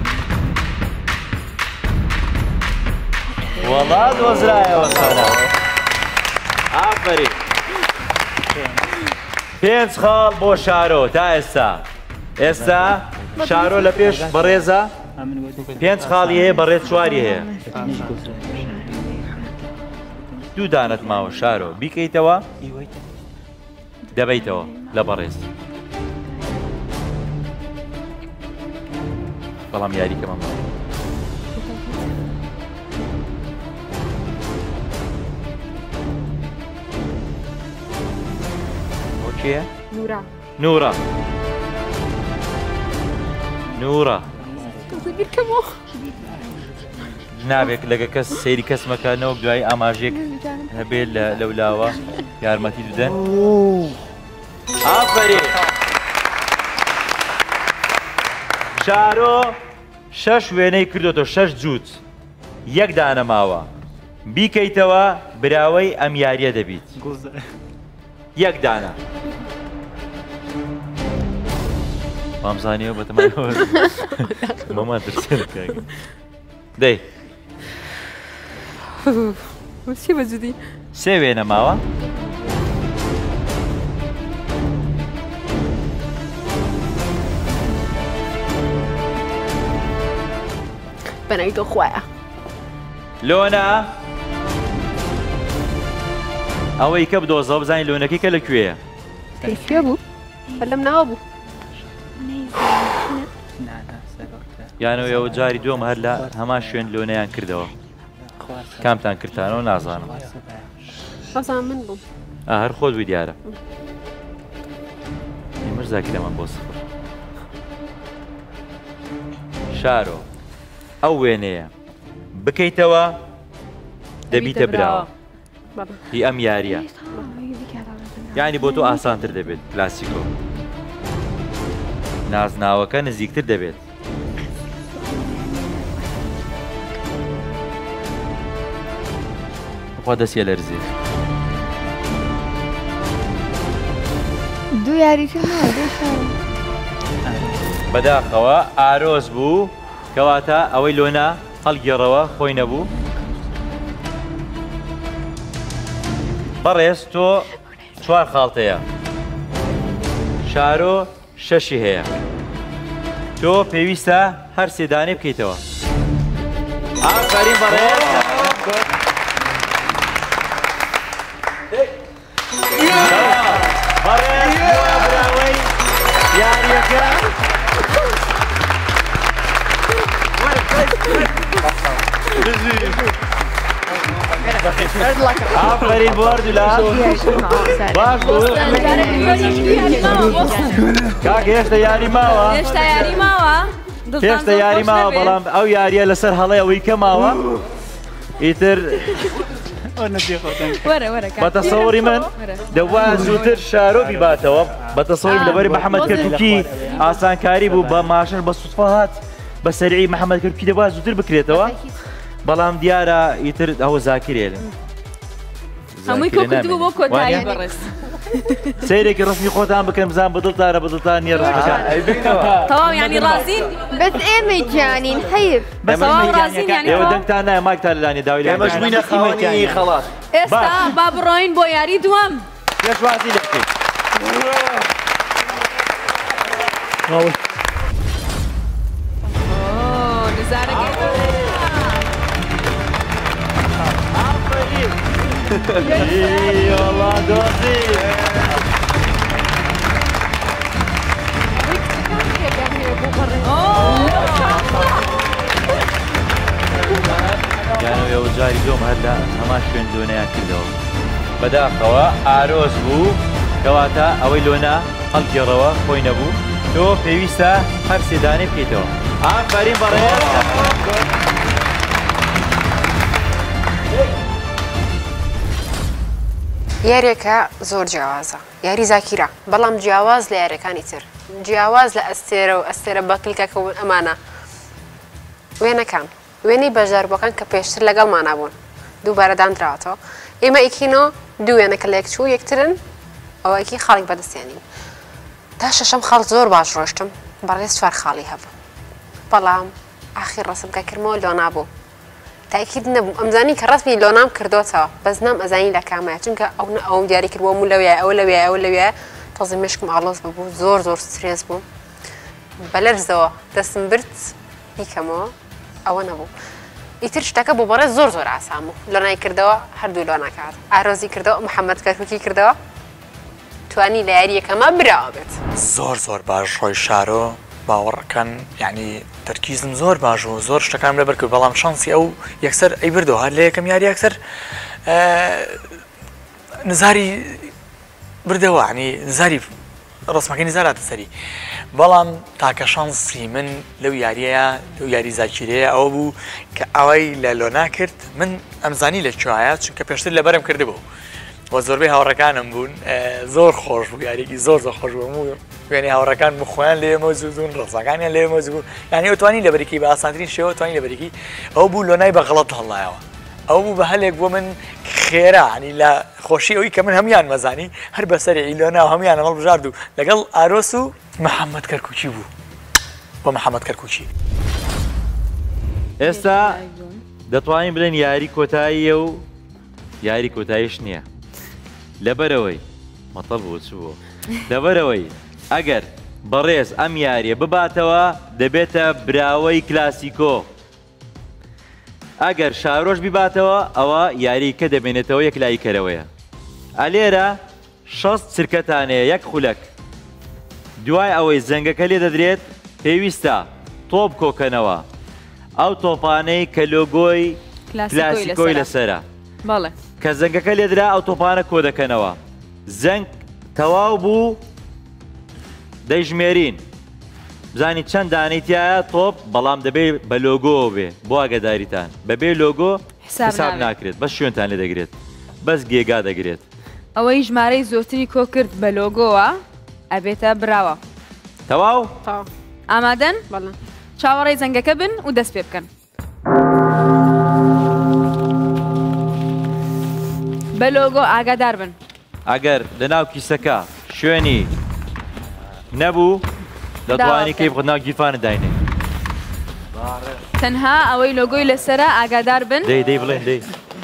وەڵا دۆزرایەوە سانە ئافرین 5 خاڵ بۆ شارۆ تا ئێستا شارۆ لە پێش بەڕێزە 5 خاڵی هەیە بەڕێز 4 هەیە دوو دانت ماوە شارۆ بیکەیتەوە دەبەیتەوە لە بەڕێز بەڵام یاریکەمە ماوە کێ؟ نورا نورا نورا نابێت لەگە کەس سەیری کەس مەکانەوە دوای ئاماژێک هەبێت لەولاوە یارمەتی دوودەن ئافرین شارۆ 6 وێنەی کردوتەوە 6 جووت یەک دانە ماوە بیکەیتەوە براوەی ئەم یاریە دەبیت یەک دانە مامزانیەوە بەتەمایەوە مامان ترسێنەکە دەی چی بەجددی 3 وێنە ماوە بەناوی تۆ خوایە لۆنە ئەوەی کە بدۆزەوە بزانین لۆنەکەی کە لەکوێیە لەکوێ بوو بەلەم ناوە بوو یانەوە ئەوە جاری دووەم هەر لە هەمان شوێن لۆنەیان کردەوە کامتان کردانەوە نازانم بەزان من بووم هەر خۆت بووی دیارە مرزا کلێمان بۆ سفر شارۆ ئەو وێنەیە بکەیتەوە دەبیتە براوە هی ئەم یاریە یعنی بۆ تۆ ئاسانتر دەبێت کلاسیکۆ نازناوەکە نزیکتر دەبێت خوا دەستیە لەرزێ دوو یاریکردنەوە بەداخەوە ئارۆز بوو کەواتە ئەوەی لۆنا هەڵگێڕەوە خۆی نەبوو بەڕێز تۆ 4 خاڵتەیە شارۆ 6 هەیە تۆ پێویستە هەر سێدانێ بکەیتەوە ئافرین بەڕێز بەڕێز براوەی یاریەکە ئافرین بۆردولا باش بوو کاک هێشتا یاری ماوە هێشتا یاری ماوە بەڵام ئەو یاریە لەسەر هەڵەی ئەوەی کە ماوە ئیتر بەتەسەوری من دەوایە زووتر شارۆ بیباتەوە بەتەسەوری لەبەری محەممەد کەرکووکی ئاسانکاری بوو بە ماشن بە سوتفە هات بە سەرعی محەممەد کەرکووکی دەوایە زووتر بکرێتەوە بەڵام دیارە ئیتر ئەوە زاکرێن هەمووی کۆکردبوو بۆ کۆتایی بەڕێز سیرێکی ڕستمی خۆتان بکەن بزان بەدڵتانە بەدڵتان نیە ڕەشەکان تەواو یانی ڕازین بەس ئێمەی جانین حەیف بەسەواو ڕازین یانی ئێوە دەنگتان نایە ماکتان لەلانی داوای ئێمەش بووینە خاوەنی خەڵات ئێستا با بڕۆین بۆ یاری دووەم پێشوازی لێ بکەیت والله دوزي كانوا يوجاري دوم هلا هما شوين دونيا كردوا بداخوا ئارۆز بوو کەواتە ئەوەی لۆنا هەڵگێڕەوە خۆی نەبوو تۆ پێویستە هەر سێدانێ بکەیتەوە ئافرین بەڕێز یاریەکە زۆر جیاوازە یاری زاکیرە بەڵام جیاواز لە یاریەکانی تر جیاواز لە ئەستێرە و ئەستێرە بەکلیکەکەون ئەمانە وێنەکان وێنەی بەژاربووەکان کە پێشتر لەگەڵمانە بوون دووبارە دانراوەتەوە ئێمە ئیکینۆ دوو وێنەکە لە یەکچوو یەکترن ئەوەیەکی خاڵێک بەدەستێنین تا شەشەم خاڵ زۆر باش ڕۆشتم بەڕێز 4 خاڵی هەبوو بەڵام ئاخیر ڕەسمکە کردمەوە لۆ نابوو تاکید نەبوو ئەمزانی کە ڕەسمی لۆنام کردوتەوە بەس نام ئەزانی لە کامایە چونکە ئەوم دیاری کردووە و لەوێ ئەوە لەوێ ئەوە لەوێ تەزی مشکم ئاڵۆز ببوو زۆر زۆر سترێس بوو بەلەرزەوە دەستم برد بیکەمەوە ئەوە نەبوو ئیتر شتەکە بۆ بەڕێز زۆر زۆر ئاسان بوو لۆنای کردەوە هەردوو لۆناکات ئارۆزی کردەوە محەممەد کەرکووکی کردەوە توانی لە یاریەکەمە براوە بێت زۆر زۆر باش ڕۆی شارۆ باوەڕەکان یعنی تەرکیزم زۆر باش و زۆر شتەکان لەبەر کرد بەڵام شانسی ئەو یەکسەر ئەی بردەوە هەر لە یەکەم یاری یەکسەر نزاری بردەوە عنی نزاری ڕۆسمەکەی نزاراتە سەری بەڵام تاکە شانسی من لەو یاریەیە لەو یاری زاکیرەیە ئەوە بوو کە ئەوەی لە لۆنا کرد من ئەمزانی لە کوایە چونکە پێشتر لەبەرم کردبوو وە زۆربەی هاوڕەکانم بوون زۆر خۆش بوو یاریکی زۆر زۆر خۆش بوو وێنی هاوڕەکان مخۆیان لێ مەزوودون ڕزەکانیان لێ مەزوو بوو یعنی ئەوتوانی لەبەرێکی بە ئاسانترین شێوە توانی لەبەرێکی ئەو بوو لۆنای بە غەڵەت هەڵایەوە ئەو بوو بە هەلێک بۆ من خێرا عنی لە خۆشی ئەوی کە من هەمیان مەزانی هەر بەسەری لۆنا و هەمیان هەڵبژارد و لەگەڵ ئارۆس و محەممەد کەرکووکی بوو بۆ محەممەد کەرکووکی ئێستا دەتوانین بڵێن یاری کۆتاییە و یاری کۆتاییش نییە لەبەرەوەی مەتەڵ بوو چ بوو لەبەرەوەی ئەگەر بەڕێز ئەم یاریە بباتەوە دەبێتە براوەی کلاسیکۆ ئەگەر شارۆژ بیباتەوە ئەوە یاریکە دەبێنێتەوە یەک لای کەرەوەیە ئەلێرە 6 چرکەتانەیە یەک خولەک دوای ئەوەی زەنگەکە لێ دەدرێت پێویستە تۆپ کۆکەنەوە ئەو تۆپانەی کە لۆگۆی کلاسیکۆی لەسەرە کە زەنگەکە لێدرا ئەو تۆپانە کۆ دەکەنەوە زەنگ تەواو بوو دەیژمێرین بزانی چەند دانەی تایە تۆپ بەڵام دەبێت بە لۆگۆ بێ بۆ ئاگاداریتان بەبێ لۆگۆ حساب ناکرێت بەس شوێنتان لێ دەگرێت بەس گێگا دەگرێت ئەوەی ژمارەی زۆرتری کۆ کرد بە لۆگۆوە ئەبێتە براوە تەواو ئامادەن چاوەڕێی زەنگەکە بن و دەست پێ بکەن بە لۆگۆ ئاگادار بن ئەگەر لەناو کیسەکە شوێنی نەبوو دەتوانی کەی بخۆ ناو گیرفانە داینێ تەنها ئەوەی لۆگۆی لەسرە ئاگادار بن دەی بڵێن دەی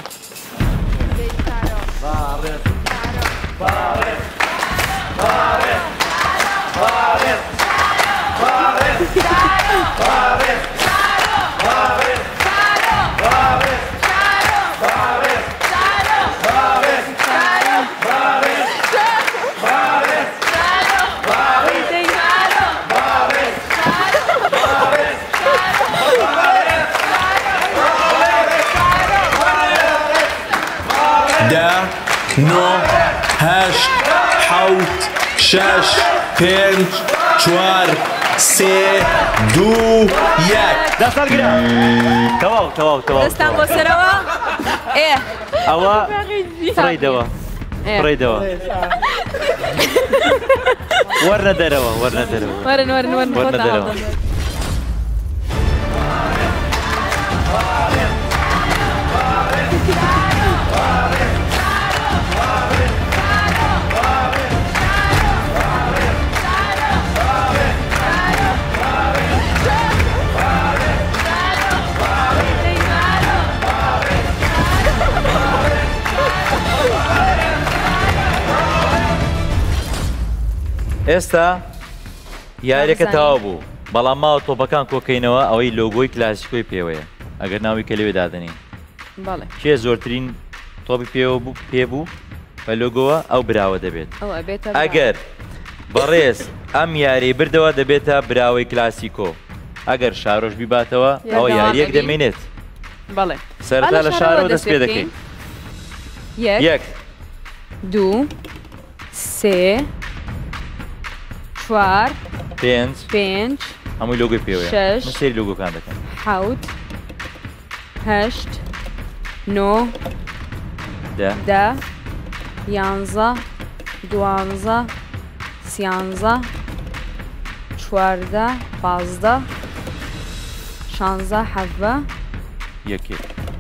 نۆ هەشت حەوت شەش پێنج چوار سێ دوو یەک دەسەڵگرە تەواو دەستان بۆ سەرەوە ئەوە فڕیدەوە وەرنە دەرەوە وەرن دەرەوە ئێستا یاریەکە تەواو بوو بەڵام ماوە تۆپەکان کۆکەینەوە ئەوەی لۆگۆی کلاسیکۆی پێوەیە ئەگەر ناوی کە لەوێ دادنین کێ زۆرترین تۆپی پێبوو بە لۆگۆوە ئەو براوە دەبێت ئەگەر بەڕێز ئەم یاری بردەوە دەبێتە براوەی کلاسیکۆ ئەگەر شارۆژ بیباتەوە ئەوە یاریەک دەمێنێت سەرەتا لە شارەوە دەست پێ دەکەین 1 2 3 4 5 هەمووی لۆگۆی پێوەیە سێری لۆگۆکان دەکەن 7 8 9 10 11 12 13 14 15 16 17 یەکێ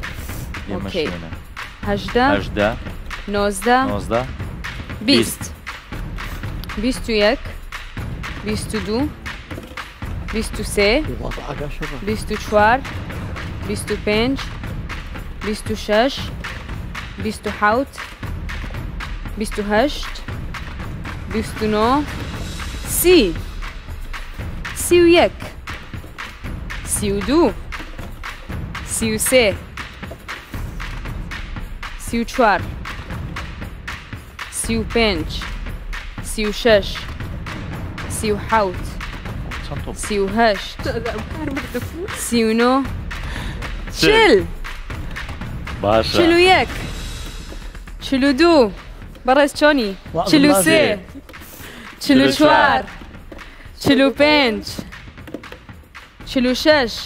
18 19 20 21 22 23 24 25 26 27 28 29 30 31 32 33 34 35 36 37 38 39 40 باشە 41 42 بەڕێز چۆنی 43 44 45 46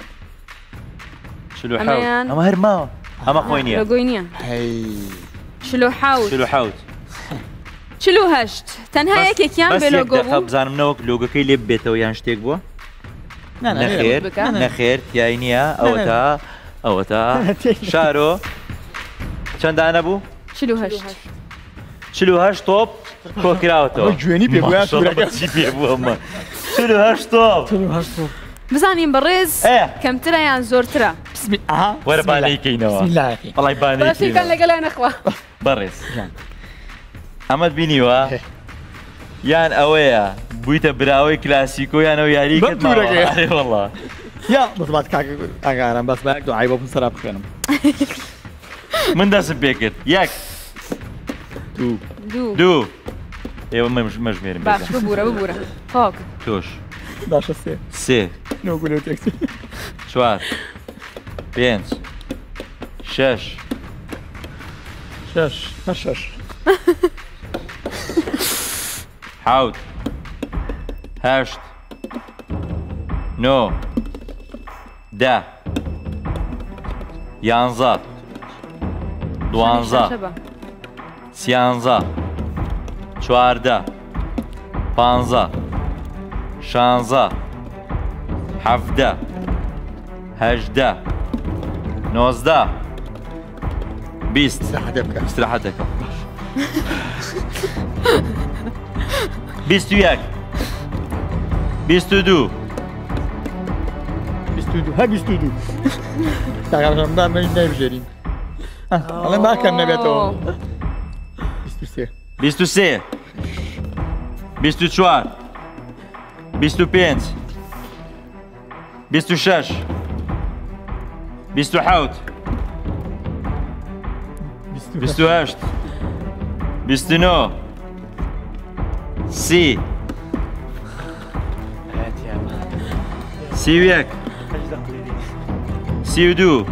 ئەمە هەر ماوە ئەمە خۆی نییە لۆگۆی نییە 47 48 تەنها یەکێکیان بێ لۆگۆ بوو بزانم نەوەک لۆگەکەی لێ بێتەوە یان شتێک بووە نەخێر تیای نییە ئەوە تا شارۆ چەندانە بوو 48 تۆپ کۆکراوەتەوە جوێنی پێبووە پێبووەمە 48 تۆپ بزانین بەڕێز کەمترە یان زۆرترە وەرە بانەیکەینەوە بەڵای بانەیکەن لەگەڵای نەخوا بەڕێز ئەمەت بینیوە یان ئەوەیە بوویتە براوەی کلاسیکۆ یانەوە یاریکەوەڵە یا بەزبات ئاگارم بەس باک دوعای بۆ سەرا بخوێنم من دەستم پێ کرد 1 2 ئێوە مەژمێرم باش ببوورە خۆک تۆش باشە سێ 4 5 6 شش حوت هشت نو ده يانزا دوانزا سيانزا چوارده پانزا شانزا حفده هجده نوزده بیست استراحتك بیست و یک بیست و دو بیست و دو تقریبا من نمی‌جریم الان ما کم نبیتو 23 23 24 25 26 27 28 29 30 31 32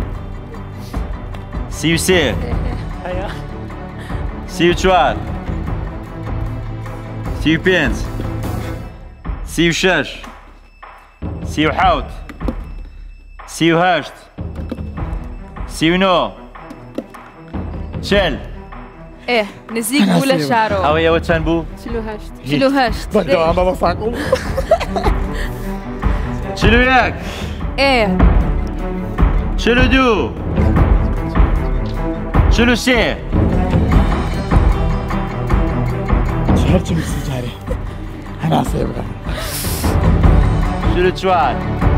33 34 35 36 37 38 39 40 ايه نزيق ولا شارو اوي وچن بو 48 بردوام بابا ساقو 41 ايه 42 43 هرچی میسی جاری انا سيبقى 44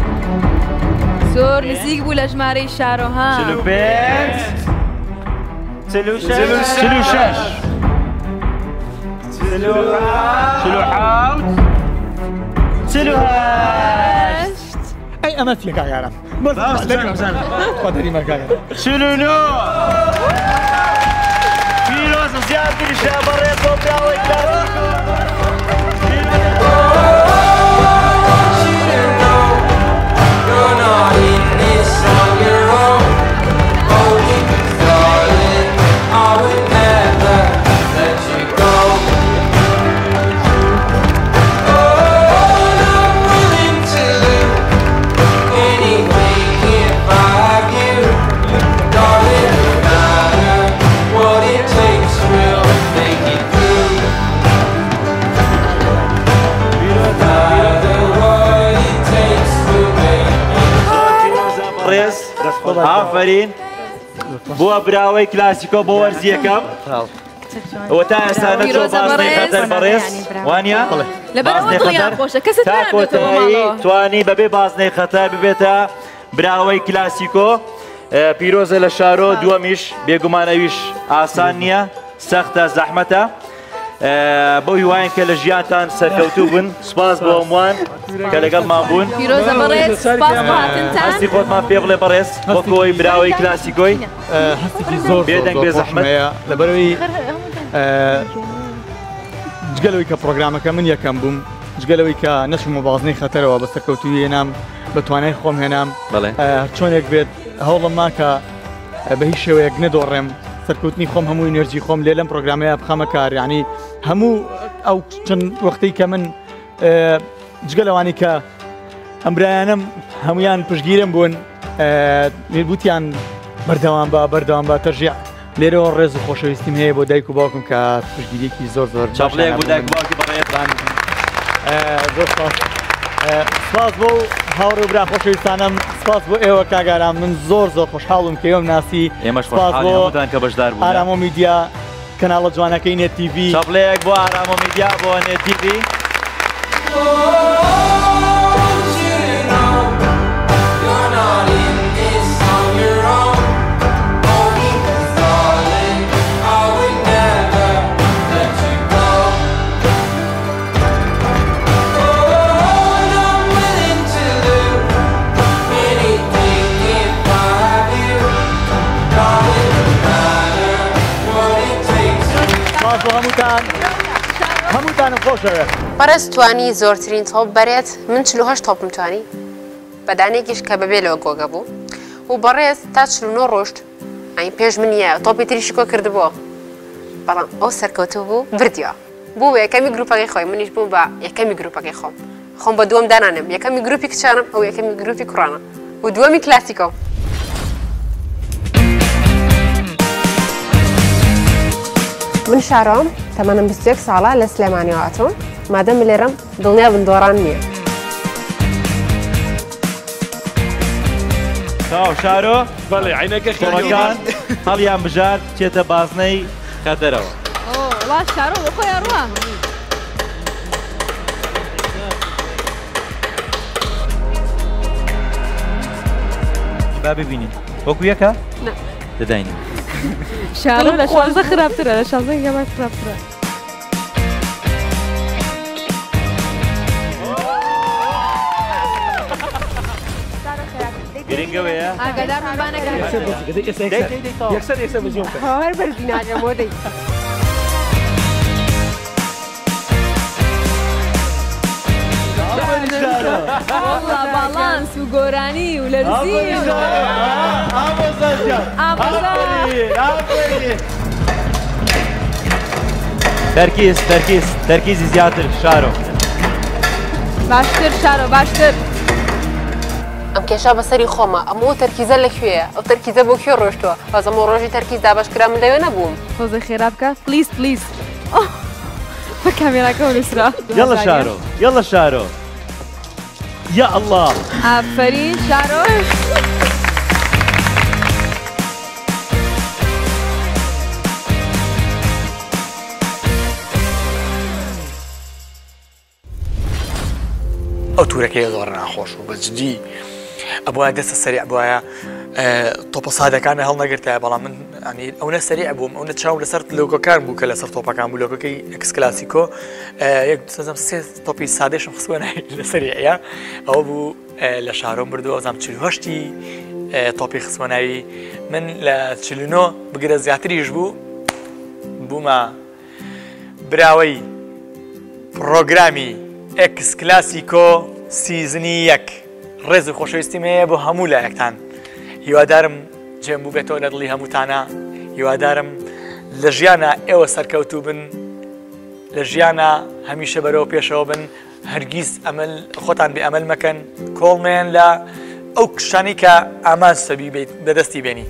زور نزيق ولا جماري شارو ها 45 46 47 اي امثل لك يا عم بس قدري ما كان شنو فيروز زياد الشاب الرياض وبراوي آفرین بۆ براوەی کلاسیکۆ بۆ وەرزیەکەم ئەوە تا ئێستا نەچۆ بازنەی خەتەر بەڕێز وانە بازنەی خەتەر تا کۆتایی توانی بەبێ بازنەی خەتەر ببێتە براوەی کلاسیکۆ پیرۆزە لە شارۆ دووەمیش بێگومانەویش ئاسان نییە سەختە زەحمەتە بۆ هیوایان کە لە ژیانتان سەرکەوتوو بن سوپاس بۆ هەمووان کە لەگەڵمان بوون پیرۆزە بەڕێز سوپاس بۆ هاتنتان هەستی خۆتمان پێ بڵێ بەڕێز وەکەوەی براوەی کلاسیکۆی هەستێکی زۆر بێدەنگ بێ زەحمەت لەبەرەوەی جگەلەوەی کە پرۆگرامەکە من یەکەم بووم جگەلەوەی کە نەچمە بازنەی خەتەرەوە بە سەرکەوتووی هێنام بە توانای خۆم هێنام چۆنێک بێت هەوڵم ماکە بە هیچ شێوەیەک نەدۆڕێم سەرکەوتنی خۆم هەموو ئینەرژی خۆم لێ لەم پرۆگرامەیە بخەمە کار یعنی هەموو ئەو چەند وەختەی کە من جگەلەوانی کە ئەمرایانم هەمویان پشتگیرم بوون لێبوتیان بەردەوام بە تەرژیع لێرەوە ڕێز و خۆشەویستیم هەیە بۆ دایک و باوکم کە پشتگیریەکی زۆر چاپڵەیەک بۆ دایک و باوکی بەڕێزان زۆر سپاس بۆ هاوڕێ و برا خۆشەویستانم سپاس بۆ ئێوە کاگاران من زۆر خۆشحاڵم کە ئێوەم ناسی ئێمەش خۆشحاڵین هەمووتان کە بەشدار بوون ئارامۆ میدیا کەناڵە جوانەکەی نێت تیڤی چاپڵەیەک بۆ ئارامۆ میدیا بۆ نێت تیڤی هەمووتانم خۆشەوێت بەڕێز توانی زۆرترین تۆپ بەرێت من 48 تۆپم توانی بەدانێکیش کە بەبێ لەوە گۆگە بوو و بەڕێز تا 49 ڕۆژ ئەین پێش من نیە تۆپی تریشی کۆ کردبووە بەڵام ئەو سەرکەوتوو بوو بردیوە بوو یەکەمی گروپەکەی خۆی منیش بووم بە یەکەمی گروپەکەی خۆم بە دووەم دانانم یەکەمی گروپی کچانم ئەو یەکەمی گروپی کوڕانە و دووەمی کلاسیکۆ من شارۆم تەمەنم 21 ساڵە لە سلێمانی هاتووم مادەم لێرەم دڵنیا بندۆڕان نییە چاو شارۆ بەڵێ عینەکە کوڕەکان هەڵیان بژار چێتە بازنەی خەتەرەوە وڵات شارۆ بۆ خۆیان ڕوە با ببینین وەکو یەکە دەداینی شارۆ لە 16 خراپترە لە 16 گەمە خراپترە گرنگەوەیە ئاگادار من بانەکە یەکسەر بەجێم بکە هەر بەرزی ناژەمەوە دەی والله بالانس و گۆرانی و لەرزی تەرکیزی زیاتر شارۆ باشتر شارۆ باشتر ئەم کێشا بەسەری خۆمە ئەمەوە تەرکیزە لەکوێیە ئەو تەرکیزە بۆ کوێ ڕۆشتووە بەزەمە ڕۆژی تەرکیز دابشکرا من لەوێ نەبووم خۆزە خێرا بکە پلیز پلیز بە کامێراکە نووسرا یەڵە شارۆ یەڵە شارۆ یا الله ئافرین شارۆ ئەو تورەکەی زۆر ناخۆش و بەجددی ئەبواە دەستە سەریع بواە تۆپە سادەکانە هەڵ نەگرتە بەڵام من ئەوە سەریع بووم ئەوە چاو لەسەر لۆکۆکان بوو کە لەسەر تۆپەکان بوو لۆکەکەی ئەکس کلاسیکۆ یەکزم سێ تۆپی سادێشم خستوە لە سەریعە ئەوە بوو لە شارۆم بردووە ئەزام چهشتی تۆپی خسمەناوی من لە چلنۆ بگرە زیاتریش بوو بوومە براوەی پرۆگرامی ئەکس کلاسیکۆ سیزنی یەک ڕێز و خۆشەویستیمەیە بۆ هەموو لایەکتان هیوادارم جێم بوو بێتەوە لە دڵی هەمووتانە هیوادارم لە ژیانە ئێوە سەرکەوتوو بن لە ژیانە هەمیشە بەرەوە پێشەوە بن هەرگیز ئەمەل خۆتان بێ ئەمەل مەکەن کۆڵمێن لە ئەو کشانی کە ئامان سەبی بەدەستی بێنی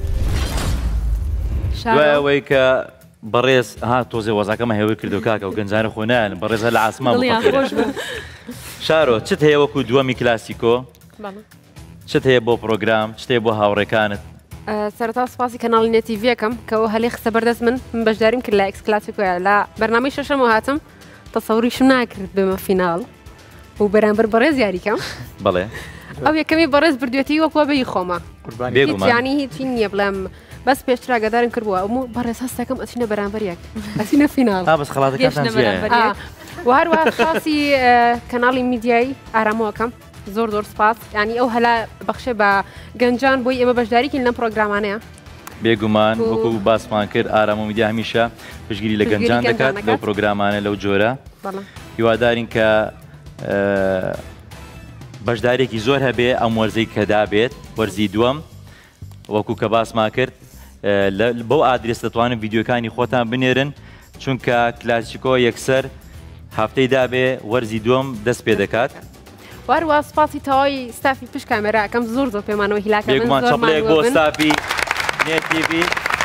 دوایەوەی کە بەڕێز ها تۆزێ وەزاکەمە هێوەی کردو کاکە و گەنجانە خۆنیان بەڕێزە لە ئاسمان شارۆ چت هەیە وەکو دووەمی کلاسیکۆ چت هەیە بۆ پرۆگرام چتێ بۆ هاوڕێکانت سەرتا سپاسی کەناڵی نێتیڤیەکەم کەەوە هەلێ خستە بەردەست من بەشداریم کرد لە ئەکس کلاسیکۆیە لە بەرنامەی شەشەمەوە هاتم تەسەوریشم ناکرد بمە فیناڵ و بەرامبەر بەڕێز یاریکەم بەڵێ ئەو یەکەمی بەڕێز بردوێتی وەکوە بەی خۆمە هیچیانی هیچی نییە بڵێم بەس پێشترا گەدارم کردبووە ئەو بەڕێز هەستەکەم ئەچینە بەرامبەریەک ئەچینە فیناڵ بەس خەڵاتەکەتان و هەروە خاسی کەناڵی میدیایی ئارامەوەکەم زۆر سپاس ینی ئەو هەلا بەخشێ بە گەنجان بۆی ئێمە بەشداریکن لەم پرۆگرامانەیە بێگومان وەکو باسمان کرد ئارام و میدیا هەمیشە پشگیری لە گەنجان دەکات لەو پرۆگرامانە لەو جۆرە هیوادارین کە بەشدارێکی زۆر هەبێ ئەم وەرزەی کەدا بێت وەرزی دووەم وەکو کە باسمان کرد بەو ئادرێس دەتوانن ڤیدیۆکانی خۆتان بنێرن چونکە کلاسیکۆ یەکسەر هەفتەی دابێ وەرزی دووەم دەست پێ دەکات وەروە سپاسی تەواوی ستافی پشت کامێراکەم زۆر پێمانەوە هیلاکە بێگومان چەپڵێک بۆ ستافی نێتیڤی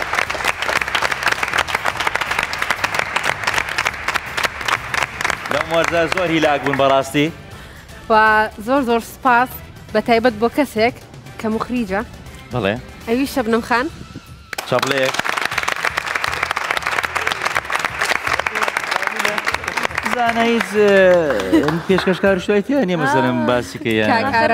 لەم وەرزە زۆر هیلاک بوون بەڕاستی و زۆر سپاس بە تایبەت بۆ کەسێک کە مخریجە بەڵێ ئەوی شەبنەم خان چەپڵێک زانە هیچ پێشکەشکار شتای تیا نییە مەسەلەن باسیکە یان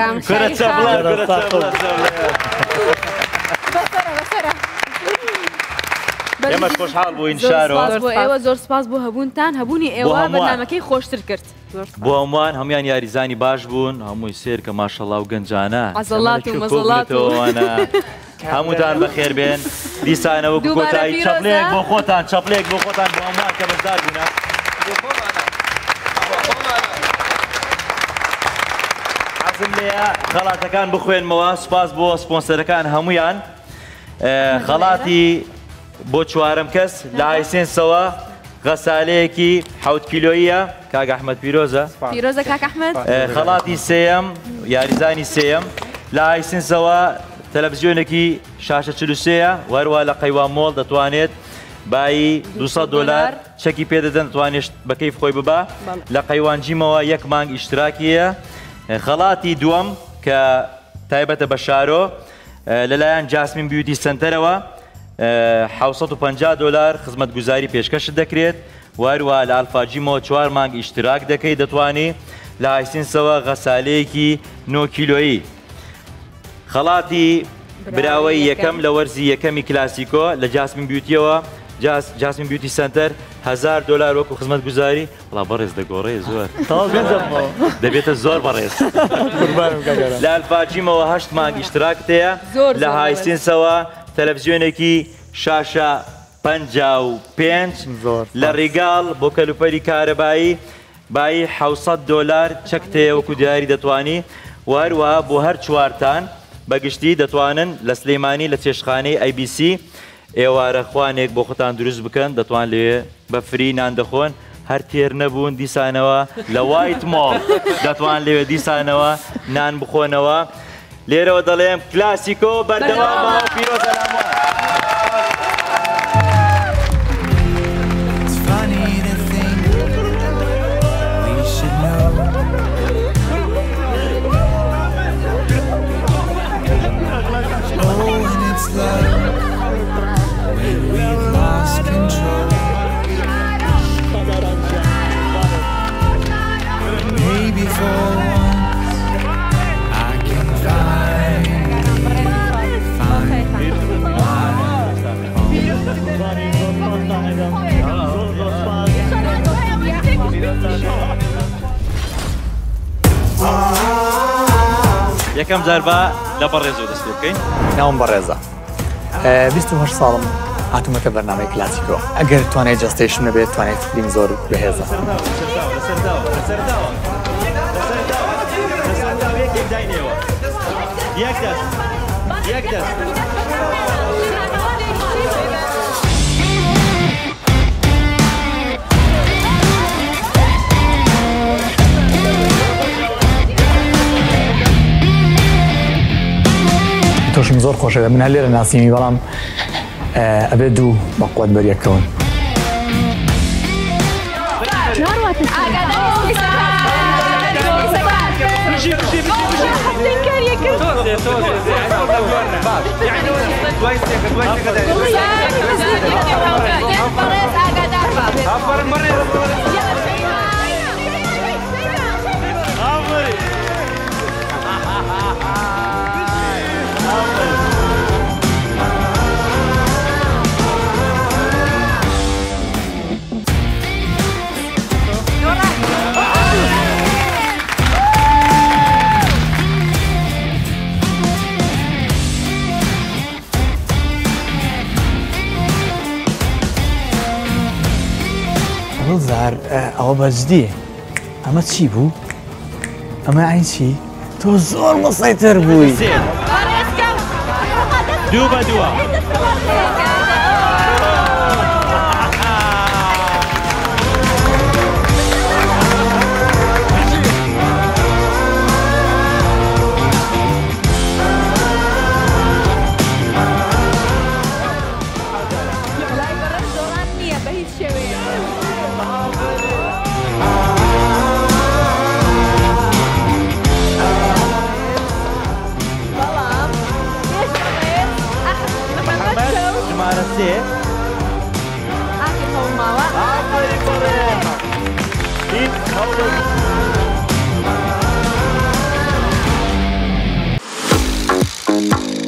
ئێمە خۆشحاڵ بووین شارۆ ئێوە زۆر سپاس بۆ هەبوونتان هەبوونی ئێوە بەرنامەکەی خۆشتر کرد بۆ هەمووان هەمویان یاریزانی باش بوون هەمووی سێر کە ماشەڵڵا و گەنجانە عەزەڵات و مەزەڵاتەوەوانە هەمووتان بەخێر بێن دیسانەوە کۆتایی چەپلێک بۆ خۆتان چەپلێک بۆ خۆتان بۆ هەمووان کە بەشدار بوونە حەزم لێیە خەڵاتەکان بخوێنمەوە سوپاس بۆ سپۆنسەرەکان هەمویان خەڵاتی بۆ چوارەم کەس لە هایسێنسەوە غەسالەیەکی 7 کیلۆیە کاک ئەحمەد پیرۆزە کاک ئەحمەد خەڵاتی سێیەم یاریزانی سێیەم لە هایسێنسەوە تەلەڤیزیۆنێکی شاشە 43ە وەروە لە قەیوان مۆڵ دەتوانێت بای $200 چەکی پێدەدەن دەتوانێت بە کەیف خۆی ببا لە قەیوانجیمەوە 1 مانگ ئیشتراکیە خەڵاتی دووەم کە تایبەتە بە شارۆ لەلایەن جاسمین بیوتی سنتەرەوە $750 خزمەتگوزاری پێشکەشت دەکرێت وەروە لە ئالفاجیمەوە 4 مانگ ئیشتراک دەکەی دەتوانێت لە هایسێنسەوە غەسالەیەکی 9 کیلۆیی خەڵاتی براوەی یەکەم لە وەرزی یەکەمی کلاسیکۆ لە جاسمین بیوتیەوە جاسمین بیوتی سنتەر $1000 وەکو خزمەتگوزاری وڵا بەڕێز دەگۆڕێ زۆر دەبێتە زۆر بەڕێز لە ئالفاجیمەوە 8 مانگ ئیشتراک هەیە لە هایسێنسەوە تەلەڤیزیۆنێکی شاشە 55 لە ڕیگاڵ بۆ کەلوپەری کارەبایی بای $700 چەک تەیە وەکو دیاری دەتوانی وهروەها بۆ هەر چوارتان بەگشتی دەتوانن لە سلەیمانی لە چێشخانەی ABC ئێوارە خوانێک بۆ خۆتان دروست بکەن دەتوان لێ بە فری نان دەخۆن هەر تێر نەبوون دیسانەوە لە وایت مۆڵ دەتوان لێوێ دیسانەوە نان بخۆنەوە لێرەوە دەڵێم کلاسیکۆ بەردەوامە و پیرۆزە ناموان یەکەم جاربا لە بەڕێزەوە دەست پێ بکەین ناوم بەڕێزە 28 ساڵم هاتوومەتە بەرنامەی کلاسیکۆ ئەگەر توانێت جەستێشم نەبێت توانێت فیلم زۆر بەهێزە یەک دەست تۆشم زۆر خۆشەوە من هەر لێرە ناسیمی بەڵام ئەبێ دوو بە قووەت بەریەکەون زار ئەوە بەجددی ئەمە چی بوو؟ ئەمە ئاین چی؟ تۆ زۆر مەسەیتر بووی دوو بە دووە آخر